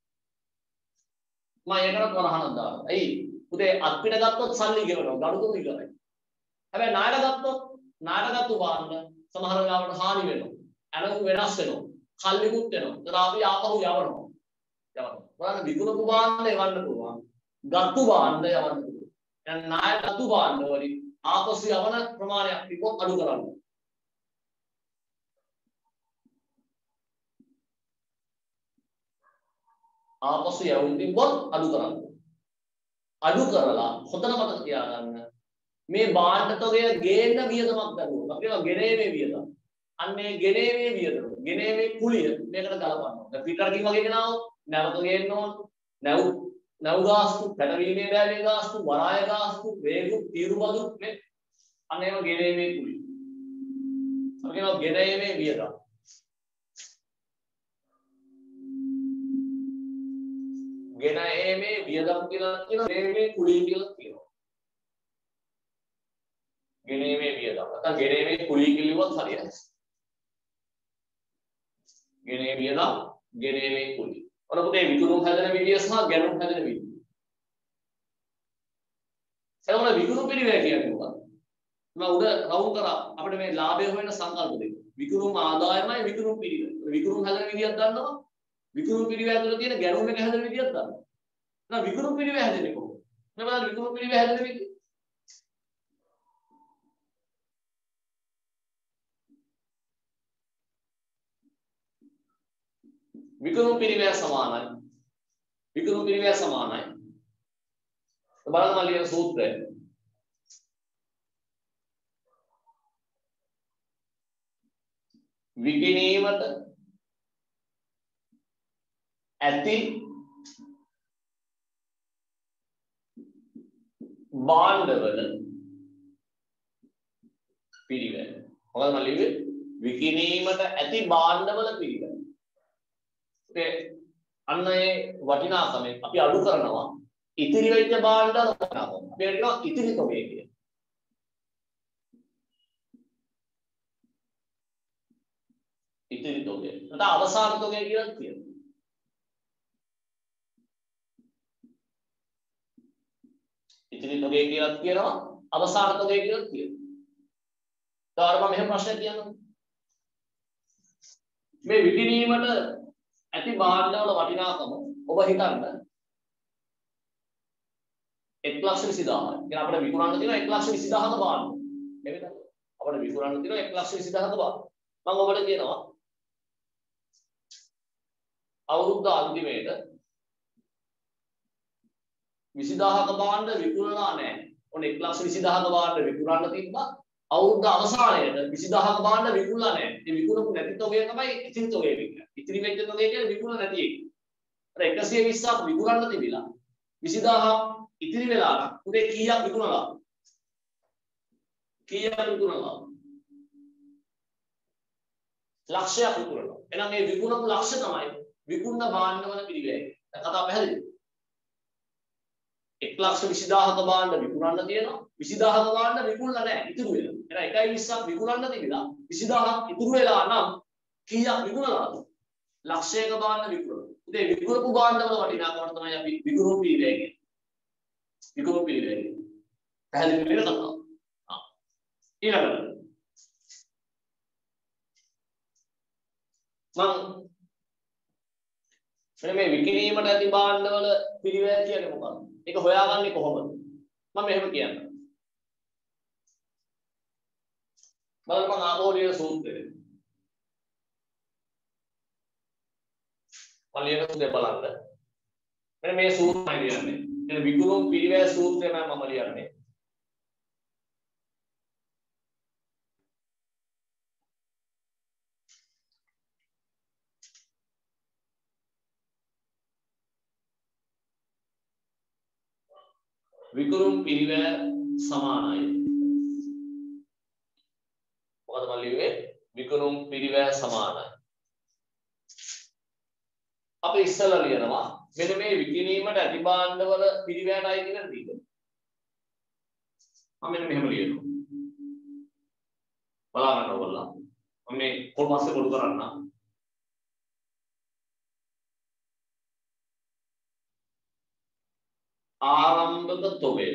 මම ඒකට වරහණක් දානවා. ඇයි? උදේ අපිට ගත්තොත් සල්ලි ගෙවනවා. ගනුදෙනු ඉවරයි. හැබැයි ණයට ගත්තොත් ණයට ගත්තු භාණ්ඩ සමහර වෙලාවට හානි වෙනවා. ඇලුම් වෙනස් වෙනවා. කල්ලිකුත් වෙනවා. ඒතර අපි ආපහු යවනවා. බලන්න විකුණපු භාණ්ඩ එවන්න පුළුවන්. ගත්තු භාණ්ඩ යවන්න පුළුවන්. දැන් ණයට ගත්තු භාණ්ඩ වලින් ආපසු යවන ප්‍රමාණයක් විකොත් අඩු කරන්න. ආපසු යවුම් තිබ්බොත් අඩු කරන්න. අඩු කරලා හොඳට මතක තියාගන්න මේ භාණ්ඩ තොගය ගේන්න වියදමක් දරුවොත් අපි කියනවා ගෙනීමේ වියදම. අන්නේ ගෙනීමේ වියදම. ගෙනීමේ කුලිය මේකට ගලපනවා. දැන් පිටරකින් වගේ ගෙනාවොත් නැවත ගේන්න ඕන. නැව් ගාස්තු, පැටවීමේ බෑවේ ගාස්තු, වරාය ගාස්තු, වේගු, තීරුබදු මේ අනේම ගෙනීමේ කුලිය. අපි කියනවා ගෙනීමේ වියදම. ගෙනීමේ වියදම් කියලා කියනවා ගෙනීමේ කුලිය කියලා කියනවා. ගෙනීමේ වියදම්. නැත්නම් ගෙනීමේ කුලිය කිව්වොත් හරියයි. ගෙනීමේ වියදම්, ගෙනීමේ කුලිය. ඔන්න පුතේ විකුණුම් හැදෙන විදිය සහ ගැනුම් හැදෙන විදිය. එතකොට විකුණුම් පිළිවෙල කියන්නේ මොකක්ද? මම උඩ රවුම් කරා අපිට මේ ලාභය හොයන සංකල්ප දෙක. විකුණුම් ආදායමයි විකුණුම් පිළිවෙල. විකුණුම් හැදෙන විදියක් දන්නවා. විකුණුම් පිළිවෙල ඇතුළේ තියෙන ගැනුම් එක හැදෙන විදියක් දන්නවා. එහෙනම් විකුණුම් පිළිවෙල හැදෙන්නේ කොහොමද? මේ බලන්න විකුණුම් පිළිවෙල හැදෙන විදිය. විකුණුම් පිළිවෙල සමානයි. විකුණුම් පිළිවෙල සමානයි. බලන්න මම ලියන සූත්‍රය. විකිණීමට ඇති භාණ්ඩවල පිළිවෙල. මොකද මම ලිව්වේ විකිණීමට ඇති භාණ්ඩවල පිළිවෙල. ඒ අන්න ඒ වටිනාකම අපි අඩු කරනවා. ඉතිරි වෙච්ච භාණ්ඩ වටිනාකම. අපි කියනවා ඉතිරි තොගය කියලා. ඉතිරි තොගය. නැත්නම් අවසාන තොගය කියලා කියනවා. ඉතිරි තොගය කියලා කියනවා අවසාන තොගය කියලා කියනවා. ඊට මම මෙහෙම ප්‍රශ්නයක් කියන්නම්. මේ විකිණීමට ඇති භාණ්ඩවල වටිනාකම ඔබ හිතන්න 1,20,000යි. කියන අපිට විකුණන්න තියෙනවා 1,20,000ක භාණ්ඩ. නේද? අපිට විකුණන්න තියෙනවා 1,20,000ක භාණ්ඩ. මම ඔබට කියනවා අවුරුද්ද අන්තිමේට 20,000ක භාණ්ඩ විකුණලා නැහැ. ඔන්න 1,20,000ක භාණ්ඩ විකුණන්න තිබ්බා. අවුරුද්ද අවසානයේට 20,000ක භාණ්ඩ විකුණලා නැහැ. ඒ විකුණපු නැති තොගය තමයි ඉතිරි තොගය කියන්නේ. ඉතිරි වෙච්ච තොගය කියන්නේ විකුණ නැති එක. අර 120ක් විකුණන්න තිබිලා 20,000ක් ඉතිරි වෙලා නම් උදේ කීයක් විකුණලා? කීයක් විකුණලා? ලක්ෂයක් විකුණලා. එහෙනම් මේ විකුණපු ලක්ෂ තමයි විකුණන භාණ්ඩවල පිළිවෙල. දැන් කතාව පැහැදිලිද? 1,20,000ක භාණ්ඩ විකුණන්න තියෙනවා 20,000ක භාණ්ඩ විකුණලා නැහැ ඉතුරු වෙලා. එහෙනම් 1,20ක් විකුණන්න තිබිලා 20,000ක් ඉතුරු වෙලා නම් කීයක් විකුණලාද? ලක්ෂයක භාණ්ඩ විකුණලා. උදේ විකුණපු භාණ්ඩවල වටිනාකම තමයි අපි විකුණු පිළිවෙල කියන්නේ. විකුණු පිළිවෙල. පැහැදිලි වෙන කතාව. ඊළඟට මම මේ විකිණීමට ඇති භාණ්ඩවල පිළිවෙල කියන්නේ මොකක්ද? ඒක හොයාගන්නේ කොහොමද? මම මෙහෙම කියන්නම්. බලන්න මම ආපෝලිය සූත්‍රය. මම ලියන සූත්‍රය බලන්න. මෙන්න මේ සූත්‍රය ලියන්නේ. එන විකුණුම් පිළිවෙල සූත්‍රය මම ලියන්නේ. විකුණුම් පිළිවෙල සමානයි. මොකද මම ලියුවේ විකුණුම් පිළිවෙල සමානයි. අපි ඉස්සෙල්ලා ලියනවා මෙන්න මේ විකිණීමට ඇති භාණ්ඩවල පිළිවෙලටයි කියලා තියෙනවා. මම මෙන්න මෙහෙම ලියනවා. බලා ගන්න ඕගොල්ලෝ. මම මේ කොල්පස්සේ පොඩු කරන්න. ආරම්භක තොගය.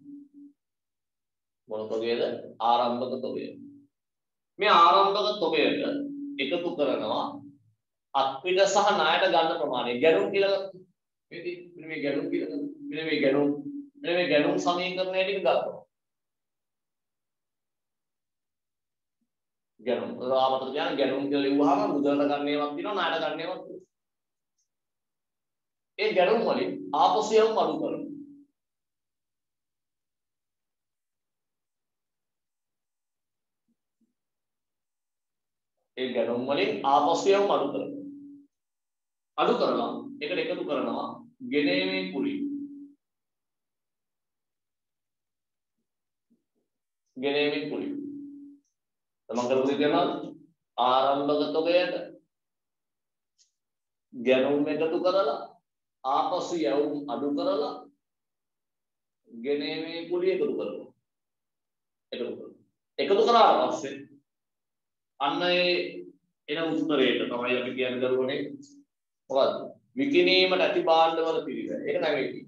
මොන තොගයද? ආරම්භක තොගය. මේ ආරම්භක තොගයට එකතු කරනවා අත්පිට සහ ණයට ගන්න ප්‍රමාණය. ගැනුම් කියලා මෙන්න මේ ගැනුම් කියලා මෙන්න මේ ගැනුම් සමීකරණය ටික ගන්නවා. ගැනුම් රාමතර කියන ගැනුම් කියලා ලිව්වහම මුදලට ගන්න ඒවාක් තියෙනවා ණයට ගන්න ඒවාක් තියෙනවා. ඒ ගැනුම් වලින් ආපසු යවුම් අඩු කරනවා. ඒ ගැනුම් වලින් ආපසු යවුම් අඩු කරනවා. අඩු කරලා ඒකට එකතු කරනවා ගෙනීමේ කුලිය. ගෙනීමේ කුලිය. තමන් කරපු දේ කියනවා ආරම්භක තොගයට ගැනුම් එකතු කරලා ආපසු යවුම් අඩු කරලා ගෙනීමේ කුලිය එකතු කරනවා. එකතු කරාට පස්සේ අන්න ඒ එන උත්තරේට තමයි අපි කියන්නේ දරුවනේ මොකද්ද? විකිණීමට ඇති භාණ්ඩවල පිළිවෙල. ඒක තමයි.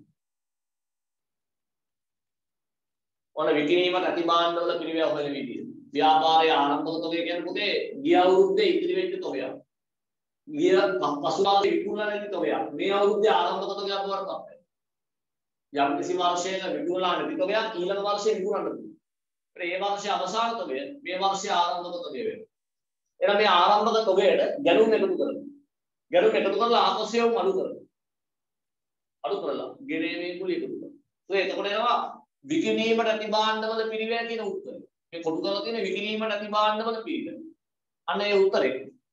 ඔන්න විකිණීමට ඇති භාණ්ඩවල පිළිවෙල හොයන විදිය. ව්‍යාපාරයේ ආරම්භක තොගය කියන්නේ පුතේ ගිය අවුරුද්දේ ඉතිරි වෙච්ච තොගයක්. ගිය පසුකාලේ විකුණලා නැති තොගයක්. මේ අවුරුද්දේ ආරම්භක තොගයක් බවට පත් වෙනවා. යම් කිසි වර්ෂයක විකුණලා නැති තොගයක් ඊළඟ වර්ෂයේ විකුණන්න පුළුවන්. ඒ වර්ෂයේ අවසාන තොගය මේ වර්ෂයේ ආරම්භක තොගය වෙනවා. එහෙනම් මේ ආරම්භක තොගයට ගැනුම් එකතු කරනවා. ගැනුම් එකතු කරලා ආපසු යවුම් අඩු කරනවා. අඩු කරලා ගෙනීමේ කුලිය එකතු කරනවා. ඒ එතකොට එනවා විකිණීමට ඇති භාණ්ඩවල පිළිවෙල කියන උත්තරය. මේ කොටු කරලා තියෙන විකිණීමට ඇති භාණ්ඩවල පිළිවෙල. අන්න ඒ උත්තරේ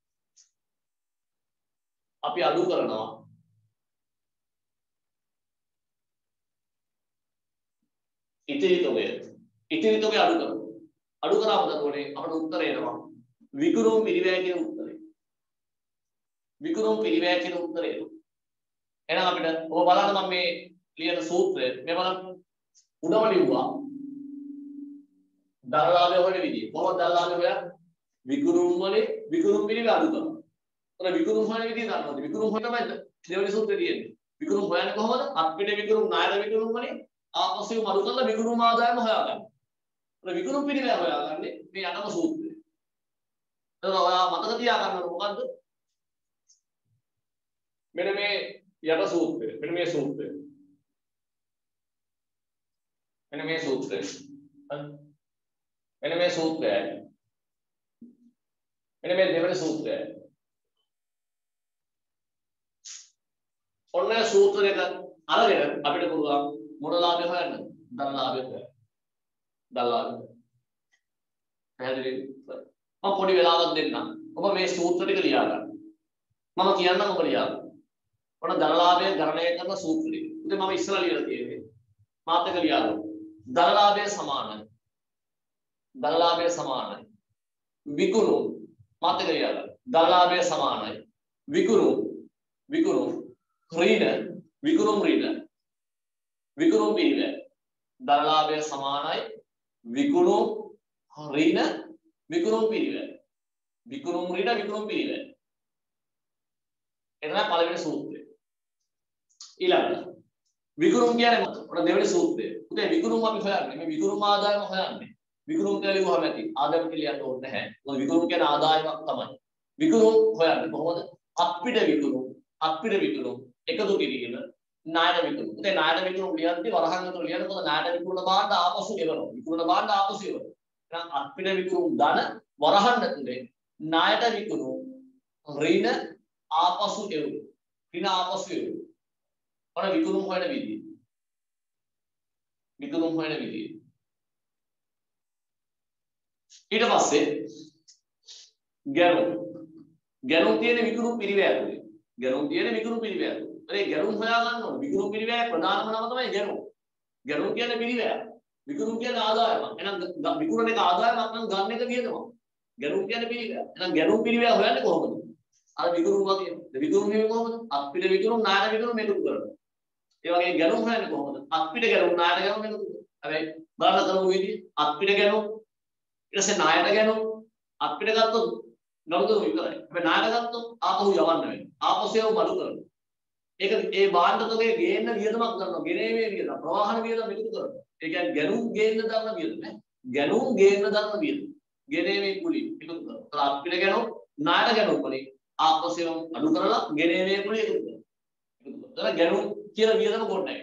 අපි අඩු කරනවා ඉතිරි තොගය. ඉතිරි තොගය අඩු කරනවා. අඩු කරාම දරුවනේ අපට උත්තරය එනවා විකුණුම් පිළිවෙල කියන උත්තරය. විකුණුම් පිළිවෙල කියන උත්තරය. එහෙනම් අපිට ඔබ බලන්න මම මේ ලියන සූත්‍රය මේ බලන්න උඩම ලිව්වා. දරලාභය හොයන විදිය. කොහොමද දරලාභය හොයන්නේ? විකුණුම් වලින් විකුණුම් පිළිවෙල අඩු කරනවා. ඔන්න විකුණුම් හොයන විදිය දන්නවද? විකුණුම් හොයන තමයි දෙවෙනි සූත්‍රයේ තියෙන්නේ. විකුණුම් හොයන්නේ කොහොමද? අත්පිට විකුණුම් ණයද විකුණුම් වලින් ආපස්සෙ මඩු කරලා විකුණුම් ආදායම හොයාගන්න. ඔන්න විකුණුම් පිළිවෙල හොයාගන්නේ මේ යනම සූත්‍රය. එතකොට ඔයා මතක තියාගන්න ඕන මොකද්ද? මෙන්න මේ යට සූත්‍රය. මෙන්න මේ සූත්‍රය. මෙන්න මේ සූත්‍රය. මෙන්න මේ සූත්‍රය. මෙන්න මේ දෙවෙනි සූත්‍රය. ඔන්න සූත්‍ර දෙක අරගෙන අපිට පුළුවන් මොන ලාභය හොයන්න? ධන ලාභය හොයන්න. ධන ලාභය. පැහැදිලිද? මම පොඩි වෙලාවක් දෙන්නම්. ඔබ මේ සූත්‍ර ටික ලියා ගන්න. මම කියන්නම් ඔබ ලියා ගන්න. ඔන්න ධන ලාභය ගණනය කරන සූත්‍රය. ඉතින් මම ඉස්සරහ ලියලා තියෙන්නේ. මාත් එක ලියා ගන්න. ධන ලාභය සමානයි. ධන ලාභය සමානයි. විකුණු මාත් එක ලියා ගන්න. ධන ලාභය සමානයි. විකුණු ඍණ විකුණුම් ඍණ විකුණුම් පිළිවෙල ධන ලාභය සමානයි. විකුණු ඍණ විකුණුම් පිළිවෙල විකුණුම් ඍණ විකුණුම් පිළිවෙල එතන පළවෙනි සූත්‍රය. ඊළඟට විකුණුම් කියන්නේ මොකක්ද? ඔන්න දෙවෙනි සූත්‍රය. උදේ විකුණුම් අපි හොයන්නේ. මේ විකුණුම් ආදායම හොයන්නේ. විකුණුම් කියලා කිව්වම ඇති. ආදායම කියලා කියන්න ඕනේ නැහැ. මොකද විකුණුම් කියන්නේ ආදායමක් තමයි. විකුණුම් හොයන්නේ කොහොමද? අත්පිට විකුණුම් එකතු කිරීම ණයට විකුණුම්. උදේ ණයට විකුණුම් ලියද්දි වරහන් අතර ලියනකොට ණයට විකුණන භාණ්ඩ ආපසු ගෙවනවා. විකුණන භාණ්ඩ ආපසු ගෙවනවා. එහෙනම් අත්පිට විකුණුම් ධන වරහන් ඇතුලේ ණයට විකුණුම් ඍණ ආපසු ගෙවනවා. ඍණ ආපසු ගෙවනවා. ඔන්න විකුණුම් හොයන විදිය. විකුණුම් හොයන විදිය. ඊට පස්සේ ගැනුම් තියෙන විකුණුම් පිළිවෙල ඇතුලේ. ගැනුම් තියෙන විකුණුම් පිළිවෙල ඇතුලේ. ඒ ගැනුම් හොයා ගන්න ඕන. විකුණුම් පිළිවෙල ප්‍රධානම නම තමයි ගැනුම්. ගැනුම් කියන්නේ පිළිවෙල. විකුණුම් කියන්නේ ආදායමක්. එහෙනම් විකුණන එක ආදායමක් නම් ගන්න එක වියදමක්. ගැනුම් කියන්නේ පිළිවෙල. එහෙනම් ගැනුම් පිළිවෙල හොයන්නේ කොහොමද? අර විකුණුම් වගේ. විකුණුම් කියන්නේ කොහොමද? අපිට විකුණුම් ණයට විකුණුම් එකතු කරනවා. ඒ වගේ ගැනුම් හොයන්නේ කොහොමද? අපිට ගැනුම් ණයට ගැනුම් එකතු කරනවා. හැබැයි බලන්න කරමු විදිහ අපිට ගැනුම් ඊට පස්සේ ණයට ගැනුම් අපිට ගත්තොත් නමුත් විතරයි. හැබැයි ණයට ගත්තොත් ආපහු යවන්න වෙනවා. ආපහු ඒව මඩු කරනවා. ඒක ඒ භාණ්ඩ තොගේ ගේන්න වියදමක් ගන්නවා. ගෙනීමේ වියදම, ප්‍රවාහන වියදම එකතු කරනවා. ඒ කියන්නේ ගැනුම් ගේන්න දාන වියදම නේ. ගැනුම් ගේන්න දාන වියදම. ගෙනීමේ කුලි එකතු කරනවා. අපිට ගැනුම් ණයට ගැනුම් වලින් ආපහු ඒව අඩු කරලා ගෙනීමේ කුලි එකතු කරනවා. එතන ගැනුම් කියලා වියදම ගොඩනැගෙනවා.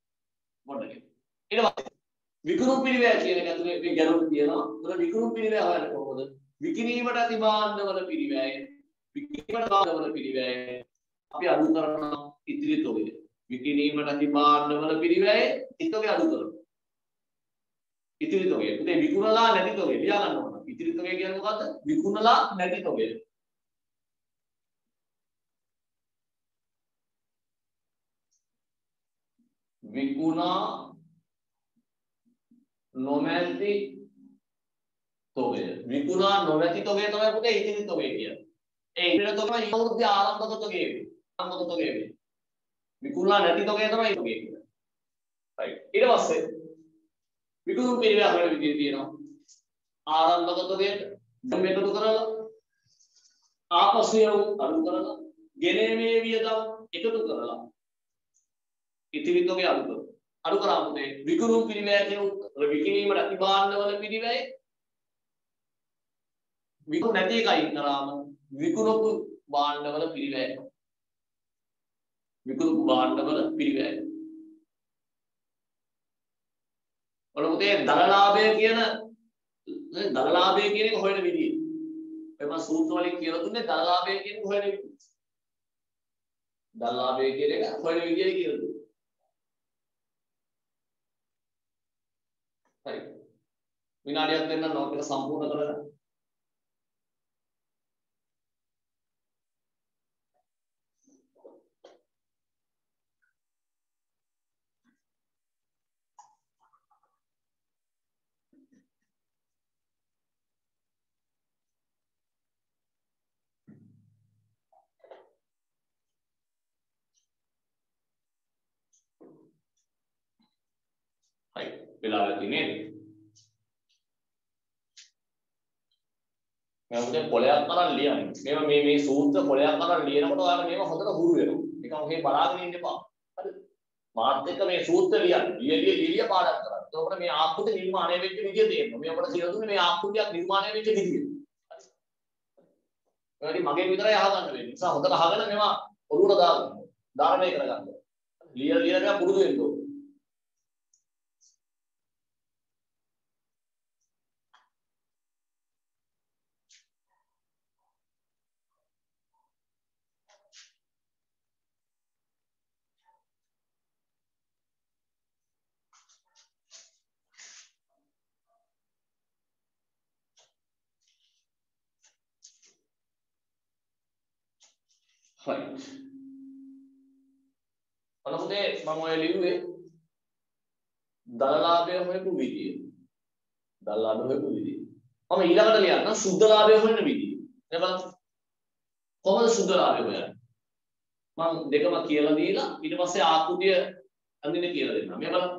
ඊට පස්සේ විකුණුම් පිළිවෙල කියන එක ඇතුලේ මේ ගැනුම් තියෙනවා. ඒතර විකුණුම් පිළිවෙල හොයන්නේ කොහොමද? විකිණීමට ඇති භාණ්ඩවල පිළිවෙල, විකිණීමට භාණ්ඩවල පිළිවෙල අපි අඩු කරන ඉතිරි තොගය. විකිණීමට ඇති භාණ්ඩවල පිළිවෙල ඉතෝගේ අඩු කරනවා. ඉතිරි තොගය. උදේ විකුණලා නැති තොගය ලියා ගන්න ඕන. ඉතිරි තොගය කියන්නේ මොකද්ද? විකුණලා නැති තොගය. විකුණා නොමැති තොගය. විකුණා නොමැති තොගය තමයි පුතේ ඉතිරි තොගය කියන්නේ. ඒ ඉතිරි තොගය තමයි අවුරුද්දේ ආරම්භක තොගය වෙන්නේ. ආරම්භක තොගය වෙන්නේ. විකුණා නැති තොගය තමයි තොගය කියන්නේ. right. ඊට පස්සේ විකුණුම් පිළිවෙල හොයන විදිය තියෙනවා. ආරම්භක තොගයට ධන එකතු කරලා ආපසු අඩු කරලා ගෙනීමේ වියදම් එකතු කරලා ඉතිරි තොගය අඩු කරනවා. අඩු කරාම මේ විකුණුම් පිළිවෙල කියන විකිණීමට ඇති භාණ්ඩවල පිළිවෙල විකුණු නැති එකයි කරාම විකුණපු භාණ්ඩවල පිළිවෙල. විකුණපු භාණ්ඩවල පිළිවෙල. ඔලොතේ දලලාභය කියන එක හොයන විදිය. එම සූත්‍ර වලින් කියලා දුන්නේ දලලාභය කියන එක හොයන විදිය. දලලාභය කියන එක හොයන විදියයි කියලා දුන්නේ. හරි. විනාඩියක් දෙන්න නෝට් එක සම්පූර්ණ කරගන්න. හරි. වෙලාව තියෙන්නේ. මේ පොලයක් කරන් ලියන්නේ. මේ සූත්‍ර පොලයක් කරන් ලියනකොට ඔයාලා මේව හොඳට හුරු වෙනවා. නිකන් ඔහේ බලාගෙන ඉන්න එපා. හරිද? මාත් එක්ක මේ සූත්‍ර ලියන්න. ලිය පාඩම් කරන්න. එතකොට මේ ආකෘති නිර්මාණය වෙච්ච විදිය තේරෙනවා. මේ අපිට කියලා දුන්නේ මේ ආකෘතියක් නිර්මාණය වෙච්ච විදිය. හරි. මගේ විතරයි අහගන්න වෙන්නේ. නිසා හොඳට අහගෙන මේවා ඔළුවට දාගන්න. ධාරණය කරගන්න. ලියලා පුරුදු වෙන්න ඕනේ. Right. අනමුදේ මම ඔය ලිව්වේ දලලාභය හොයපු විදිය. දලලාභය හොයපු විදිය. මම ඊළඟට ලියන්න සුද්ධලාභය හොයන විදිය. එබලන්න. කොහොමද සුද්ධලාභය හොයන්නේ? මම දෙකම කියලා දීලා ඊට පස්සේ ආකෘතිය අඳින්න කියලා දෙන්නම්. මේ බලන්න.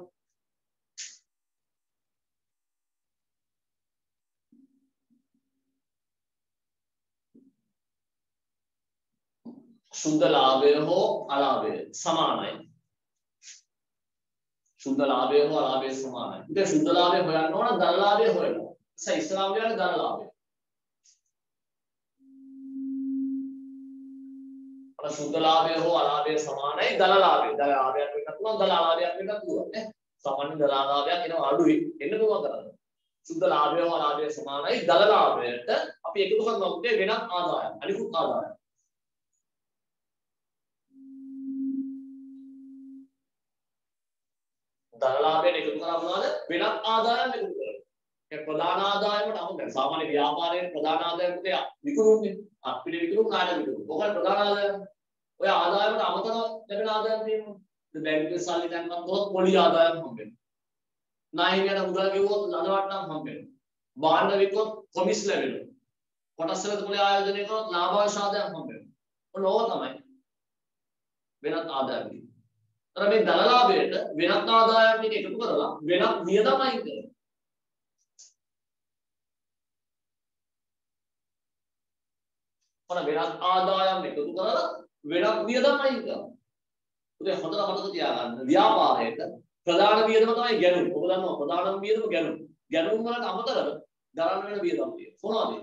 शुद्ध लाभे हो अलाभे समानයි शुद्ध लाभे हो अलाभे समानයි ඉතින් शुद्ध लाभे හොයන්න ඕන ධන ලාභය හොයන්න ඉතින් ඉස්ලාම් කියන්නේ ධන ලාභය අර शुद्ध लाभे हो अलाभे समानයි ධන ලාභය ලාභයක් වෙන්නත් පුළුවන් ධන ලාභයක් වෙන්නත් පුළුවන් නේ සාමාන්‍ය ධන ලාභයක් එනවා අඩුයි එන්න පුළුවන් කරන්නේ शुद्ध लाभे हो अलाभे समानයි ධන ලාභයට අපි එකතු කරනවා වෙනත් ආදායම් අනිකුත් ආදායම් ධනලාභයට එකතු කරා මොනවාද වෙනත් ආදායම් එකතු කරනවා ඒ ප්‍රධාන ආදායමට අමු දැන් සාමාන්‍ය ව්‍යාපාරයේ ප්‍රධාන ආදායම පුතේ විකුණුන්නේ අපිට විකුණු කාට විකුණු ඔකයි ප්‍රධාන ආදායම ඔය ආදායමට අමතරව ලැබෙන ආදායම් තියෙනවා දැන් බැංකුවේ සල්ලි දැම්මම තොත් පොලි ආදායම් හම්බෙනවා නායකයන් මුදල් ගෙවුවොත් ලදවට්ටම් හම්බෙනවා භාණ්ඩ විකුණුවොත් කොමිස් ලැබෙනවා කොටස් වලට පොලි ආයෝජනය කරොත් ලාභාංශ ආදායම් හම්බෙනවා ඔන්න ඕක තමයි වෙනත් ආදායම් අර මේ ධනලාභයට වෙනත් ආදායම් ටික එකතු කරලා වෙනත් වියදම් අයින් කරනවා. ඔන්න වෙනත් ආදායම් එකතු කරලා වෙනත් වියදම් අයින් කරනවා. උදේ හොඳට මතක තියාගන්න ව්‍යාපාරයක ප්‍රධාන වියදම තමයි ගැනුම්. ඔබ දන්නවා ප්‍රධානම වියදම ගැනුම්. ගැනුම් වලට අමතරව දරන්න වෙන වියදම් තියෙනවා. මොනවද?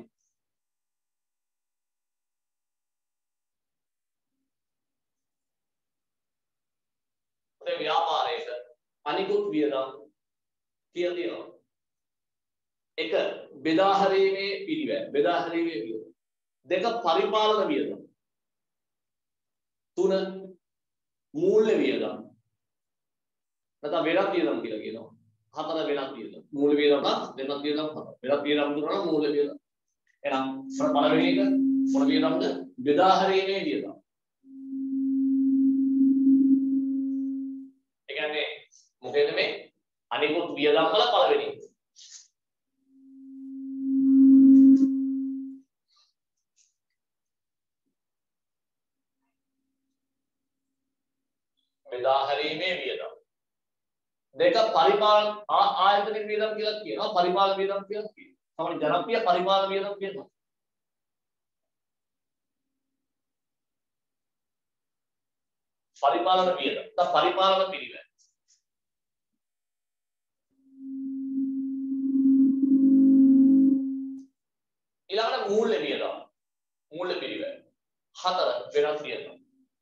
ව්‍යාපාරයක අනිකුත් වියදම් කියලා තියෙනවා. එක බෙදා හැරීමේ පිළිවෙල. බෙදා හැරීමේ වියදම්. දෙක පරිපාලන වියදම්. තුන මූල්‍ය වියදම්. නැත්නම් වෙනත් වියදම් කියලා කියනවා. හතර වෙනත් වියදම්. මූල්‍ය වියදම් වෙනත් වියදම් හතර. වෙනත් වියදම් දුන්නා මූල්‍ය වියදම්. එහෙනම් පළවෙනි එක මොන වියදම්ද? බෙදා හැරීමේ වියදම්. මොකද මේ අනිකුත් වියදම් වල පළවෙනි බෙදා හැරීමේ වියදම් දෙක පරිපාලන ආයතනික වියදම් කියලා කියනවා පරිපාලන වියදම් කියලා කියනවා තමයි ජනප්‍රිය පරිපාලන වියදම් කියනවා පරිපාලන වියදම් පරිපාලන පිළිවෙල ඊළඟට මූල්‍ය වියදම් මූල්‍ය පිළිවෙල හතර වෙනත් වියදම්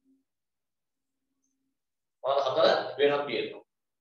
මොනවාද හතර වෙනත් වියදම්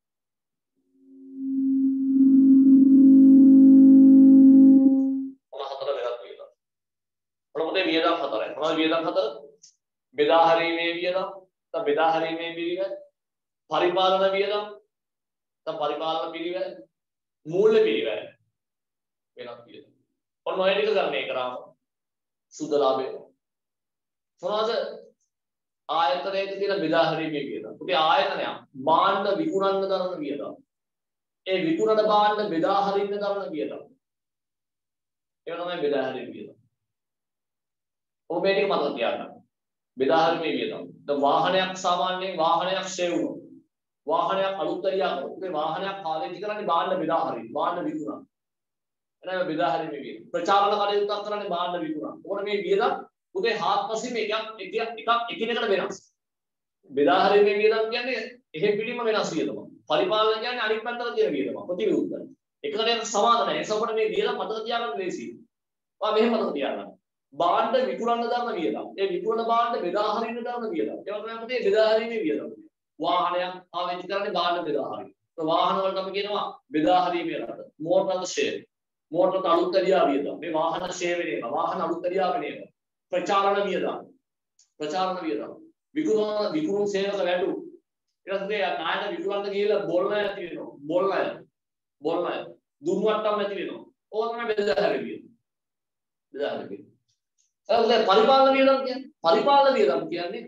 මොනවාද හතර වෙනත් වියදම් මොනවද වියදම් හතරයි මොනවද වියදම් හතර බෙදා හැරීමේ වියදම් නැත්නම් බෙදා හැරීමේ පිළිවෙල පරිපාලන වියදම් නැත්නම් පරිපාලන පිළිවෙල මූල්‍ය පිළිවෙල වෙනත් වියදම් ඔන්න ඔය ටික ගන්න කරාම සුද්ධ ලාභය මොනවාද ආයතනයක තියෙන බෙදා හැරීමේ වියදම්. උගේ ආයතනයක් භාණ්ඩ විකුණන්න දරන වියදම්. ඒ විකුණන භාණ්ඩ බෙදා හරින්න දරන වියදම්. ඒක තමයි බෙදා හැරීමේ වියදම්. ඔබ මේ ටික මතක තියාගන්න. බෙදා හැරීමේ වියදම්. දැන් වාහනයක් සාමාන්‍යයෙන් වාහනයක් ෂේ වුණා. වාහනයක් අලුත් තරියා කරා. උගේ වාහනයක් පාවිච්චි කරන්නේ භාණ්ඩ බෙදා හරින්න. භාණ්ඩ විකුණන්න. එනම බෙදා හැරීමේ වියදම්. ප්‍රචාරණ කටයුත්තක් කරන්නේ භාණ්ඩ විකුණන. ඕන මේ වියදම් උදේ හාත්පසින් එකක් එකිනෙකට වෙනස්. බෙදා හැරීමේ වියදම් කියන්නේ එහෙ පිටින්ම වෙනස් වියදමක්. පරිපාලන කියන්නේ අනිත් පැත්තට තියෙන වියදමක්. ප්‍රතිවිරුද්ධයි. එකකට සමාන නැහැ. ඒක අපිට මේ වියදම් මතක තියාගන්න ලේසියි. ඔයා මෙහෙම මතක තියාගන්න. භාණ්ඩ විකුණන දරන වියදම්. ඒ විකුණන භාණ්ඩ බෙදා හරින්න දරන වියදම්. ඒවා තමයි අපිට බෙදා හැරීමේ වියදම්. වාහනයක් ආවෙච්ච කරන්නේ භාණ්ඩ බෙදා හරින්න. ඒ වාහන වලට අපි කියනවා බෙදා හරීමේ රට. Motor share. මෝටර් අලුත් ඇරියා වියදම්. මේ වාහන ෂෙයාර් වෙන එක. වාහන අලුත් ඇරියා වෙන එක. ප්‍රචාරණ වියදම්. ප්‍රචාරණ වියදම්. විකුණුම් සේවක වැටු. ඊට පස්සේ නායක විකුණන්න ගිහලා බොල්න ඇති වෙනවා. බොල්න දුම්වට්ටම් ඇති වෙනවා. ඕක තමයි බෙදා හැරීම. බෙදා හැරීම. ඒක පරිපාලන වියදම් කියන්නේ. පරිපාලන වියදම් කියන්නේ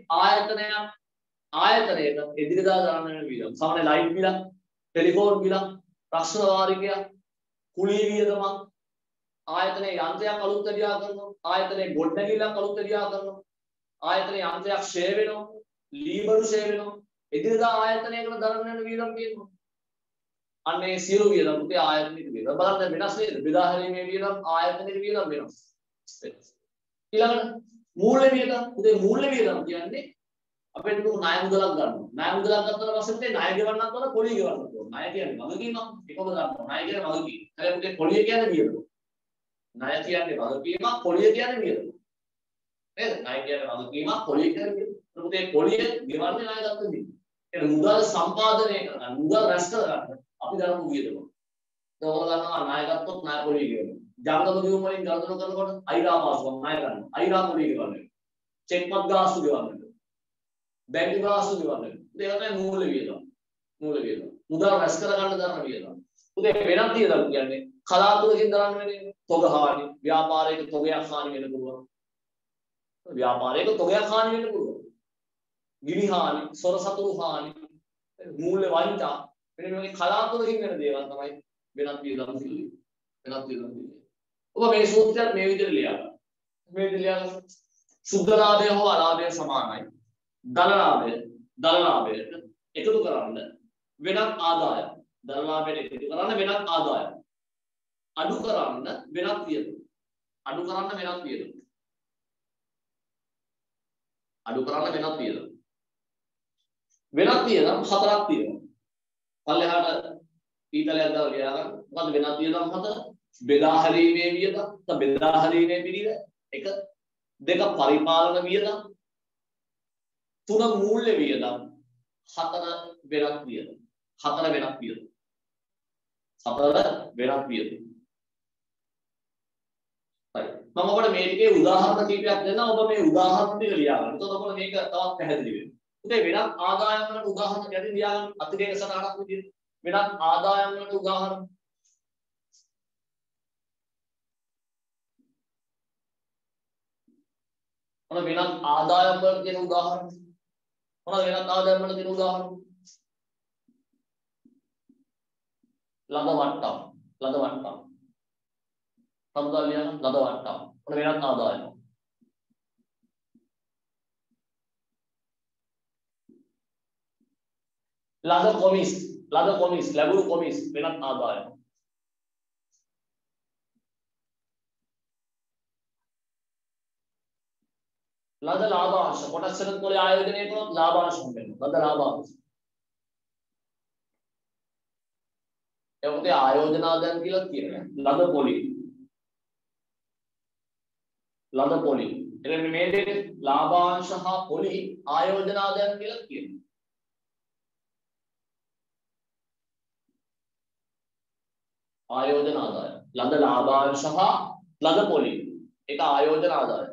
ආයතනයක එදිනෙදා දාන වෙන වියදම්. සාමාන්‍ය ලයිට් බිල, ටෙලිෆෝන් බිල, රක්ෂණ වාරිකය, කුලී වියදමක්, ආයතනයේ යන්ත්‍රයක් අලුත් ඇරියා කරනවා, ආයතනයේ ගොඩනැගිල්ලක් අලුත් ඇරියා කරනවා, ආයතනයේ යන්ත්‍රයක් ෂේ වෙනවා, ලීබරු ෂේ වෙනවා. එදිනෙදා ආයතනයකට දරන වෙන වියදම් කියනවා. අන්නේ සියලු වියදම් උතේ ආයතනික වියදම්. බලන්න වෙනස් නේද? බෙදා හැරීමේ වියදම් ආයතනික වියදම් වෙනස්. ඊළඟට මූල්‍ය වියදම්. උතේ මූල්‍ය වියදම් කියන්නේ අපේ දුක ණය මුදලක් ගන්නවා. ණය මුදලක් ගන්නකොට පස්සේ උතේ ණය ගෙවන්නත් ඕන, පොලිය ගෙවන්නත් ඕන. ණය කියන්නේ වගකීමක්. එකම ගන්නවා. ණය කියන්නේ වගකීම. හැබැයි උතේ පොලිය කියන්නේ වියදම. ණය කියන්නේ වගකීමක්, පොලිය කියන්නේ වියදම. නේද? ණය කියන්නේ වගකීමක්, පොලිය කියන්නේ වියදම. උතේ පොලිය ගෙවන්නේ ණය ගන්න දෙන්නේ. ඒ මුදල් සම්පාදනය කරගන්න, මුදල් රැස් කරගන්න අපි දරමු වියදම. ඒක ගන්නවා ණය ගත්තොත් ණය පොලිය ගෙවනවා. ජංගම දියුම් වලින් ගණන් කරනකොට අයිරා පාසුවක් ණය ගන්නවා. අයිරා පොලිය ගෙවන්නේ. චෙක්පත් ගාස්තු ගෙවන්නේ. බැංකු ගාස්තු ගෙවන්නේ. ඒක තමයි මූල්‍ය වියදම්. මූල්‍ය වියදම්. මුදල් රැස් කරගන්න දරන වියදම්. උදේ වෙනත් වියදම් කියන්නේ කලාතුරකින් දරන්න වෙන්නේ තොග හානි, ව්‍යාපාරයක තොගයක් හානි වෙන්න පුළුවන්. ව්‍යාපාරයක තොගයක් හානි වෙන්න පුළුවන්. ගිනි හානි, සොර සතුරු හානි, මූල්‍ය වංචා මෙන්න මේ කලාතුරකින් වෙන දේවල් තමයි වෙනත් වියදම් සිදුවේ. වෙනත් වියදම් සිදුවේ. ඔබ මේ සූත්‍රයත් මේ විදිහට ලියා ගන්න. මේ විදිහට ලියා ගන්න. සුද්ධ ලාභය හෝ අලාභය සමානයි. ධන ලාභයට එකතු කරන්න වෙනත් ආදායම්. ධන ලාභයට එකතු කරන්න වෙනත් ආදායම්. අඩු කරන්න වෙනත් වියදම්. අඩු කරන්න වෙනත් වියදම්. අඩු කරන්න වෙනත් වියදම්. වෙනත් වියදම් හතරක් තියෙනවා. පල්ලෙහාට ඊතලයක් දාලා ලියා ගන්න. මොකද වෙනත් වියදම් හතර? බෙදා හැරීමේ වියදම්, බෙදා හැරීමේ පිළිවෙල. 1 2 පරිපාලන වියදම්, 3 මූල්‍ය වියදම්, 4 වෙනත් වියදම්. 4 වෙනත් වියදම්. 4 වෙනත් වියදම්. හරි. මම ඔබට මේ ටිකේ උදාහරණ කිහිපයක් දෙන්නම්. ඔබ මේ උදාහරණ ටික ලියා ගන්න. එතකොට ඔබට මේක තවත් පැහැදිලි වෙනවා. උදේ වෙනත් ආදායම් වලට උදාහරණ ගැටින් ලියා ගන්න. අතිරේක සටහනක් විදිහට. වෙනත් ආදායම් වලට උදාහරණ. මොන වෙනත් ආදායම් වලට තියෙන උදාහරණ. මොන වෙනත් ආදායම් වලට තියෙන උදාහරණ. ලද වට්ටම්. සමුදල් ලියන ලද වට්ටම්. මොන වෙනත් ආදායම්. ලද කොමිස් ලැබුණු කොමිස් වෙනත් ආදායම. ලද ලාභාංශ කොටස් වෙනත් පොලේ ආයෝජනය කරනොත් ලාභාංශ හම්බෙනවා. ලද ලාභාංශ. එතකොට ආයෝජන ආදායම් කියලා කියනවා. ලද පොලි. එතන මේ දෙකේ ලාභාංශ හා පොලි ආයෝජන ආදායම් කියලා කියනවා. ආයෝජන ආදායම. ලද ලාභාංශ හා ලද පොලි. ඒක ආයෝජන ආදායම.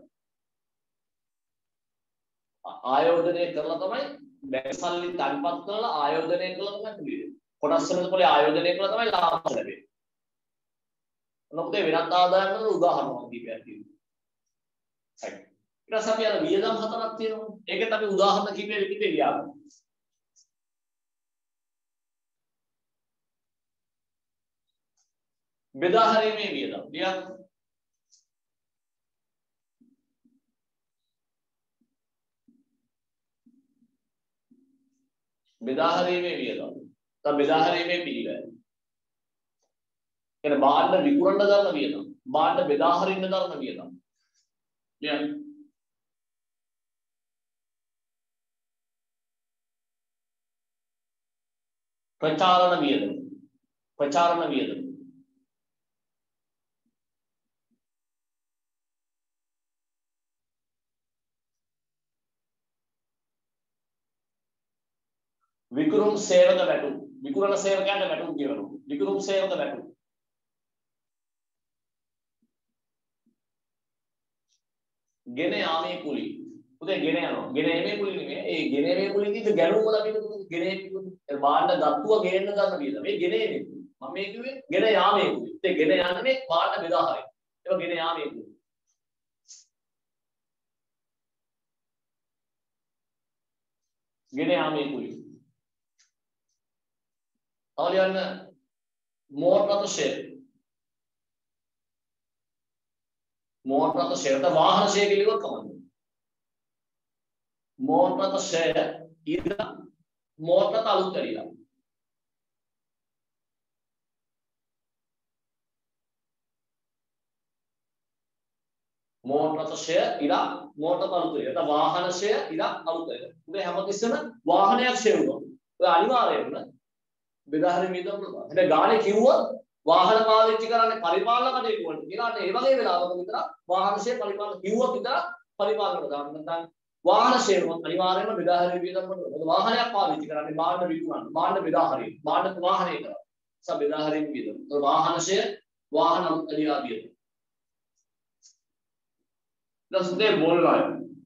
ආයෝජනය කරලා තමයි බැංක සල්ලි තන්පත් කරලා ආයෝජනය කරලා තමයි පිළිවෙල. කොටස් වෙනද පොලේ ආයෝජනය කරලා තමයි ලාභ ලැබෙන්නේ. මොකද වෙනත් ආදායම් වල උදාහරණ කිහිපයක් තියෙනවා. හරි. ඊට පස්සේ අපි අර වියදම් හතරක් තියෙනවා. ඒකෙත් අපි උදාහරණ කිහිපයක් විදිහට ලියා ගන්නවා. බෙදා හැරීමේ වියදම්. ලියා ගන්න. බෙදා හැරීමේ වියදම්. තව බෙදා හැරීමේ පිළිවෙල. කියන්නේ භාණ්ඩ විකුණන දරන වියදම්. භාණ්ඩ බෙදා හරින්න දරන වියදම්. ලියන්න. ප්‍රචාරණ වියදම්. ප්‍රචාරණ වියදම්. විකුණුම් සේවක වැටුප්. විකුණන සේවකයන්ට වැටුප් ගෙවනවා. විකුණුම් සේවක වැටුප්. ගෙන යාමේ කුලි. උදේ ගෙන යනවා. ගෙන යාමේ කුලි නෙමෙයි. ඒ ගෙන යාමේ කුලි කිව්ද ගැණුම් වල අපි ගෙන යාමේ. ඒ භාණ්ඩ දත්තුව ගේන්න ගන්න වියදම. මේ ගෙන යාමේ කුලි. මම මේ කිව්වේ ගෙන යාමේ කුලි. ඒ ගෙන යන්නේ භාණ්ඩ බෙදා හරින. ඒක ගෙන යාමේ කුලි. ගෙන යාමේ කුලි. අවලියන්න මෝටර් ෂෙයර්. මෝටර් ෂෙයර් ත වාහන ෂෙයර් කියලා කමන්නේ. මෝටර් ෂෙයර් ඉද මෝටර් අලුත් කරිලා. මෝටර් ෂෙයර් ඉද මෝටර් අලුත් කරිලා. ත වාහන ෂෙයර් ඉද අලුත් කරිලා. උදේ හැමතිස්සෙම වාහනයක් ෂෙයර් වුණා. ඔය අනිවාර්යයෙන්ම බෙදා හරින වියදම් වල. හැබැයි ගානේ කිව්වොත් වාහන පාවිච්චි කරන්නේ පරිපාලන කටයුතු වලට. ඊළාට ඒ වගේ වෙලාවක විතර වාහන ෂෙයර් පරිපාලන කිව්වොත් විතර පරිපාලනකට දාන්න. නැත්නම් වාහන ෂෙයර් වල අනිවාර්යයෙන්ම බෙදා හරින වියදම් වල. මොකද වාහනයක් පාවිච්චි කරන්නේ භාණ්ඩ විකුණන්න. භාණ්ඩ බෙදා හරින. භාණ්ඩ වාහනය කරා. සබ් බෙදා හරින වියදම්. ඒ වාහන ෂෙයර් වාහන අලියා වියදම්. ඊට බෝල්නාය.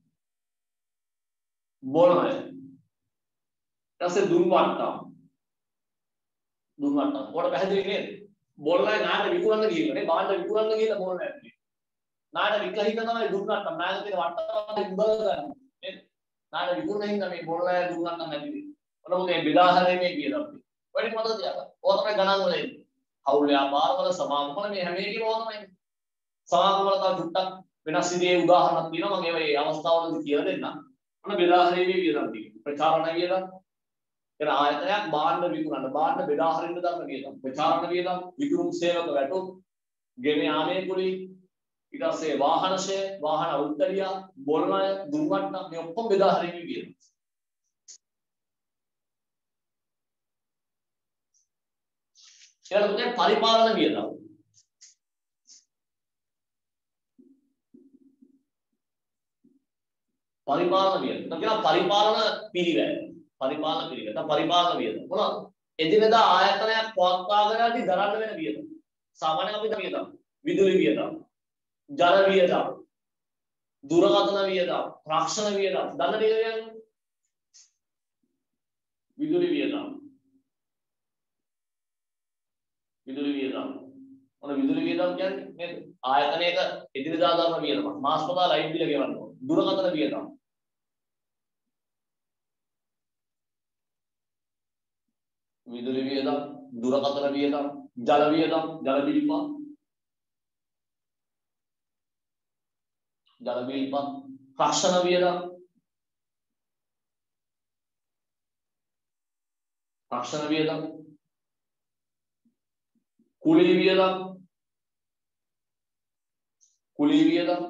බෝල්නාය. ඊට දුම් වට්ටම්. දුම් වට්ටම්. කොට පැහැදිලි නේද? බෝල්නාය නාට විකුණන්න ගිහිල්ලා නේ භාණ්ඩ විකුණන්න ගිහිල්ලා බෝල්නාය. නාට විකලා හින්දා තමයි දුම් වට්ටම්. නාට තියෙන වට්ටම් උඹල ගන්න. නේද? නාට විකුණන හින්දා මේ බෝල්නාය දුම් වට්ටම් නැති වෙන්නේ. මොන මොකද මේ බෙදා හරීමේ කියලා අපි. ඔය ටික මතක තියාගන්න. ඕක තමයි ගණන් වල එන්නේ. හවුල් ව්‍යාපාරවල සමාගම වල මේ හැම එකේම ඕක තමයි. සමාගම වල තව චුට්ටක් වෙනස් විදිහේ උදාහරණක් තියෙනවා. මම ඒ අවස්ථාවලදී කියලා දෙන්නම්. මොන බෙදා හරීමේ වියදම් තියෙනවා. ප්‍රචාරණ වියදම්. එන ආයතනයක් භාණ්ඩ විකුණන්න. භාණ්ඩ බෙදා හරින්න දරන වියදම්. ප්‍රචාරණ වියදම්, විකුණුම් සේවක වැටුප්, ගෙන යාමේ කුලි, ඊට පස්සේ වාහන ෂෙයර්, වාහන උත්තරියා, බොල්නාය, දුම් වට්ටම් මේ ඔක්කොම බෙදා හරීමේ වියදම්. ඊළඟට පරිපාලන වියදම්. පරිපාලන වියදම්. කියන පරිපාලන පිළිවෙල. පරිපාලන පිළිවෙල. පරිපාලන වියදම්. මොනවද? එදිනෙදා ආයතනයක් පවත්වාගෙන යද්දී දරන්න වෙන වියදම්. සාමාන්‍යයෙන් අපි දන්න වියදම්. විදුලි වියදම්, ජල වියදම්, දුරකථන වියදම්, රක්ෂණ වියදම්. දන්න නේද කියන්නේ? විදුලි වියදම්. විදුලි වියදම්. මොන විදුලි වියදම් කියන්නේ නේද? ආයතනයක එදිනෙදා දරන වියදම්. මාස්පතා ලයිට් බිල ගෙවන්න ඕන. දුරකථන වියදම්. විදුලි වියදම්, දුරකථන වියදම්, ජල වියදම්, ජල බිල් පත්. ජල බිල් පත්, රක්ෂණ වියදම්. රක්ෂණ වියදම්. කුලී වියදම්. කුලී වියදම්.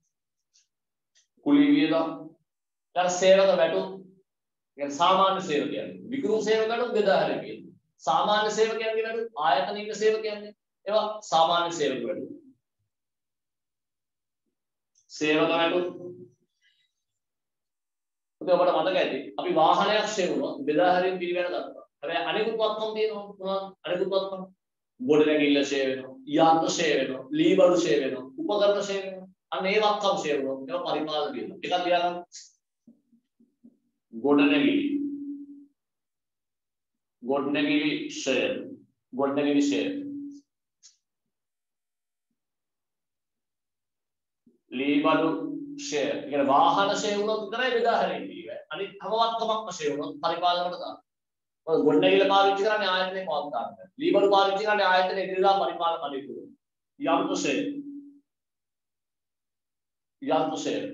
කුලී වියදම්. ඊට සේවක වැටුප්. කියන්නේ සාමාන්‍ය සේවකයන්. විකුණුම් සේවකයන්ට බෙදා හැරීමේ. සාමාන්‍ය සේවකයන්ගේ වැටුප්, ආයතනික සේවකයන්ගේ ඒවා සාමාන්‍ය සේවක වැටුප්. සේවක වැටුප්. ඔතන ඔබට මතක ඇති. අපි වාහනයක් සේවුණා බෙදා හැරීම පිළිවෙල ගත්තා. හැබැයි අනිකුත් වත්කම් තියෙනවා. මොනවද? අනිකුත් වත්කම්. ගොඩනැගිල්ල ෂෙයර් වෙනවා, යන්ත්‍ර ෂෙයර් වෙනවා, ලී බඩු ෂෙයර් වෙනවා, උපකරණ ෂෙයර් වෙනවා. අන්න ඒ වත්කම් ෂෙයර් වෙනවා. ඒවා පරිපාලන වියදම්. එකක් ලියන්න. ගොඩනැගිලි. ගොඩනැගිලි ෂෙයර්. ගොඩනැගිලි ෂෙයර්. ලී බඩු ෂෙයර්. ඒ කියන්නේ වාහන ෂෙයර් වුණොත් විතරයි බෙදා හැරෙන්නේ. අනිත් හැම වත්කමක්ම ෂෙයර් වුණොත් පරිපාලනකට දාන්න. ගොඩනැගිල්ල පාවිච්චි කරන්නේ ආයතනයේ පවත්වා ගන්න. ලී බඩු පාවිච්චි කරන්නේ ආයතනයේ ඉදිරියදා පරිපාලන කටයුතු. යන්ත්‍ර ෂෙයර්. යන්ත්‍ර ෂෙයර්.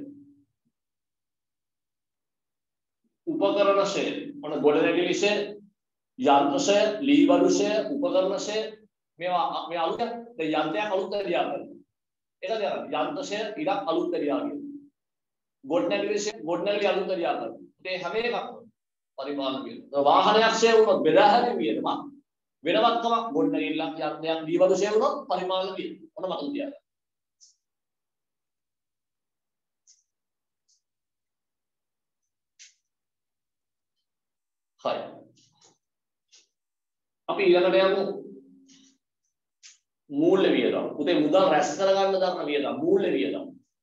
उपकरण ෂෙයර්. මොන ගොඩනැගිලි ෂෙයර්, යන්ත්‍ර ෂෙයර්, ලී බඩු ෂෙයර්, උපකරණ ෂෙයර්, මේ අලුත දැන් යන්ත්‍රයක් අලුත් ඇරියා කරනවා. ඒක දැන් යන්ත්‍රශය ඉලක් අලුත් ඇරියා කියනවා. ගොඩනැගිලි අලුත් ඇරියා කරනවා. ඒ හැම එකක්ම පරිමාණ කියනවා. වාහනයක් ෂේ වුණොත් බෙදා හැරීම කියනවා. වෙනවත්කමක් ගොඩනැගිල්ලක් යන්ත්‍රයක් දීවදු ෂේ වුණොත් පරිමාණ කියනවා. ඔන්න මතක තියාගන්න. හරි. අපි ඊළඟට යමු මූල්‍ය වියදම්. උදේ මුදල් රැස් කරගන්න දරන වියදම් මූල්‍ය වියදම්.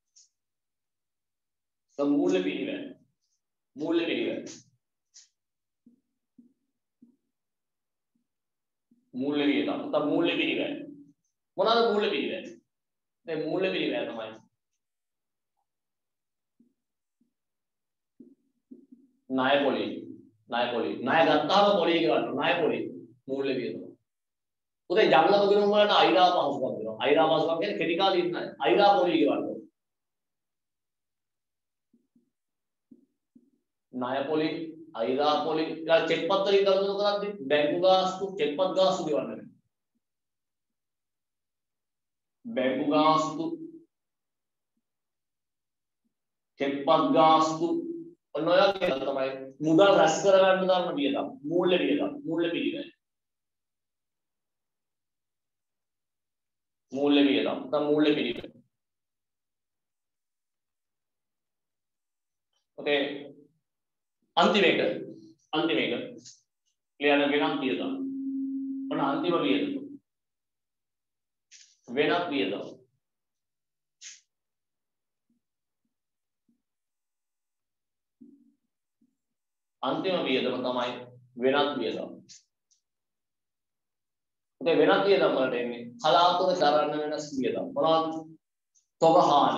මූල්‍ය පිළිවෙල. මූල්‍ය පිළිවෙල. මූල්‍ය වියදම්. නැත්නම් මූල්‍ය පිළිවෙල. මොනවාද මූල්‍ය පිළිවෙල? දැන් මූල්‍ය පිළිවෙල තමයි. ණය පොලි. ණය ගත්තාම පොලි ගන්නවා. ණය පොලි. මූල්‍ය වියදම්. උදේ ජංගම ගිණුම් වලට අයිරා පහසුකම් දෙනවා. අයිරා පහසුකම් කියන්නේ කෙටි කාලේ ඉන්න අය. අයිරා පොලි ගන්නවා. ණය පොලි, අයිරා පොලි, ඊළඟ චෙක් පත්‍රය ගන්න කරද්දී බැංකු ගාස්තු, චෙක් පත් ගාස්තු ගෙවන්න. බැංකු ගාස්තු, චෙක් පත් ගාස්තු ඔන්න ඔය කියලා තමයි මුදල් රැස් කරගන්න දාන්න වියදම්. මූල්‍ය වියදම්, මූල්‍ය පිළිවෙල. මූල්‍ය වියදම්, නැත්නම් මූල්‍ය පිළිවෙල. ඔකේ. අන්තිම එක ක්ලියර් වෙනත් වියදම්. ඔන්න අන්තිම වියදම්. වෙනත් වියදම්. අන්තිම වියදම තමයි වෙනත් වියදම්. ඔකේ වෙනත් වියදම් වලට එන්නේ කලාතුරකින් දරන්න වෙනස් වියදම්. මොනවද? තොග හානි.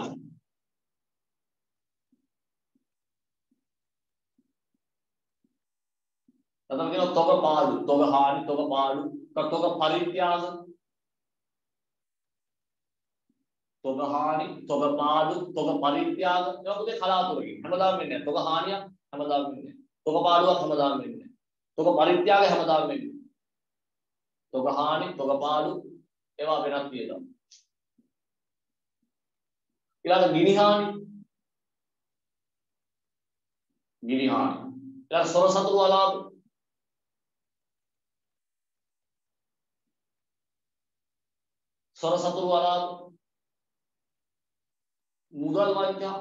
නැත්නම් කියන තොග පාඩු, තොග හානි, තොග පාඩු, තොග පරිත්‍යාග. තොග හානි, තොග පාඩු, තොග පරිත්‍යාග. ඒවා පුතේ කලාතුරකින්. හැමදාම වෙන්නේ නැහැ. තොග හානියක් හැමදාම වෙන්නේ නැහැ. තොග පාඩුවක් හැමදාම වෙන්නේ නැහැ. තොග පරිත්‍යාගය හැමදාම වෙන්නේ නැහැ. තොග හානි, තොග පාඩු ඒවා වෙනත් වියදම්. ඊළඟ ගිනි හානි. ඊළඟ සොර සතුරු අලාභ. සොර සතුරු අලාභ. මුදල් වංචා.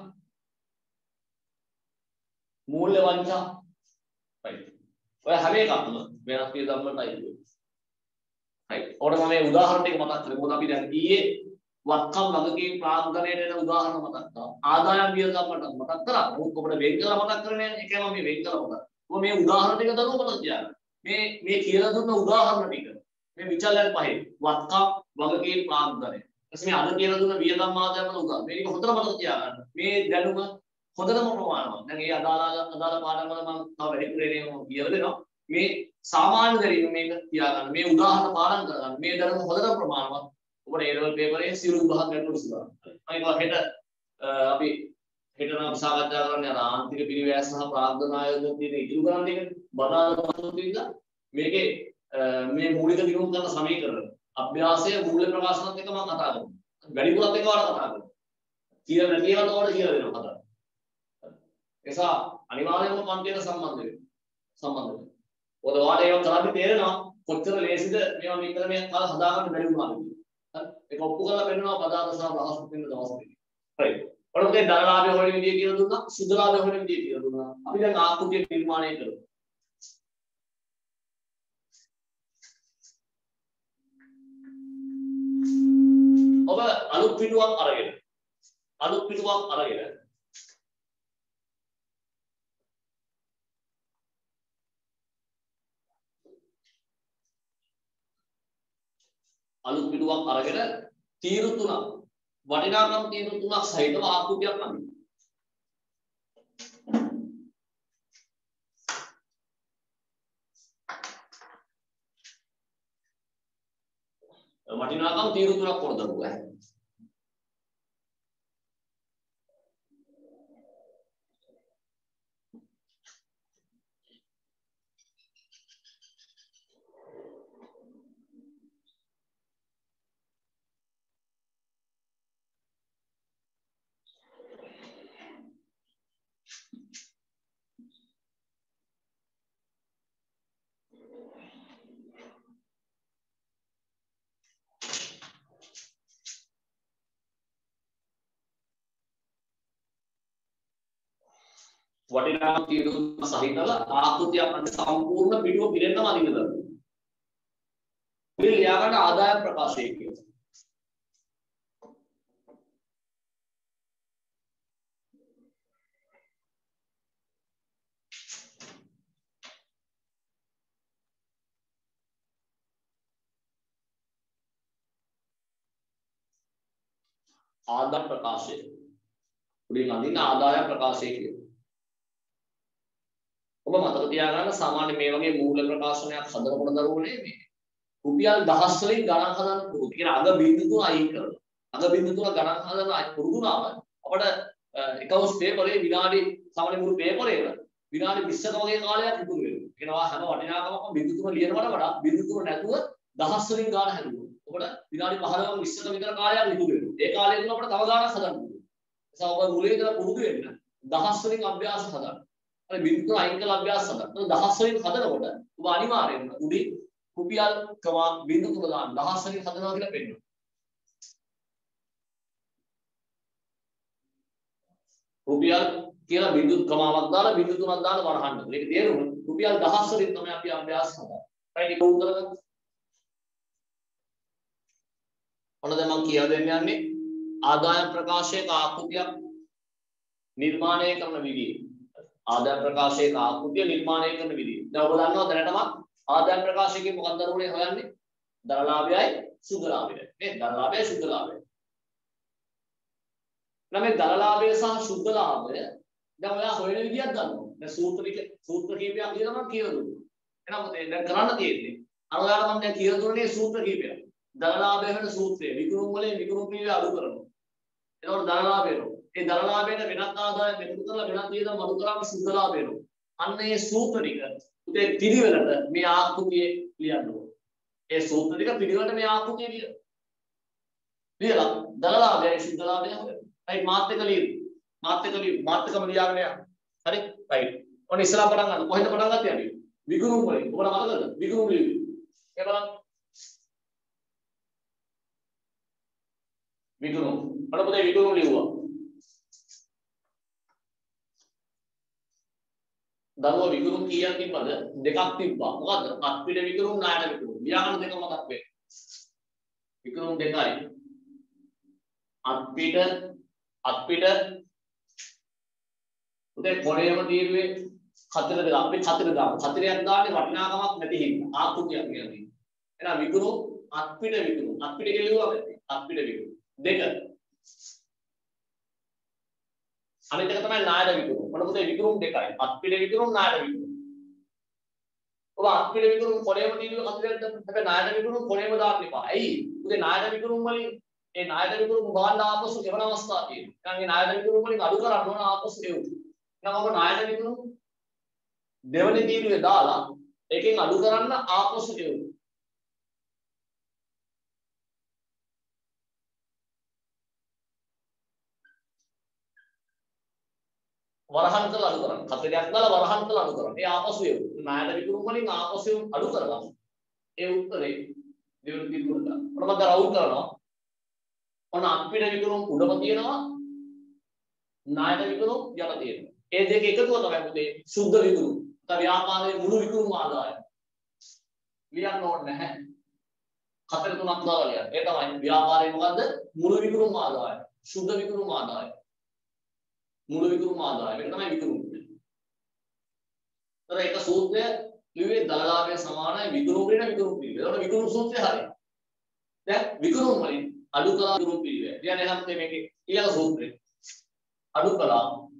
මූල්‍ය වංචා. right. ඔය හැම එකක්ම වෙනත් වියදම් වලට අයිති. right. ඔකට මම මේ උදාහරණ ටික මතක් කරේ. මොකද අපි දැන් ඊයේ වත්කම් වගකීම් ප්‍රාග්ධනයේ දෙන උදාහරණ මතක් කරා. ආදායම් වියදම් වලට මතක් කරා. මොකද ඔබට වෙන් කරලා මතක් කරන්නේ නැහැ. ඒකයි මම මේ වෙන් කරලා මතක්. ඔබ මේ උදාහරණ ටික දරුවෝ මතක් තියාගන්න. මේ කියලා දුන්න උදාහරණ ටික. මේ විචල්යන් පහේ වත්කම් වගකීම් ප්‍රාග්ධනය. ඊට අද කියලා දුන්න වියදම් ආදායම් වල උදාහරණ. මේක හොඳට මතක තියාගන්න. මේ දැනුම හොඳටම ප්‍රමාණවත්. දැන් මේ අදාළ පාඩම් වල මම තව වැඩිපුරේ කියලා දෙනවා. මේ සාමාන්‍ය දැරීම මේක තියාගන්න. මේ උදාහරණ පාඩම් කරගන්න. මේ දැනුම හොඳට ප්‍රමාණවත්. ඔබට A level පේපරේ සියලු විභාග ගැටලු විසඳන්න. මම හෙට අපි හෙට නම් සාකච්ඡා කරන්නේ අර ආන්තරික පිරිවැය සහ ප්‍රාග්ධන ආයෝජන තියෙන ඉදිරි කරන්න එක. බදාදා පසුතැවිලා මේකේ මේ මූලික දියුණු කරන සමීකරණ අභ්‍යාසය මූල ප්‍රකාශනත් එක්ක මම කතා කරනවා. වැඩිපුරත් එක්ක වඩා කතා කරනවා. කියලා නැති ඒවාට ඕන කියලා දෙනවා කතා. එසා අනිවාර්යයෙන්ම පන්තියට සම්බන්ධ වෙන්න. ඔය වාට ඒක කරන්නේ තේරෙනවා කොච්චර ලේසිද මේවා මේ ක්‍රමයක් කාලා හදාගන්න බැරි වුණාද කියලා. හරි. ඒක ඔප්පු කරලා පෙන්නනවා පදාර්ථ සහ රහස් වෙන දවස් දෙකේ. හරි. ඔතන ධනලාභය හොයන විදිය කියලා දුන්නා, සුදලාභය හොයන විදිය කියලා දුන්නා. අපි දැන් ආකෘතිය නිර්මාණය කරමු. ඔබ අලුත් පිටුවක් අරගෙන අලුත් පිටුවක් අරගෙන තීරු තුනක් වටිනාකම් තීරු තුනක් සහිතව ආකෘතියක් අඳින්න. වටිනාකම් තීරු තුනක් කොට දරුවා. වටිනා තීරුම් සහිතව ආකෘතියක් අන්න සම්පූර්ණ පිටුව පිරෙන්නම අදිනද. මේ ලියා ගන්න ආදායම් ප්‍රකාශය කියනවා. ආදායම් ප්‍රකාශය. උඩින් අදින ආදායම් ප්‍රකාශය කියනවා. ඔබ මතක තියාගන්න සාමාන්‍ය මේ වගේ මූල ප්‍රකාශනයක් හදනකොට දරුවනේ මේ රුපියල් දහස් වලින් ගණන් හදන්න පුරුදු. කියන අග බිංදු තුන අයින් කරනවා. අග බිංදු තුන ගණන් හදන්න පුරුදු වුණාම අපිට එකවස් පේපරේ විනාඩි සාමාන්‍ය මුළු පේපරේම විනාඩි 20ක වගේ කාලයක් ඉතුරු වෙනවා. කියනවා හැම වටිනාකමක්ම බිංදු තුන ලියනවට වඩා බිංදු තුන නැතුව දහස් වලින් ගාන හැදුවා. ඔබට විනාඩි 15ක 20ක විතර කාලයක් ඉතුරු වෙනවා. ඒ කාලේ තුන අපිට තව ගානක් හදන්න පුළුවන්. ඒ නිසා ඔබ මුලින් ඉඳලා පුරුදු වෙන්න දහස් වලින් අභ්‍යාස හදන්න. අර බිංදු තුන අයින් කරලා අභ්‍යාස හදන්න. දහස් වලින් හදනකොට ඔබ අනිවාර්යයෙන්ම උඩින් රුපියල් කමා බිංදු තුන දාන්න දහස් වලින් හදනවා කියලා පෙන්නනවා. රුපියල් කියලා බිංදු කමාවක් දාලා බිංදු තුනක් දාලා වරහන්න. මේක තේරුම රුපියල් දහස් වලින් තමයි අපි අභ්‍යාස හදන්නේ. right ඒක උත්තර ගන්න. ඔන්න දැන් මම කියලා දෙන්න යන්නේ ආදායම් ප්‍රකාශයක ආකෘතියක් නිර්මාණය කරන විදිය. ආදායම් ප්‍රකාශයක ආකෘතිය නිර්මාණය කරන විදිය. දැන් ඔබ දන්නවා දැනටමත් ආදායම් ප්‍රකාශයකින් මොකක්ද දරුවනේ හොයන්නේ? දරලාභයයි සුද්ධ ලාභයයි. නේද? දරලාභයයි සුද්ධ ලාභයයි. නම් මේ දරලාභය සහ සුද්ධ ලාභය දැන් ඔයා හොයන විදියක් දන්නවා. දැන් සූත්‍ර කීපයක් කියලා මම කියලා දුන්නා. එහෙනම් මොකද දැන් කරන්න තියෙන්නේ? අර ඔයාලට මම දැන් කියලා දුන්නේ සූත්‍ර කීපයක්. දරලාභය වෙන සූත්‍රය විකුණුම් වලින් විකුණුම් පිළිවෙල අඩු කරනවා. එතකොට දරලාභය වෙනවා. ඒ දරලාභයට වෙනත් ආදායම් එකතු කරලා වෙනත් වියදම් අඩු කරාම සුද්ධ ලාභය වෙනවා. අන්න ඒ සූත්‍ර ටික උදේ පිළිවෙලට මේ ආකෘතියේ ලියන්න ඕනේ. ඒ සූත්‍ර ටික පිළිවෙලට මේ ආකෘතිය ලියන්න. ලියලා දරලාභයයි සුද්ධ ලාභයයි හොයන්න. right මාත් එක ලියන්න. මාත් එකම ලියාගෙන යන්න. හරි? right. ඔන්න ඉස්සරහ පටන් ගන්න. කොහෙන්ද පටන් ගත්තේ අපි? විකුණුම් වලින්. ඔබට මතකද? විකුණුම් ලියුවේ. ඒ බලන්න. විකුණුම්. අර පොතේ විකුණුම් ලියුවා. දරුවා විකුණුම් කීයක් තිබ්බද? දෙකක් තිබ්බා. මොකද්ද? අත්පිට විකුණුම් ණයට විකුණුම්. ව්‍යාකරණ දෙක මතක් වෙයි. විකුණුම් දෙකයි. අත්පිට උදේ කොණේම තීරුවේ කතර දෙක අපි කතර දාමු. කතරයක් දාන්නේ වටිනාකමක් නැති හින්දා. ආකෘතියක් කියන්නේ. එහෙනම් විකුණුම් අත්පිට විකුණුම්. අත්පිට කියලා අත්පිට විකුණුම්. දෙක. අනිත් එක තමයි ණයට විකුණුම්. මොන පොතේ විකුණුම් දෙකයි. අත්පිට විකුණුම් ණයට විකුණුම්. ඔබ අත්පිට විකුණුම් කොණේම තීරුවේ කතරයක් දාන්න. හැබැයි ණයට විකුණුම් කොණේම දාන්න එපා. ඇයි? උදේ ණයට විකුණුම් වලින් ඒ ණයට විකුණුම් බාන්න ආපසු එවන අවස්ථා තියෙනවා. එහෙනම් ඒ ණයට විකුණුම් වලින් අඩු කරන්න ඕන ආපසු එවු. එහෙනම් ඔබ ණයට විකුණුම් දෙවනි තීරුවේ දාලා එකෙන් අඩු කරන්න ආපසු එවු. වරහන් කරලා අඩු කරන්න. කතරයක් දාලා වරහන් කරලා අඩු කරන්න. ඒ ආපසු එවු. ණයට විකුණුම් වලින් ආපසු අඩු කරලා ඒ උත්තරේ දෙවනි තීරුවට දාන්න. ඔන්න මම රවුල් කරනවා. ඔන්න අත්පිට විකුණුම් උඩම තියෙනවා ණයට විකුණුම් යට තියෙනවා. ඒ දෙක එකතුව තමයි පුතේ සුද්ධ විකුණුම්. නැත්නම් ව්‍යාපාරයේ මුළු විකුණුම් ආදායය. ලියන්න ඕනේ නැහැ. කතර තුනක් දාලා ලියන්න. ඒ තමයි ව්‍යාපාරයේ මොකද්ද? මුළු විකුණුම් ආදායය. සුද්ධ විකුණුම් ආදායය. මුළු විකුණුම් ආදායය. මේක තමයි විකුණුම්. ඒතර ඒක සූත්‍රය ලිව්වේ දලලාභය සමානයි විකුණුම් වෙන විකුණුම් පිළිවෙල. ඒකට විකුණුම් සූත්‍රය හරියි. දැන් විකුණුම් වලින් අඩු කළා විකුණුම් පිළිවෙල. කියන්නේ නම් මේකේ ඊළඟ සූත්‍රය. අඩු කළා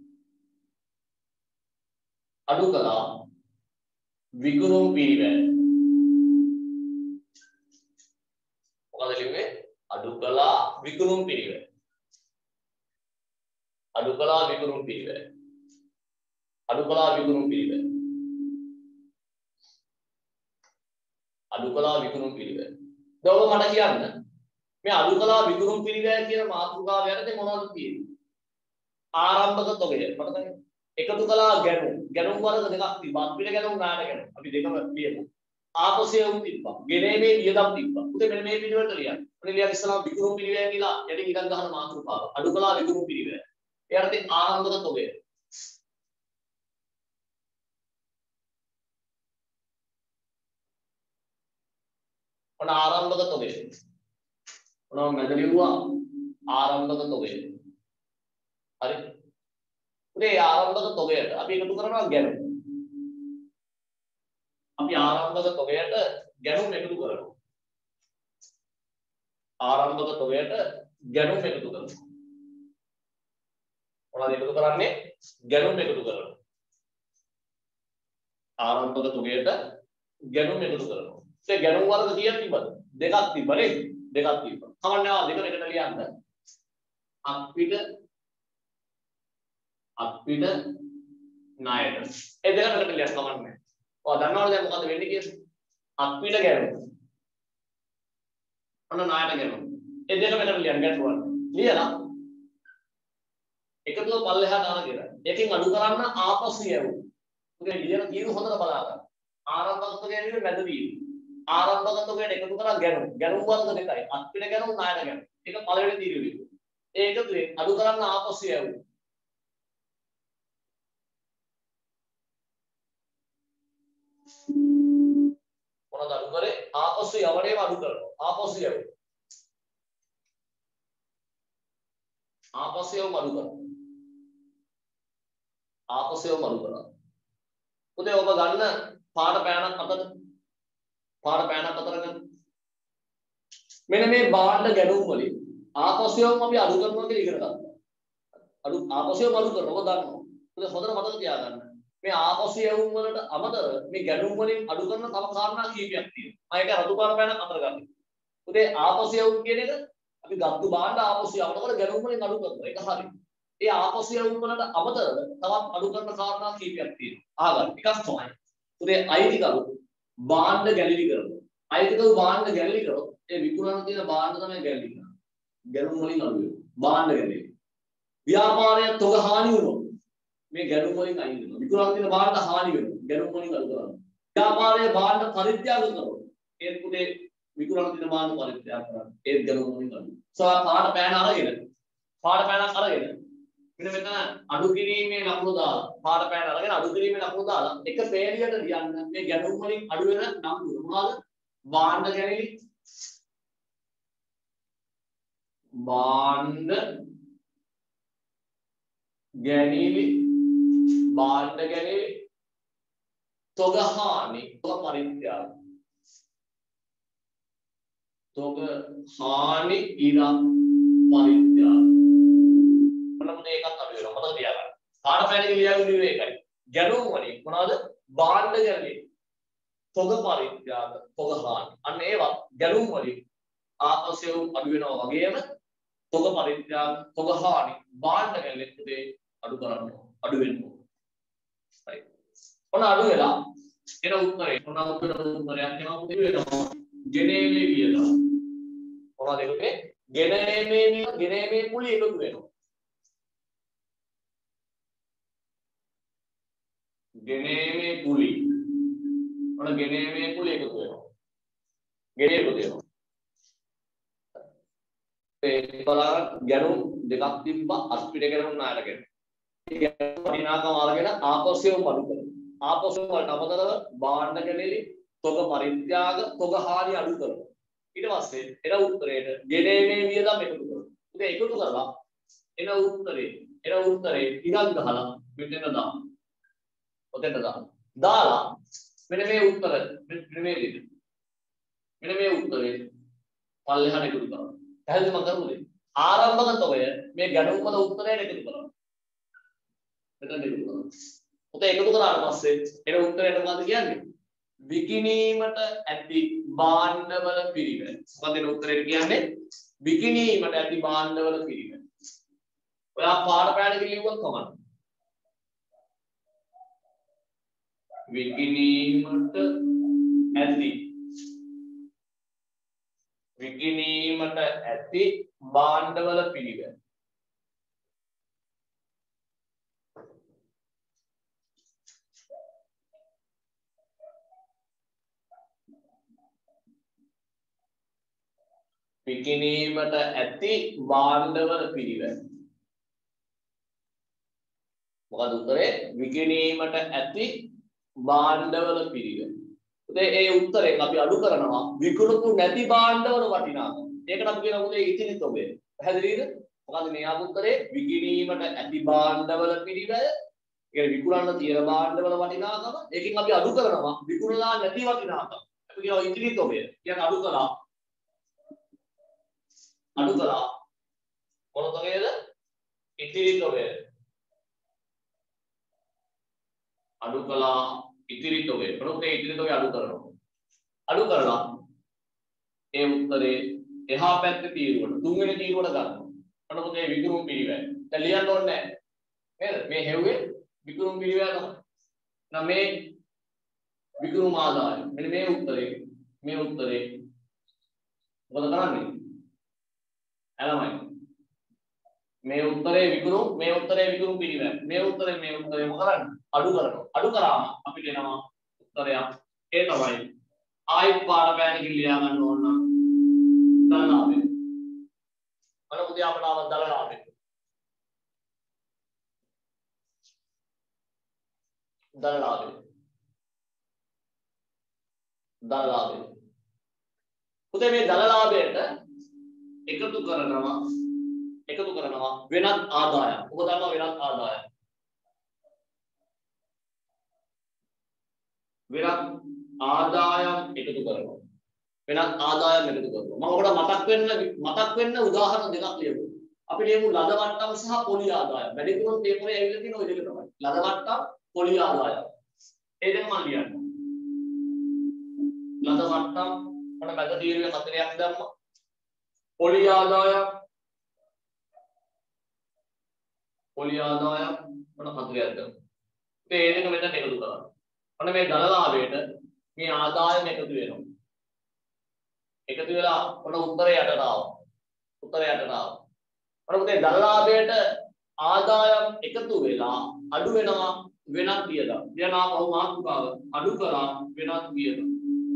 විකුණුම් පිළිවෙල. මොකද ලිව්වේ? අඩු කළා විකුණුම් පිළිවෙල. අඩු කළා විකුණුම් පිළිවෙල. අඩු කළා විකුණුම් පිළිවෙල. අඩු කළා විකුණුම් පිළිවෙල. දැන් ඔබ මට කියන්න මේ අඩු කළා විකුණුම් පිළිවෙල කියන මාතෘකාව යටතේ මොනවද තියෙන්නේ? ආරම්භක තොගය මතකද? එකතු කළා ගැනුම් වර්ග දෙකක් තිබ්බා. අත්පිට ගැනුම් ණයට ගැනුම්. අපි දෙකම ලියමු. ආපසයවුම් තිබ්බා. ගෙනීමේ වියදම් තිබ්බා. උදේ මෙන්න මේ පිළිවෙලට ලියන්න. ඔන්න ලියන්න ඉස්සලා විකුණුම් පිළිවෙල කියලා යටින් ඉඳන් ගහන මාතෘකාව. අඩු කළා විකුණුම් පිළිවෙල. ඒ යටතේ ආරම්භක තොගය. ඔන්න ආරම්භක තොගය. ඔන්න මම ලියුවා ආරම්භක තොගය. හරි. උදේ ආරම්භක තොගයට අපි එකතු කරනවා ගැණුම්. අපි ආරම්භක තොගයට ගැණුම් එකතු කරනවා. ආරම්භක තොගයට ගැණුම් එකතු කරනවා. මොනවද එකතු කරන්නේ? ගැණුම් එකතු කරනවා. ආරම්භක තොගයට ගැණුම් එකතු කරනවා. ඒ ගැණුම් වර්ග කීයක් තිබ්බද? දෙකක් තිබ්බනේ. දෙකක් තිබ්බා. කවන්නේ ආ දෙක එකට ලියන්න. අත්පිට ණයට. ඒ දෙකට එකට ලියන්න කවන්නේ. ඔයා දන්නවද දැන් මොකද වෙන්නේ කියලා? අත්පිට ගැණුම්. ඔන්න ණයට ගැණුම්. ඒ දෙක එකට ලියන්න ගැටුවා. ලියලා එකතුව පල්ලෙහාට අරගෙන එකකින් අඩු කරන්න ආපසු යවමු. උගේ ලියන තීරු හොඳට බලා ගන්න. ආරම්භක තොගය නෙවෙයි මැද තීරු. ආරම්භක තොගයට එකතු කරා ගැණුම්. ගැණුම් වර්ග දෙකයි. අත්පිට ගැණුම් ණයට ගැණුම්. ඒක පළවෙනි තීරු ලියමු. ඒ එකතුවේ අඩු කරන්න ආපසු යවමු. මොනවද අඩු කරේ? ආපසු යවණේම අඩු කරනවා. ආපසු යවමු. ආපසු යවමු අඩු කරනවා. ආපසු යවමු අඩු කරනවා. උදේ ඔබ ගන්න පාට පෑනක් අතට පාට පෑනක් අතට ගන්න. මෙන්න මේ බාණ්ඩ ගැණුම් වලින් ආපසු යවමු අපි අඩු කරනවා කියලා ඉගෙන ගන්න. ආපසු යවමු අඩු කරනවා. ඔබ දන්නවා. උදේ හොඳට මතක තියාගන්න. මේ ආපසු යවුම් වලට අමතර මේ ගැණුම් වලින් අඩු කරන තව කාරණා කීපයක් තියෙනවා. මම ඒක රතු පාට පෑනක් අතර ගන්න. උදේ ආපසු යවුම් කියන එක අපි ගත්තු බාණ්ඩ ආපසු යවනකොට ගැණුම් වලින් අඩු කරනවා. ඒක හරියි. ඒ ආපසු යවුම් වලට අමතර තවත් අඩු කරන කාරණා කීපයක් තියෙනවා. අහගන්න. එකක් තමයි. උදේ අයිතිකරු බාණ්ඩ ගැලවිලි කරනවා. අයිතිකරු බාණ්ඩ ගැලවිලි කරොත් ඒ විකුණන තියෙන බාණ්ඩ තමයි ගැලවිලි කරන්නේ. ගැණුම් වලින් අඩු වෙනවා. බාණ්ඩ ගැලවිලි. ව්‍යාපාරයේ තොග හානි වුණොත් මේ ගැණුම් වලින් අයින් වෙනවා. විකුණන තියෙන බාණ්ඩ හානි වෙනවා. ගැණුම් වලින් අඩු කරනවා. ව්‍යාපාරයේ බාණ්ඩ පරිත්‍යාග කරනවා. ඒත් උදේ විකුණන තියෙන බාණ්ඩ පරිත්‍යාග කරනවා. ඒත් ගැණුම් වලින් අඩු. පාට පෑන අරගෙන මෙන්න මෙතන අඩු කිරීමේ ලකුණු දාලා පාට පෑන අරගෙන අඩු කිරීමේ ලකුණු දාලා එක පේලියට ලියන්න මේ ගැණුම් වලින් අඩු වෙන නම් මොනවාද? බාණ්ඩ ගැලවිලි බාණ්ඩ ගැලවිලි තොග හානි තොග පරිත්‍යාග තොග හානි ඉරක් පරිත්‍යාග මොනවාද ඒකත් අපි වෙනවා මතක තියාගන්න. පාට පෑනක ලියාගන්නේ ඒකයි. ගැණුම් වලින් මොනවාද? බාණ්ඩ ගැලවිලි තොග පරිත්‍යාග තොග හානි. අන්න ඒවා ගැණුම් වලින් ආපසු අඩු වෙනවා වගේම තොග පරිත්‍යාග තොග හානි බාණ්ඩ ගැලවිලි පුතේ අඩු කරන්න අඩු වෙන්න ඕන. right. ඔන්න අඩු වෙලා එන උත්තරේ ඔන්න උත්තරයක් එනවා පුතේ වෙනවා. ගෙනීමේ වියදම. මොනවද ඒකේ? ගෙනීමේ කුලිය එකතු වෙනවා. ගෙනීමේ කුලිය. ඔන්න ගෙනීමේ කුලිය එකතු වෙනවා. ගෙනීම එකතු වෙනවා. ඒ බලන්න ගැණුම් දෙකක් තිබ්බා අස්පිට ගැණුම් ණයට ගැණුම්. ඒ ගැණුම් වටිනාකම අරගෙන ආපස්සෙම අඩු කරනවා. ආපස්සෙම වලට අමතරව බාණ්ඩ ගැලවිලි තොග පරිත්‍යාග තොග හානි අඩු කරනවා. ඊට පස්සේ එන උත්තරේට ගෙනීමේ වියදම් එකතු කරනවා. ඉතින් එකතු කරලා එන උත්තරේ ඉරක් ගහලා මෙතන දාන්න. ඔතෙන්ට දාන්න. දාලා මෙන්න මේ උත්තරේ පල්ලෙහාට එකතු කරනවා. පැහැදිලිද මම කරුණේ? ආරම්භක තොගය මේ ගැණුම් වල උත්තරයට එකතු කරනවා. මෙතන එකතු කරනවා. ඔතේ එකතු කරාට පස්සේ එන උත්තරයට මොකද කියන්නේ? විකිණීමට ඇති භාණ්ඩවල පිරිවෙන. මොකද එන උත්තරයට කියන්නේ? විකිණීමට ඇති භාණ්ඩවල පිරිවෙන. ඔයා පාඩ පෑනක ලියුවත් කමක්. විකිණීමට ඇති භාණ්ඩවල පිරිවෙන. විකිණීමට ඇති භාණ්ඩවල පිරිවෙන. මොකද උත්තරේ? විකිණීමට ඇති භාණ්ඩවල පිරිවෙන. ඒ උත්තරයෙන් අපි අඩු කරනවා විකුණුපු නැති භාණ්ඩවල වටිනාකම. ඒකට අපි කියනවා පුතේ ඉතිරි තොගය. පැහැදිලිද? මොකද මේ ආපු උත්තරේ විකිණීමට ඇති භාණ්ඩවල පිළිවෙල, ඒ විකුණන්න තියෙන භාණ්ඩවල වටිනාකම. ඒකෙන් අපි අඩු කරනවා විකුණලා නැති වටිනාකම. අපි කියනවා ඉතිරි තොගය. කියන්නේ අඩු කළා මොන තොගයද? ඉතිරි තොගය. අඩු කළා ඉතිරි තොගය. ප්‍රොත් ඒ ඉතිරි තොගය අඩු කරනවා. අඩු කරලා ඒ උත්තරේ එහා පැත්තේ තීරුවට තුන්වෙනි තීරුවට ගන්නවා. මොනවද මේ විකුණුම් පිළිවෙල? දැන් ලියන්න ඕනේ නැහැ. නේද? මේ හෙව්වේ විකුණුම් පිළිවෙල තමයි. නම් මේ විකුණුම් ආදාය. මෙන්න මේ උත්තරේ මොකද කරන්නේ? එළමයි. මේ උත්තරේ විකුණුම් පිළිවෙල. මේ උත්තරේ මොකද කරන්නේ? අඩු කරනවා. අඩු කරාම අපිට එනවා උත්තරයක්. ඒ තමයි ආයිත් පාඩ බෑනකින් ලියා ගන්න ඕන නම් දලලාභය. අර උදේ අපට ආව දලලාභය. උදේ මේ දලලාභයට එකතු කරනවා වෙනත් ආදායම්. ඔබ දන්නවා වෙනත් ආදායම්. වෙනත් ආදායම් එකතු කරනවා. මම ඔබට මතක් වෙන්න උදාහරණ දෙකක් ලියමු. අපි ලියමු ලද වට්ටම් සහ පොලි ආදායම්. වැඩිපුරම පේපරේ ඇවිල්ලා තියෙන ওই දෙක තමයි. ලද වට්ටම්, පොලි ආදායම්. ඒ දෙක මම ලියන්නම්. ලද වට්ටම් මොන මැද තීරුවේ 4ක් දැම්මා. පොලි ආදායම් මොන 4ක් දැම්මා. ඒ දෙක මෙතන එකතු කරනවා. ඔන්න මේ ධනලාභයට මේ ආදායම එකතු වෙනවා. එකතු වෙලා ඔන්න උත්තරේ යටට ආවා. ඔන්න පුතේ ධනලාභයට ආදායම් එකතු වෙලා අඩු වෙනවා වෙනත් වියදම්. කියනවා බහු මාතෘකාව අඩු කරා වෙනත් වියදම්.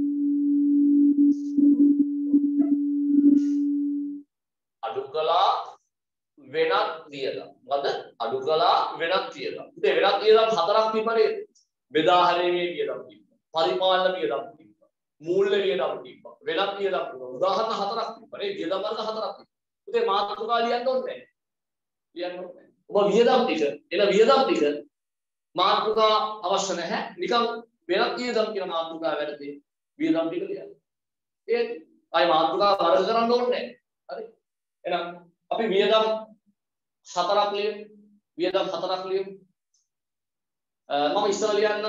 පුතේ වෙනත් වියදම් හතරක් තිබ්බනේ. බෙදා හැරීමේ වියදම් තිබ්බා. පරිපාලන වියදම් තිබ්බා. මූල්‍ය වියදම් තිබ්බා. වෙනත් වියදම් තිබ්බා. උදාහරණ හතරක් තිබ්බා. මේ වියදම් වර්ග හතරක් තිබ්බා. පුතේ මාතෘකාව ලියන්න ඕනේ නැහැ. ඔබ වියදම් ටික මාතෘකා අවශ්‍ය නැහැ. නිකන් වෙනත් වියදම් කියන මාතෘකාව වැඩදී වියදම් ටික ලියන්න. ඒ අය මාතෘකාව වර්ග කරන්න ඕනේ නැහැ. හරි. එහෙනම් අපි වියදම් හතරක් ලියමු. මම ඉස්සර ලියන්න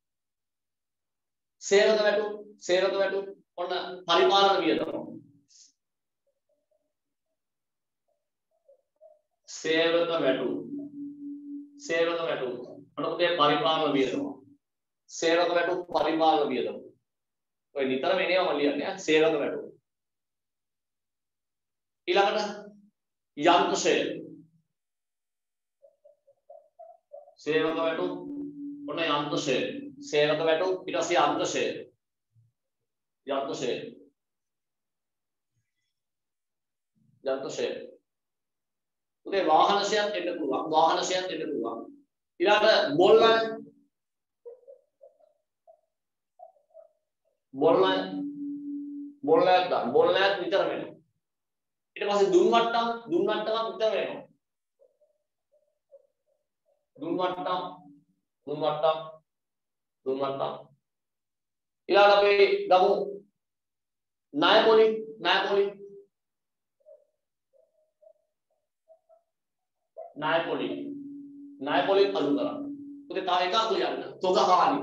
සේවක වැටු ඔන්න පරිපාලන වියදම. සේවක වැටු ඔන්න පුතේ පරිපාලන වියදම. ඔය නිතරම එනේම ලියන්නේ සේවක වැටු. ඊළඟට යන්ත්‍ර ෂෙයර්. සේවක වැටු ඔන්න යන්ත්‍ර ෂෙයර්. සේවක වැටු ඊට පස්සේ යන්ත්‍ර ෂෙයර්. උදේ වාහන ෂෙයර් දෙන්න පුළුවන්. ඊළඟට බොල් ණයක් දාන්න. බොල් ණයක් විතර වෙනවා. ඊට පස්සේ දුම් වට්ටම් විතර වෙනවා. දුම් වට්ටම් ඊළඟට අපි ගමු ණයපොලි අඩු කරන්න. පුතේ තව එකක් ලියන්න. තොග හානි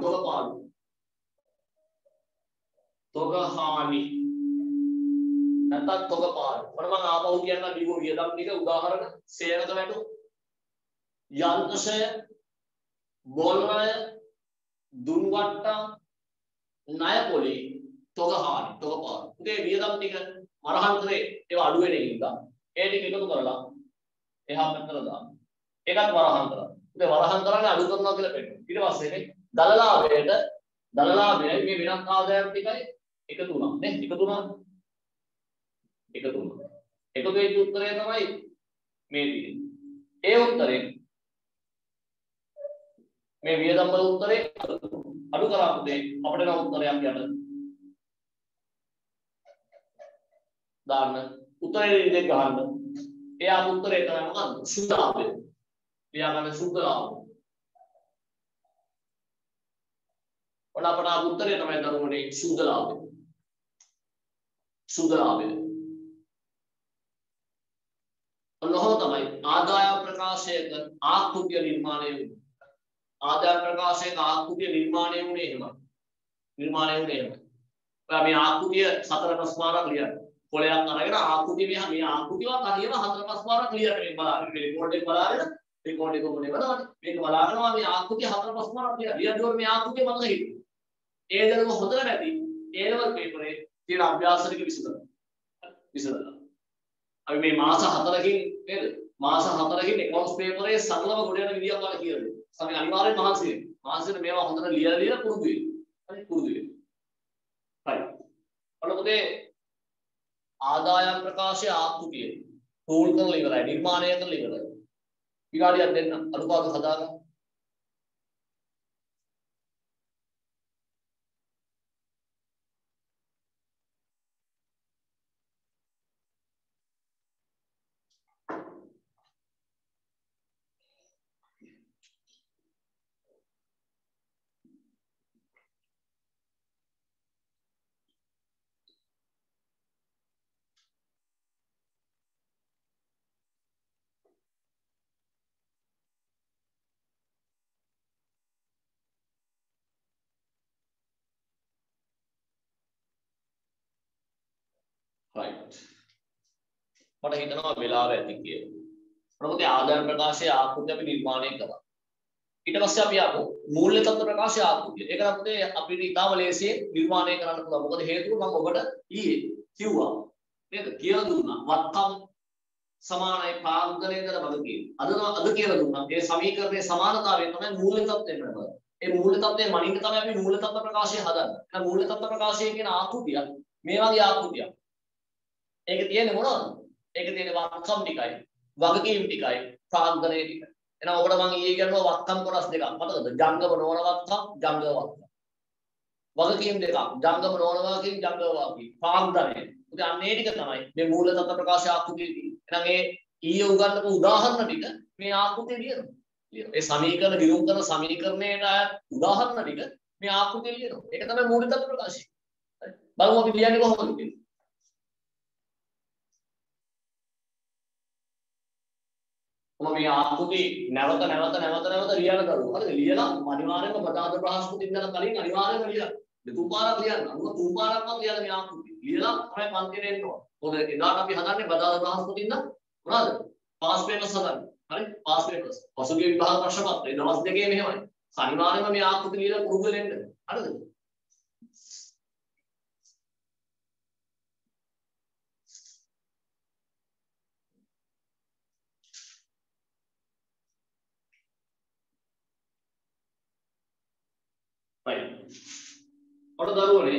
නැත්නම් තොග පාඩු. මම ආපහු කියන්න දීපු වියදම් ටික උදාහරණ සේවක වැටු, යන්ත්‍ර ෂෙයර්, බොල් ණය, දුම් වට්ටම්, ණයපොලි, තොග හානි, තොග පාඩු. පුතේ වියදම් ටික වරහන්තරේ ඒවා අඩු වෙන හින්දා ඒ ටික එකතු කරලා එහා පැත්තට දාන්න. ඒකත් වරහන් කරා. පුතේ වරහන් කරන්නේ අඩු කරනවා කියලා පෙන්නනවා. ඊට පස්සේ මේ දලලාභයයි මේ වෙනත් ආදායම් ටිකයි එකතු වුණා නේ. එකතු වෙච්ච උත්තරය තමයි මේ තියෙන්නේ. ඒ උත්තරේ මේ වියදම් වල උත්තරේ අඩු කරා පුතේ අපිට නම් උත්තරයක් යන්න දාන්න උත්තරේ ඉඳන් ගහන්න එයා උත්තරේ තමයි මොකද්ද සුද්ධාවය එයා ගන්න සුද්ධාවය ඔන්න අපට උත්තරේ තමයි දරුවනේ සුද්ධාවය සුද්ධාවය ඔන්නෝ තමයි ආදායම් ප්‍රකාශයක ආකෘතිය නිර්මාණය වෙන්නේ ආදායම් ප්‍රකාශයක ආකෘතිය නිර්මාණය වුණේ එහෙමයි නිර්මාණය වුණේ එහෙමයි ඔයා මේ ආකෘතිය 4-5 පාරක් ලියන්න පොලයක් අරගෙන ආකෘතිය මේ ආකෘතියවත් හරියම 4-5 පාරක් ලියන්න මේ බලන්න මේ රෙකෝඩ් එක බලාගෙන රෙකෝඩ් එක මොනේ බලන්න මේක බලාගෙනවා මේ ආකෘතිය 4-5 පාරක් ලියන්න ලියද්දී මේ ආකෘතිය මතක හිටියේ ඒ දරුව හොඳට නැති ඒ ලෙවල් පේපරේ තියෙන අභ්‍යාස ටික විසඳලා අපි මේ මාස 4කින් නේද මාස 4කින් accounts paperේ සරලව ගොඩ යන විදියක් වල කියලා දෙන්න. අපි අනිවාර්යෙන් මහන්සි වෙන්න. මහන්සියෙන් මේවා හොඳට ලියලා පුරුදු වෙන්න. හරි පුරුදු වෙන්න. හරි. ඔන්නකොතේ ආදායම් ප්‍රකාශය ආකෘතිය රූල් කරලා ඉවරයි. නිර්මාණය කරලා ඉවරයි. විනාඩියක් දෙන්න අනුපාත හදාගන්න. right මට හිතනවා වෙලාව ඇති කියලා. මොකද ආදායම් ප්‍රකාශයේ ආකෘතිය අපි නිර්මාණය කරා. ඊට පස්සේ අපි ආපහු මූල්‍ය තත්ත්ව ප්‍රකාශයේ ආකෘතිය. ඒක නම් පුතේ අපිට ඉතාම ලේසියෙන් නිර්මාණය කරන්න පුළුවන්. මොකද හේතුව මම ඔබට ඊයේ කිව්වා. නේද? කියලා දුන්නා. වත්තම් සමානයි පාංගලේන්දර වගකීම්. අද කියලා දුන්නා. ඒ සමීකරණයේ සමානතාවය තමයි මූල්‍ය තත්ත්වය වෙනවා. ඒ මූල්‍ය තත්ත්වයේ මනින්න තමයි අපි මූල්‍ය තත්ත්ව ප්‍රකාශය හදන්නේ. ඒ මූල්‍ය තත්ත්ව ප්‍රකාශය කියන ආකෘතිය මේ වගේ ආකෘතියක්. ඒක තියෙන්නේ මොනවද? ඒක තියෙන්නේ වත්කම් ටිකයි, වගකීම් ටිකයි, ප්‍රාග්ධනය ටිකයි. එහෙනම් ඔබට මම ඊයේ කියනවා වත්කම් කොටස් දෙකක්. මතකද? ජංගම නොවන වත්කම්, ජංගම වත්කම්. වගකීම් දෙකක්. ජංගම නොවන වගකීම්, ජංගම වගකීම්. ප්‍රාග්ධනය. උදේ අන්නේ ටික තමයි මේ මූල තත්ත්ව ප්‍රකාශ ආකෘතියේ තියෙන්නේ. එහෙනම් ඒ ඊයේ උගන්වපු උදාහරණ ටික මේ ආකෘතියේ ලියනවා. ඒ සමීකරණ විරුම් කරන සමීකරණයට උදාහරණ ටික මේ ආකෘතියේ ලියනවා. ඒක තමයි මූල තත්ත්ව ප්‍රකාශය. හරි. බලමු අපි ලියන්නේ කොහොමද කියලා. මේ ආකෘති නැවත ලියන්න දරුවෝ. හරිද? ලියලා අනිවාර්යයෙන්ම බදාද බ්‍රහස්පති ඉඳලා කලින් අනිවාර්යයෙන්ම ලියන්න. දෙතුන් පාරක් ලියන්න. අනුව තුන් පාරක්ම ලියලා මේ ආකෘති. ලියලා තමයි පන්තියට එන්න ඕන. මොකද එදාට අපි හදන්නේ බදාද බ්‍රහස්පති ඉඳලා මොනවද? පාස් පේපර්ස් හදන්නේ. හරි? Pass papers. පසුගිය විභාග ප්‍රශ්න පත්‍රය දවස් දෙකේ මෙහෙමයි. අනිවාර්යයෙන්ම මේ ආකෘති ලියලා පුරුදු වෙන්න. හරිද? right ඔන්න දරුවනේ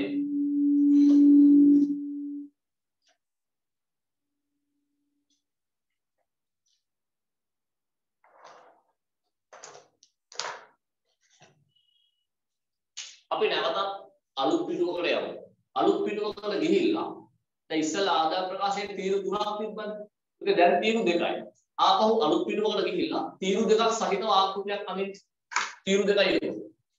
අපි නැවතත් අලුත් පිටුවකට යමු. අලුත් පිටුවකට ගිහිල්ලා දැන් ඉස්සෙල්ලා ආදායම් ප්‍රකාශයේ තීරු තුනක් තිබ්බනේ. ඒක දැන් තීරු දෙකයි. ආපහු අලුත් පිටුවකට ගිහිල්ලා තීරු දෙකක් සහිතව ආකෘතියක් අමින් තීරු දෙකයි එන්නේ.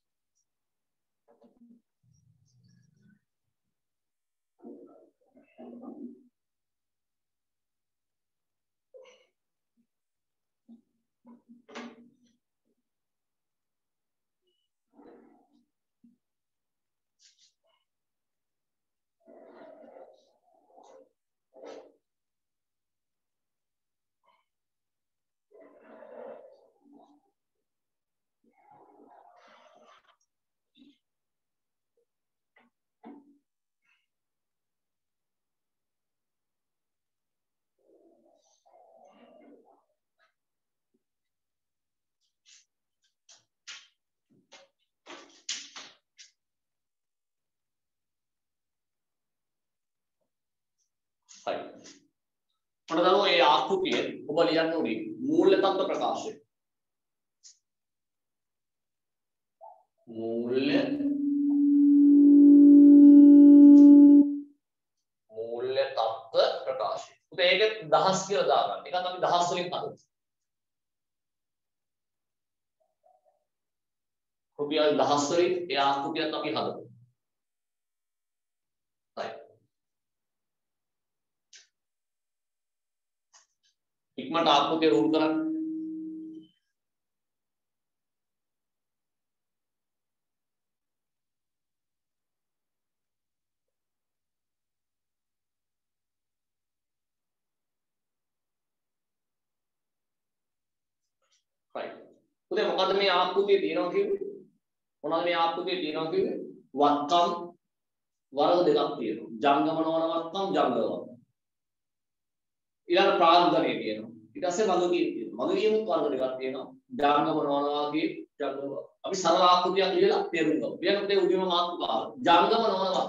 right ඔන්න දරුවෝ මේ ආකෘතිය ඔබ ලියන්න ඕනේ මූල්‍ය තත්ත්ව ප්‍රකාශය. මූල්‍ය ප්‍රකාශය. ඒක දහස් කියලා දාගන්න. ඒකත් අපි දහස් වලින් හදමු. රුපියල් දහස් වලින් ඒ ආකෘතියත් අපි හදමු. right. ඉක්මනට ආකෘතිය රූප කරන්න. right. උදේ මොකද්ද මේ ආකෘතිය තියෙනවා කියන්නේ? මොනවද මේ ආකෘතිය තියෙනවා කියන්නේ? වත්කම් වර්ග දෙකක් තියෙනවා. ජංගම නොවන වත්කම් ජංගම වත්කම්. ඊළඟ ප්‍රාග්ධනය තියෙනවා. ඊට පස්සේ මගකීම් තියෙනවා. මගකීමුත් වර්ග දෙකක් තියෙනවා. ජංගම නොවන වාගේ ජංගම. අපි සරල ආකෘතියක් ලියලා තේරුම් ගමු. ඊළඟට ඒ උදේම මාතෘකාව. ජංගම නොවන වත්කම්.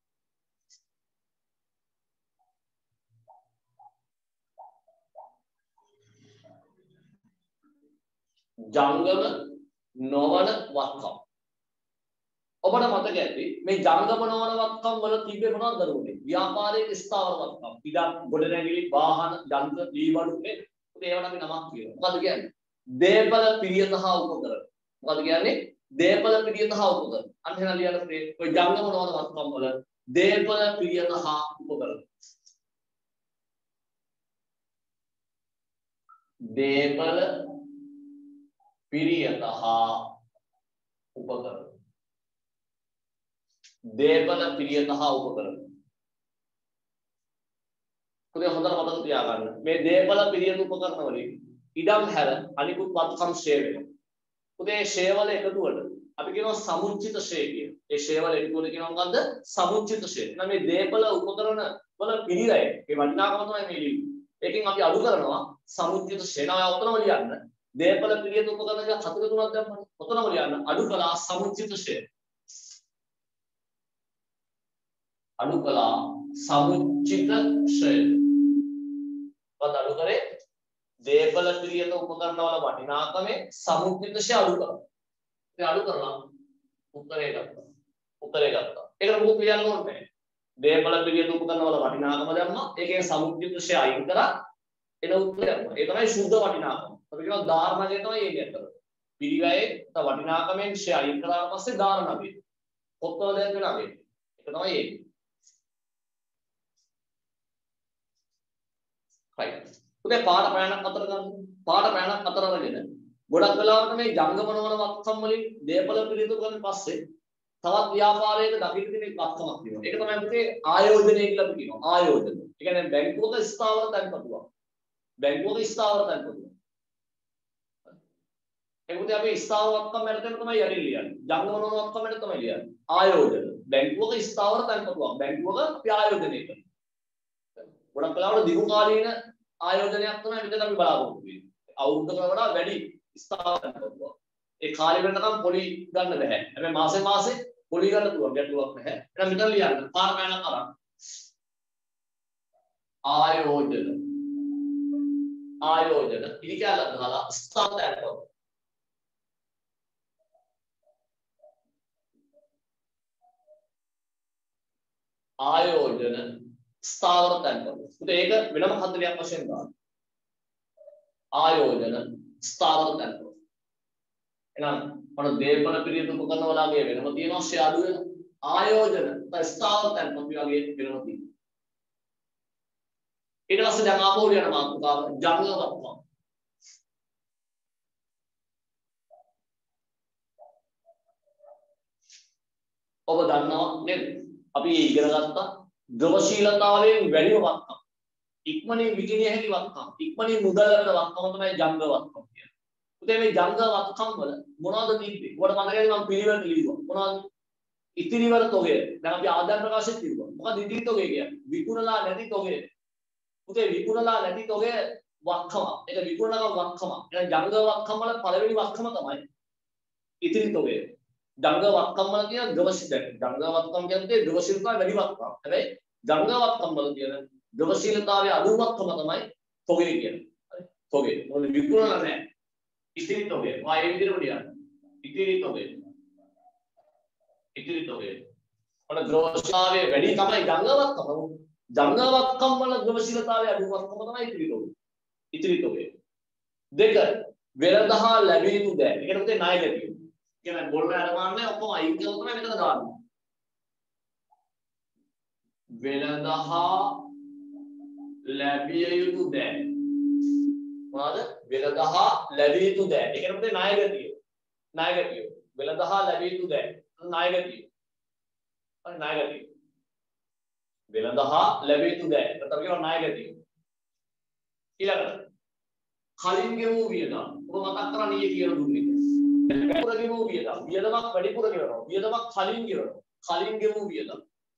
ජංගම නොවන වත්කම්. ඔබට මතක ඇති මේ ජංගම නොවන වත්කම් වල තිබෙන්නේ මොනවද දරුවනේ? ව්‍යාපාරයේ ස්ථාවර වත්කම්. ඉඩම්, ගොඩනැගිලි, වාහන, යන්ත්‍ර, දීවඩු නේ. ඒවට අපි නමක් කියනවා. මොකද්ද කියන්නේ? දේපල පිරියත හා උපකරණ. මොකද්ද කියන්නේ? දේපල පිරියත හා උපකරණ. අන්න එහෙනම් ලියන්න පුතේ. ඔය ජංගම නොවන වත්කම් වල දේපල පිරියත හා උපකරණ. දේපල පිරියත හා උපකරණ. දේපල පිරියත හා උපකරණ. පුතේ හොඳට මතක තියාගන්න. මේ දේපල පිරියත උපකරණ වලින් ඉඩම් හැර අනිකුත් වත්කම් ෂේ වෙනවා. පුතේ ෂේ වල එකතුවට අපි කියනවා සමුච්චිත ෂේ කියලා. ඒ ෂේ වල එකතුවට කියනවා මොකද්ද? සමුච්චිත ෂේ. එහෙනම් මේ දේපල උපකරණ වල පිළිරය ඒ වටිනාකම තමයි මේ ලියන්නේ. ඒකෙන් අපි අඩු කරනවා සමුච්චිත ෂේ. නාය ඔතනම ලියන්න. දේපල පිරියත උපකරණ එක 4 3ක් දැම්මම ඔතනම ලියන්න. අඩු කළා සමුච්චිත ෂේ. අඩු කළා සමුච්චිත ෂේ. වද අඩු කරේ දේපල පිරියත උපකරණ වල වටිනාකමේ සමුච්චිත ෂේ අඩු කරා. ඒ අඩු කරලා උත්තරේ ගත්තා. උත්තරේ ගත්තා. ඒකට මොකද කියන්න ඕනේ? දේපල පිරියත උපකරණ වල වටිනාකම දැම්මා. ඒකෙන් සමුච්චිත ෂේ අයින් කරා. එන උත්තරය ගත්තා. ඒ තමයි සුද්ධ වටිනාකම. අපි කියනවා ධාරණය තමයි ඒක ඇත්තට. පිරිවැයේ වටිනාකමෙන් ෂේ අයින් කරාට පස්සේ ධාරණ වේ. පොත්වල දැන් වෙනවා මේ. ඒක තමයි ඒක. right. උදේ පාඩ ප්‍රාණක් අතර ගන්න. පාඩ ප්‍රාණක් අතර අරගෙන ගොඩක් වෙලාවට මේ ජංගම නොවන වත්කම් වලින් දේපල පිළිතුරු කරන පස්සේ තවත් ව්‍යාපාරයක දකින්න තියෙන වත්කමක් තියෙනවා. ඒක තමයි පුතේ ආයෝජනය කියලා අපි කියනවා. ආයෝජන. ඒ කියන්නේ බැංකුවක ස්ථාවර තැන්පතුවක්. බැංකුවක ස්ථාවර තැන්පතුවක්. ඒකත් අපි ස්ථාවර වත්කම් මැඩතන තමයි යටින් ලියන්නේ. ජංගම නොවන වත්කම් මැඩ තමයි ලියන්නේ. ආයෝජන. බැංකුවක ස්ථාවර තැන්පතුවක්. බැංකුවක අපි ආයෝජනය කරනවා. ගොඩක් වෙලාවට දිගු කාලීන ආයෝජනයක් තමයි මෙතන අපි බලාපොරොත්තු වෙන්නේ. අවුරුද්දකට වඩා වැඩි ස්ථාවර තැන්පතුවක්. ඒ කාලෙ වෙනකම් පොලි ගන්න බෑ. හැබැයි මාසේ පොලි ගන්න පුළුවන් ගැටලුවක් නැහැ. එහෙනම් මෙතන ලියන්න. පාර පැනක් අරන්. ආයෝජන. ආයෝජන. ඉලි කැලක් දාලා ස්ථාවර තැන්පතුවක්. ආයෝජන ස්ථාවර තැන්පතුවක්. ඒක වෙනම 40ක් වශයෙන් ගන්න. ආයෝජන ස්ථාවර තැන්පතුවක්. එහෙනම් මොන දේපල පිරියත උපකරණ වලගේ වෙනම තියෙනවා ෂේ අඩු වෙන ආයෝජන ස්ථාවර තැන්පතුවක් වගේ වෙනම තියෙනවා. ඊට පස්සේ දැන් ආපහු යන මාතෘකාව ජංගම වත්කම්. ඔබ දන්නවා නේද? අපි ඉගෙන ගත්තා ද්‍රවශීලතාවයෙන් වැඩිම වත්කම්. ඉක්මනින් විකිණිය හැකි වත්කම්. ඉක්මනින් මුදල් ලැබෙන වත්කම තමයි ජංගම වත්කම් කියන්නේ. උදේ මේ ජංගම වත්කම් වල මොනවද තිබ්බේ? ඔයාලට මතකයි මම පිළිවෙලට ලියුවා. මොනවද? ඉතිරිවර තොගය. දැන් අපි ආදායම් ප්‍රකාශෙත් තිබුණා. මොකද ඉතිරි තොගය කියන්නේ? විකුණලා නැති තොගය. උදේ විකුණලා නැති තොගය වත්කම. ඒක විකුණනකම වත්කම. එහෙනම් ජංගම වත්කම් වල පළවෙනි වත්කම තමයි ඉතිරි තොගය. ජංගම වත්කම් වල කියන ද්‍රවශීලතාවය. ජංගම වත්කම් කියන්නේ ද්‍රවශීලතාවය වැඩි වත්කම්. හැබැයි ජංගම වත්කම් වල කියන ද්‍රවශීලතාවයේ අඩු වත්කම තමයි තොගය කියන්නේ. හරි. තොගය. මොකද විකුණලා නැහැ. ඉතිරි තොගය. ආයෙ විදිහට ලියන්න. ඉතිරි තොගය. ඉතිරි තොගය. ඔන්න ද්‍රවශීලතාවයේ වැඩි තමයි ජංගම වත්කම. ජංගවක්කම් වල ද්‍රවශීලතාවය අඩුවක්කම තමයි ඉතිරි තොගය. දෙක වෙළඳ හා ලැබිය යුතු දෑ. ඒකට පුතේ ණය ගැතිය. කියන්නේ බොල් වල අරමාන්නේ ඔක්කොම අයින් කරලා තමයි මෙතන දාන්නේ. වෙළඳ හා ලැබිය යුතු දෑ. මොනවාද? වෙළඳ හා ලැබිය යුතු දෑ. ඒකට පුතේ ණය ගැතිය. ණය ගැතිය. වෙළඳ හා ලැබිය යුතු දෑ. ණය ගැතිය. හරි ණය ගැතිය. වෙළඳ හා ලැබිය යුතු දෑ. ඒකට කියනවා ණය ගැතිය. ඊළඟට කලින් ගෙවූ වියදම්. ඔබ මතක් කරගන්න ඊයේ කියලා දුන්නේ. වැඩිපුර ගෙවූ වියදම්. වියදමක් වැඩිපුර ගෙවනවා. වියදමක් කලින් ගෙවනවා. කලින් ගෙවූ වියදම්.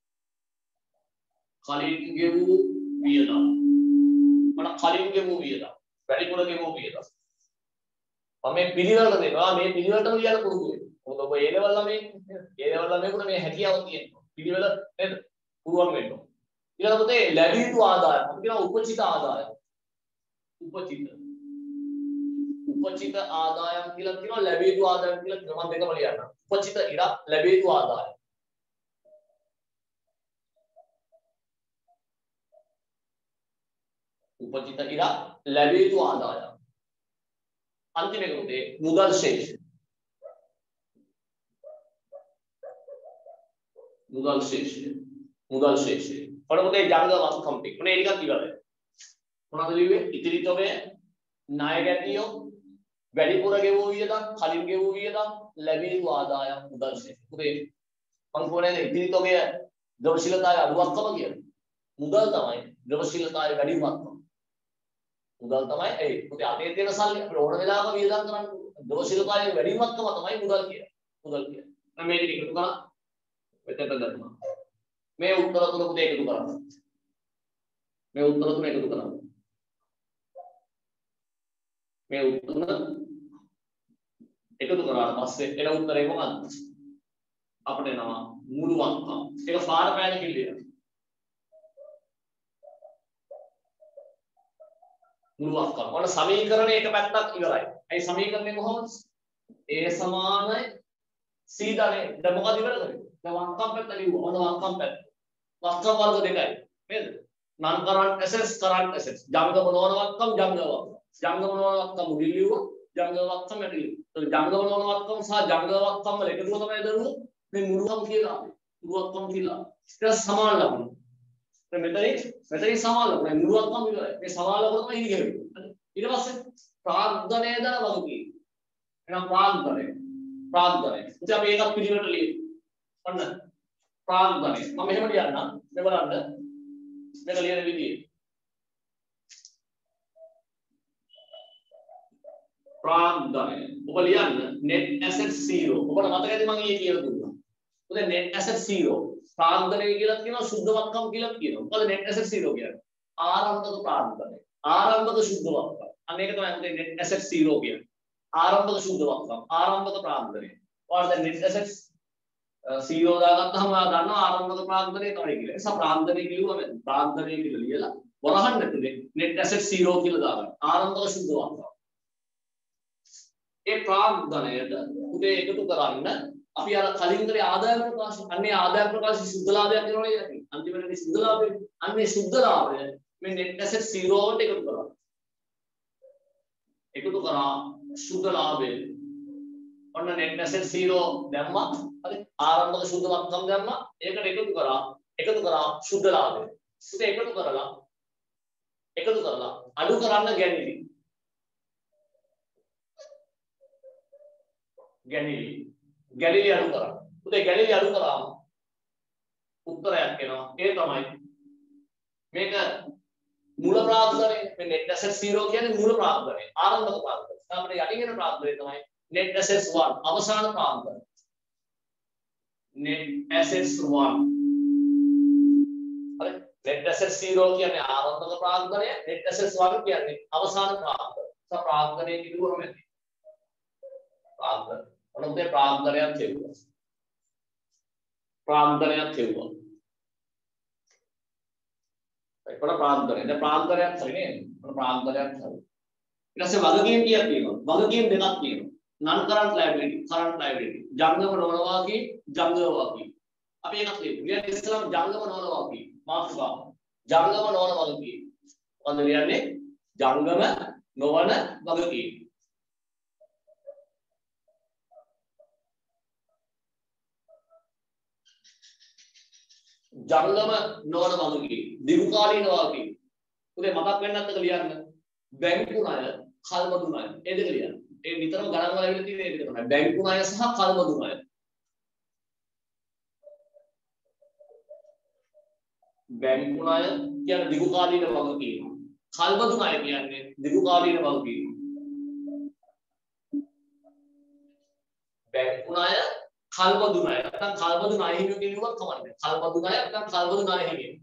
කලින් ගෙවූ වියදම්. මම කලින් ගෙවූ වියදම්. වැඩිපුර ගෙවූ වියදම්. මම මේ පිළිවෙලට දෙනවා. මේ පිළිවෙලටම ලියන්න පුරුදු වෙන්න. මොකද ඔබ ඒ ලෙවල් ළමයිකුට මේ හැකියාව තියෙනවා. පිළිවෙල නේද? පුරුවන් වෙන්න. ඊළඟ පුතේ ලැබිය යුතු ආදායම. අපි කියනවා උපචිත ආදායම. උපචිත ආදායම් කියලා කියනවා ලැබිය යුතු ආදායම් කියලා කියනවා. මම දෙකම ලියන්න. උපචිත ඉර ලැබිය යුතු ආදායම්. උපචිත ඉර ලැබිය යුතු ආදායම්. අන්තිම එක උදේ මුදල් ශේෂ. මුදල් ශේෂය. මුදල් ශේෂය. පොඩ්ඩක් ජංගවක්කම් ටික. මොනේ ටිකක් ඉවරයි. මොනවද ලිව්වේ? ඉතිරි තොගය, ණය ගැතිය, වැඩිපුර ගෙවූ වියදම්, කලින් ගෙවූ වියදම්, ලැබිය යුතු ආදායම්, මුදල් ශේෂ. පුතේ මම කියන්නේ ඉතිරි තොගය ද්‍රවශීලතාවය අඩුවක්කම කියන්නේ. මුදල් තමයි ද්‍රවශීලතාවය වැඩිවක්කම. මුදල් තමයි ඒ පුතේ අතේ තියෙන සල්ලි අපිට ඕන වෙලාවක වියදම් කරන්න පුළුවන්. ද්‍රවශීලතාවය වැඩිවක්කම තමයි මුදල් කියන්නේ. මුදල් කියන්නේ. මම මේ ටික එකතු කරා මෙතනට ගන්නවා. මේ උත්තර තුන පුතේ එකතු කරන්න. මේ උත්තර තුන එකතු කරන්න. මේ උත්තර එකතු කරාට පස්සේ එන උත්තරේ මොකක්ද? අපිට එනවා මුළු වක්කම්. ඒක පාර පෑන කිල්ලිය. මුළු වක්කම්. ඔන්න සමීකරණේ එක පැත්තක් ඉවරයි. ඒ සමීකරණය කොහොමද? A සමානයි C දනේ. දැන් මොකද ඉවර කරේ? දැන් වක්කම් පැත්ත ලියුවා. ඔන්න වක්කම් පැත්ත. වක්කම් වර්ග දෙකයි. නේද? non current assets current assets. ජංගම නොවන වක්කම් ජංගම වක්කම්. ජංගම නොවන වක්කම් උඩින් ලියුවා. ජංගම වක්කම් යට ලියුවා. ඒ ජංගම නොවන වක්කම් සහ ජංගම වක්කම් වල එකතුව තමයි දරුවෝ මේ මුළුවක්කම් කියලා. මුළුවක්කම් කියලා. ඒක සමාන ලකුණු. දැන් මෙතනින් සමාන ලකුණු. මුළුවක්කම් ඉවරයි. මේ සමාන ලකුණු තමයි ඉගෙනෙන්නේ. ඊට පස්සේ ප්‍රාග්ධනය දන වගකීම්. එහෙනම් ප්‍රාග්ධනය. ඉතින් අපි ඒකත් පිළිවෙලට ලියමු. ඔන්න ප්‍රාග්ධනය. මම මෙහෙම ලියන්නම්. මේ බලන්න. මේක ලියන විදිය. ප්‍රාග්ධනය. ඔබ ලියන්න net asset 0. ඔබට මතකද මම ඊයේ කියලා දුන්නා. මොකද net asset 0. ප්‍රාග්ධනය කියලා කියනවා සුද්ධ වක්කම් කියලා කියනවා. මොකද net asset 0 කියන්නේ? ආරම්භක ප්‍රාග්ධනය. ආරම්භක සුද්ධ වක්කම්. අන්න ඒක තමයි net asset 0 කියන්නේ. ආරම්භක සුද්ධ වක්කම්. ආරම්භක ප්‍රාග්ධනය. ඔයාලා දැන් net assets 0 දාගත්තාම ඔයා දන්නවා ආරම්භක ප්‍රාග්ධනය තමයි කියලා. ඒ නිසා ප්‍රාග්ධනය කිව්වම ප්‍රාග්ධනය කියලා ලියලා වරහන් නැතුනේ net asset 0 කියලා දාගන්න. ආරම්භක සුද්ධ වක්කම්. ඒ ප්‍රාග්ධනයට උදේ එකතු කරන්න අපි අර කලින් කරේ ආදායම ප්‍රකාශය. අන්නේ ආදායම ප්‍රකාශය සුද්ධ ලාභයක් වෙනවනේ යන්නේ. අන්තිමට සුද්ධ ලාභය. අන්නේ සුද්ධ ලාභය මේ net asset 0 වලට එකතු කරා. එකතු කරා සුද්ධ ලාභය. ඔන්න net asset 0 දැම්මා. හරි. ආරම්භක සුද්ධ වක්කම් දැම්මා. ඒකට එකතු කරා සුද්ධ ලාභය. ඉතින් එකතු කරලා අඩු කරන්න ගැණිලි. ගැණිලි අඩු කරා. උදේ ගැණිලි අඩු කරාම උත්තරයක් එනවා. ඒ තමයි මේක මූල ප්‍රාග්ධනය. මේ net assets 0 කියන්නේ මූල ප්‍රාග්ධනය. ආරම්භක ප්‍රාග්ධනය. අපිට යටින් එන ප්‍රාග්ධනය තමයි net assets 1 අවසාන ප්‍රාග්ධනය. net assets 1. හරි. net assets 0 කියන්නේ ආරම්භක ප්‍රාග්ධනය. net assets 1 කියන්නේ අවසාන ප්‍රාග්ධනය. ප්‍රාග්ධනය කිව්වම ඇති. ප්‍රාග්ධනය. ඔන්න උදේ ප්‍රාග්ධනයක් කියුවා. ඒක ප්‍රාග්ධනය. දැන් ප්‍රාග්ධනයක් හරි නේද? ප්‍රාග්ධනයක් හරි. ඊට පස්සේ වගකීම් කීයක් තියෙනවා? වගකීම් දෙකක් තියෙනවා. non current liability, current liability. ජංගම නොවන වගකීම්, ජංගම වගකීම්. අපි එකක් ලියමු. ඊට ඉස්සෙල්ලාම ජංගම නොවන වගකීම්. මාතෘකාව. ජංගම නොවන වගකීම්. මොකද කියන්නේ? ජංගම නොවන වගකීම්. ජංගම නොවන වගකීම්. දීර්ඝකාලීන වගකීම්. උදේ මතක් වෙන්නත් එක ලියන්න. බැංකු ණය, කල්බදු ණය. ඒ දෙක ලියන්න. ඒ නිතරම ගණන් වල ඇවිල්ලා තියෙන ඒ දෙක තමයි. බැංකු ණය සහ කල්බදු ණය. බැංකු ණය කියන්නේ දීර්ඝකාලීන වගකීම්. කල්බදු ණය කියන්නේ දීර්ඝකාලීන වගකීම්. බැංකු ණය කල්බදු ණය. නැත්නම් කල්බදු ණය හිමියෝ කියනවත් කමන්නේ. කල්බදු ණය නැත්නම් කල්බදු ණය හිමියෝ.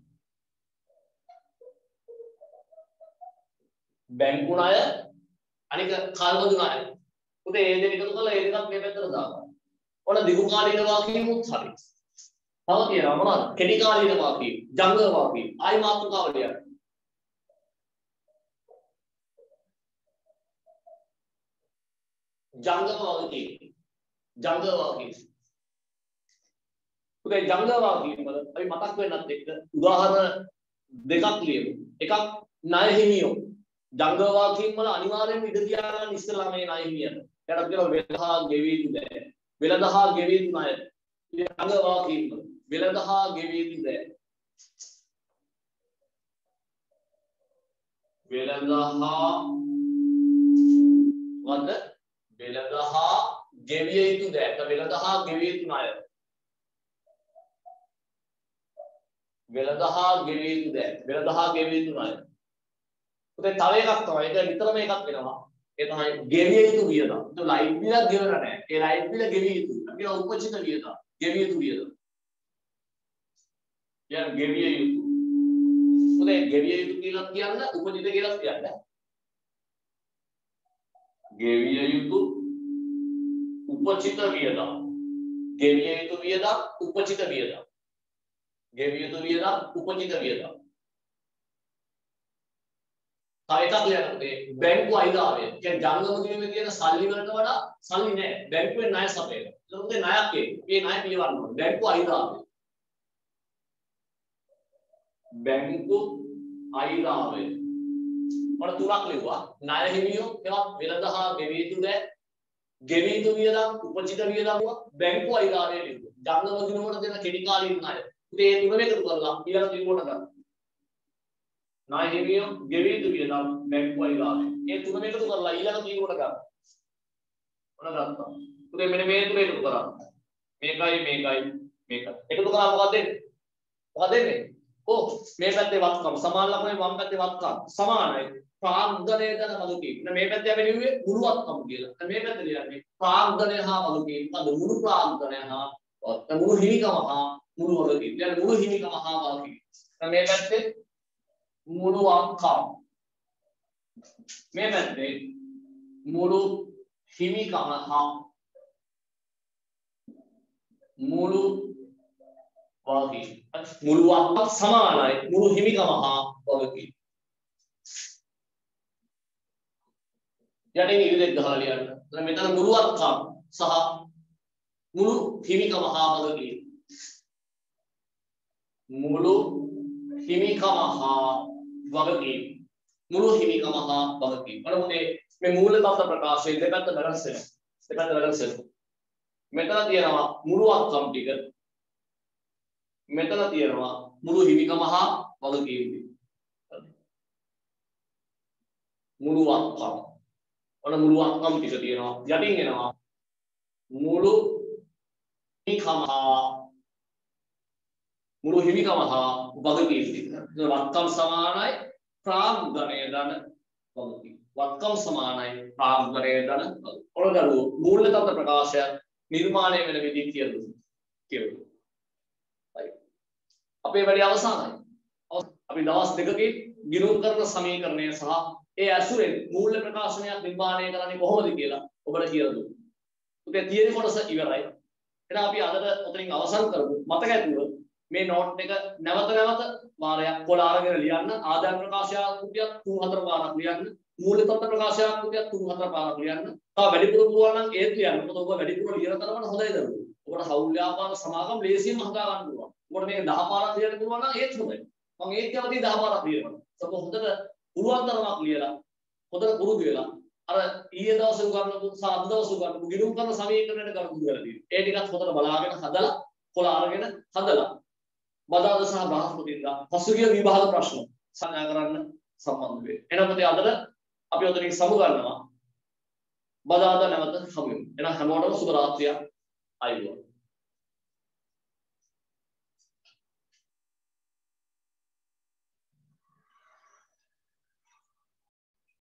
බැංකු ණය අනික කල්බදු ණය. උදේ ඒ දෙක එකතු කරලා ඒ දෙකක් මේ පැත්තට දානවා. ඔන්න දීර්ඝකාලීන වගකීමුත් හරි. තව තියෙනවා මොනවද? කෙටි කාලීන වගකීම්, ජංගම වගකීම්. ආයි මාතෘකාව ලියන්න. ජංගම වගකීම්. ජංගම වගකීම්. උදේ ජංගම වගකීම් වල අපි මතක් වෙන්නත් එක්ක උදාහරණ දෙකක් ලියමු. එකක් ණය හිමියෝ. ජංගම වගකීම් වල අනිවාර්යයෙන්ම ඉඳ තියා ගන්න ඉස්සෙල්ලා මේ ණය හිමියන. එයාට කියනවා වෙලදහා ගෙවී යුතු දෑ. වෙලදහා ගෙවී යුතු ණය. ජංගම වගකීම් වල වෙලදහා ගෙවී යුතු දෑ. වෙලදහා වද වෙලදහා ගෙවිය යුතු දෑ. වෙලදහා ගෙවිය යුතු ණය. වෙලදහා ගෙවිය යුතු දෑ. වෙලදහා ගෙවිය යුතු ණය. උදේ තව එකක් තමයි. ඒක නිතරම එකක් වෙනවා. ඒ තමයි ගෙවිය යුතු වියදම්. ඒක ලයිට් බිල ගෙවලා නැහැ. ඒ ලයිට් බිල ගෙවිය යුතුයි. අපි කියන උපචිත වියදම්. ගෙවිය යුතු වියදම්. යන ගෙවිය යුතු. උදේ ගෙවිය යුතු කියලා කියන්න උපචිත කියලා කියන්න. ගෙවිය යුතු උපචිත වියදම්. ගෙවිය යුතු වියදම් උපචිත වියදම්. ගෙවිය යුතු වියදම් උපචිත වියදම්. තව එකක් ලියන්නකෝ බැංකු අයිදාවය. කියන්නේ ජංගම දිනුමේ තියෙන සල්ලි වලට වඩා සල්ලි නෑ. බැංකුවේ ණය සපයන. ඒකට ණයක් ඒ. මේ ණය පිළිවන්න ඕනේ. බැංකු අයිදාවය. බැංකු අයිදාවය. මොන තුනක් ලිව්වා. ණය හිමියෝ එවත් වෙළඳහා ගෙවිය යුතු දෑ. ගෙවිය යුතු වියදම් උපචිත වියදම් බැංකු අයිදාවය ලිව්වා. ජංගම දිනුමට දෙන කෙටි කාලීන ණය. ඉතින් මේ තුනම එකතු කරලා ඊළඟ ත්‍රිකෝණ ගන්න. ණය හිමියෝ ගෙවිය යුතු වියදම් බැංකු අයිදාවය. මේ තුනම එකතු කරලා ඊළඟ ත්‍රිකෝණ ගන්න. මොන ගත්තා? උදේ මෙන්න මේ තුන එකතු කරා. මේකයි මේකයි. එකතු කරා මොකද දෙන්නේ? මොකද දෙන්නේ? මේ පැත්තේ වත්කම් සමාන ලකුණේ වම් පැත්තේ වත්කම් සමානයි. ප්‍රාග්ධනය දන වගකීම්. මේ පැත්තේ අපි ලිව්වේ මුළු වත්කම් කියලා. මේ පැත්තේ ලියන්නේ ප්‍රාග්ධනය හා වගකීම්. අද මුළු ප්‍රාග්ධනය හා මුළු හිමිකම හා මුළු වගකීම්. يعني මුළු හිමිකම හා වගකීම්. මේ පැත්තේ මුළු වත්කම්. මේ පැත්තේ මුළු හිමිකම හා මුළු වගකීම්. මුළු වත්කම් සමානයි මුළු හිමිකම හා වගකීම්. යටින් ඉරිදෙක් ගහලා ලියන්න. මෙතන මුළු වත්කම් සහ මුළු හිමිකම හා වගකීම්. මුළු හිමිකම හා වගකීම්. මුළු හිමිකම හා වගකීම්. බලමු මේ මූල තත්ත්ව ප්‍රකාශය දෙපැත්ත බැලන්ස් වෙනවා. දෙපැත්ත බැලන්ස් වෙනවා. මෙතන තියෙනවා මුළු වත්කම් ටික. මෙතන තියෙනවා මුළු හිමිකම හා වගකීම් ටික. මුළු වත්කම්. ඔන්න මුළු වත්කම් ටික තියෙනවා. යටින් එනවා මුළු හිමිකම හා වගකීම් ටික. වත්කම් සමානයි ප්‍රාග්ධනය ධන වගකීම්. වත්කම් සමානයි ප්‍රාග්ධනය ධන වගකීම්. ඔන්න දරුවෝ මූල තත්ත්ව ප්‍රකාශය නිර්මාණය වෙන විදිහ කියලා. අපේ වැඩේ අවසానයි. අපි දවස් දෙකකින් ගිණුම් කරන සමීකරණය සහ ඒ ඇසුරෙන් මූල්‍ය ප්‍රකාශනයක් නිර්මාණය කරන්නේ කොහොමද කියලා ඔබට කියලා දුන්නා. උදේ තියෙන කොටස ඉවරයි. එහෙනම් අපි අදට ඔතනින් අවසන් කරමු. මතක ඇතුව මේ නෝට් එක නැවත වාරයක් පොළ අරගෙන ලියන්න. ආදායම් ප්‍රකාශාකෘතියක් 3-4 පාරක් ලියන්න. මූල්‍ය තත්ත්ව ප්‍රකාශාකෘතියක් 3-4 පාරක් ලියන්න. තව වැඩිපුර පුළුවන් නම් ඒත් ලියන්න. මොකද ඔබ වැඩිපුර ලියන තරමට හොඳයි දරුවෝ. ඔබට හවුල් ව්‍යාපාර සමාගම් ලේසියෙන් හදා ගන්න පුළුවන්. ඔබට මේක 10 පාරක් ලියන්න පුළුවන් නම් ඒත් හොඳයි. මම ඒත් යවදී 10 පාරක් ලියනවා. සපෝස් හොඳට පුළුවන් තරමක් ලියලා හොඳට පුරුදු වෙලා අර ඊයේ දවසේ උගන්වපු අද දවසේ උගන්වපු ගිණුම් කරන සමීකරණයට ගන්න පුරුදු වෙලා තියෙනවා. ඒ ටිකත් හොඳට බලාගෙන හදලා කොළ අරගෙන හදලා බදාදා සහ බ්‍රහස්පතින්දා පසුගිය විභාග ප්‍රශ්න සංඥා කරන්න සම්බන්ධ වෙයි. එහෙනම් පුතේ අදට අපි ඔතනින් සමු ගන්නවා. බදාදා නැවත හමු වෙමු. එහෙනම් හැමෝටම සුබ රාත්‍රියක්. අයුබෝවන්.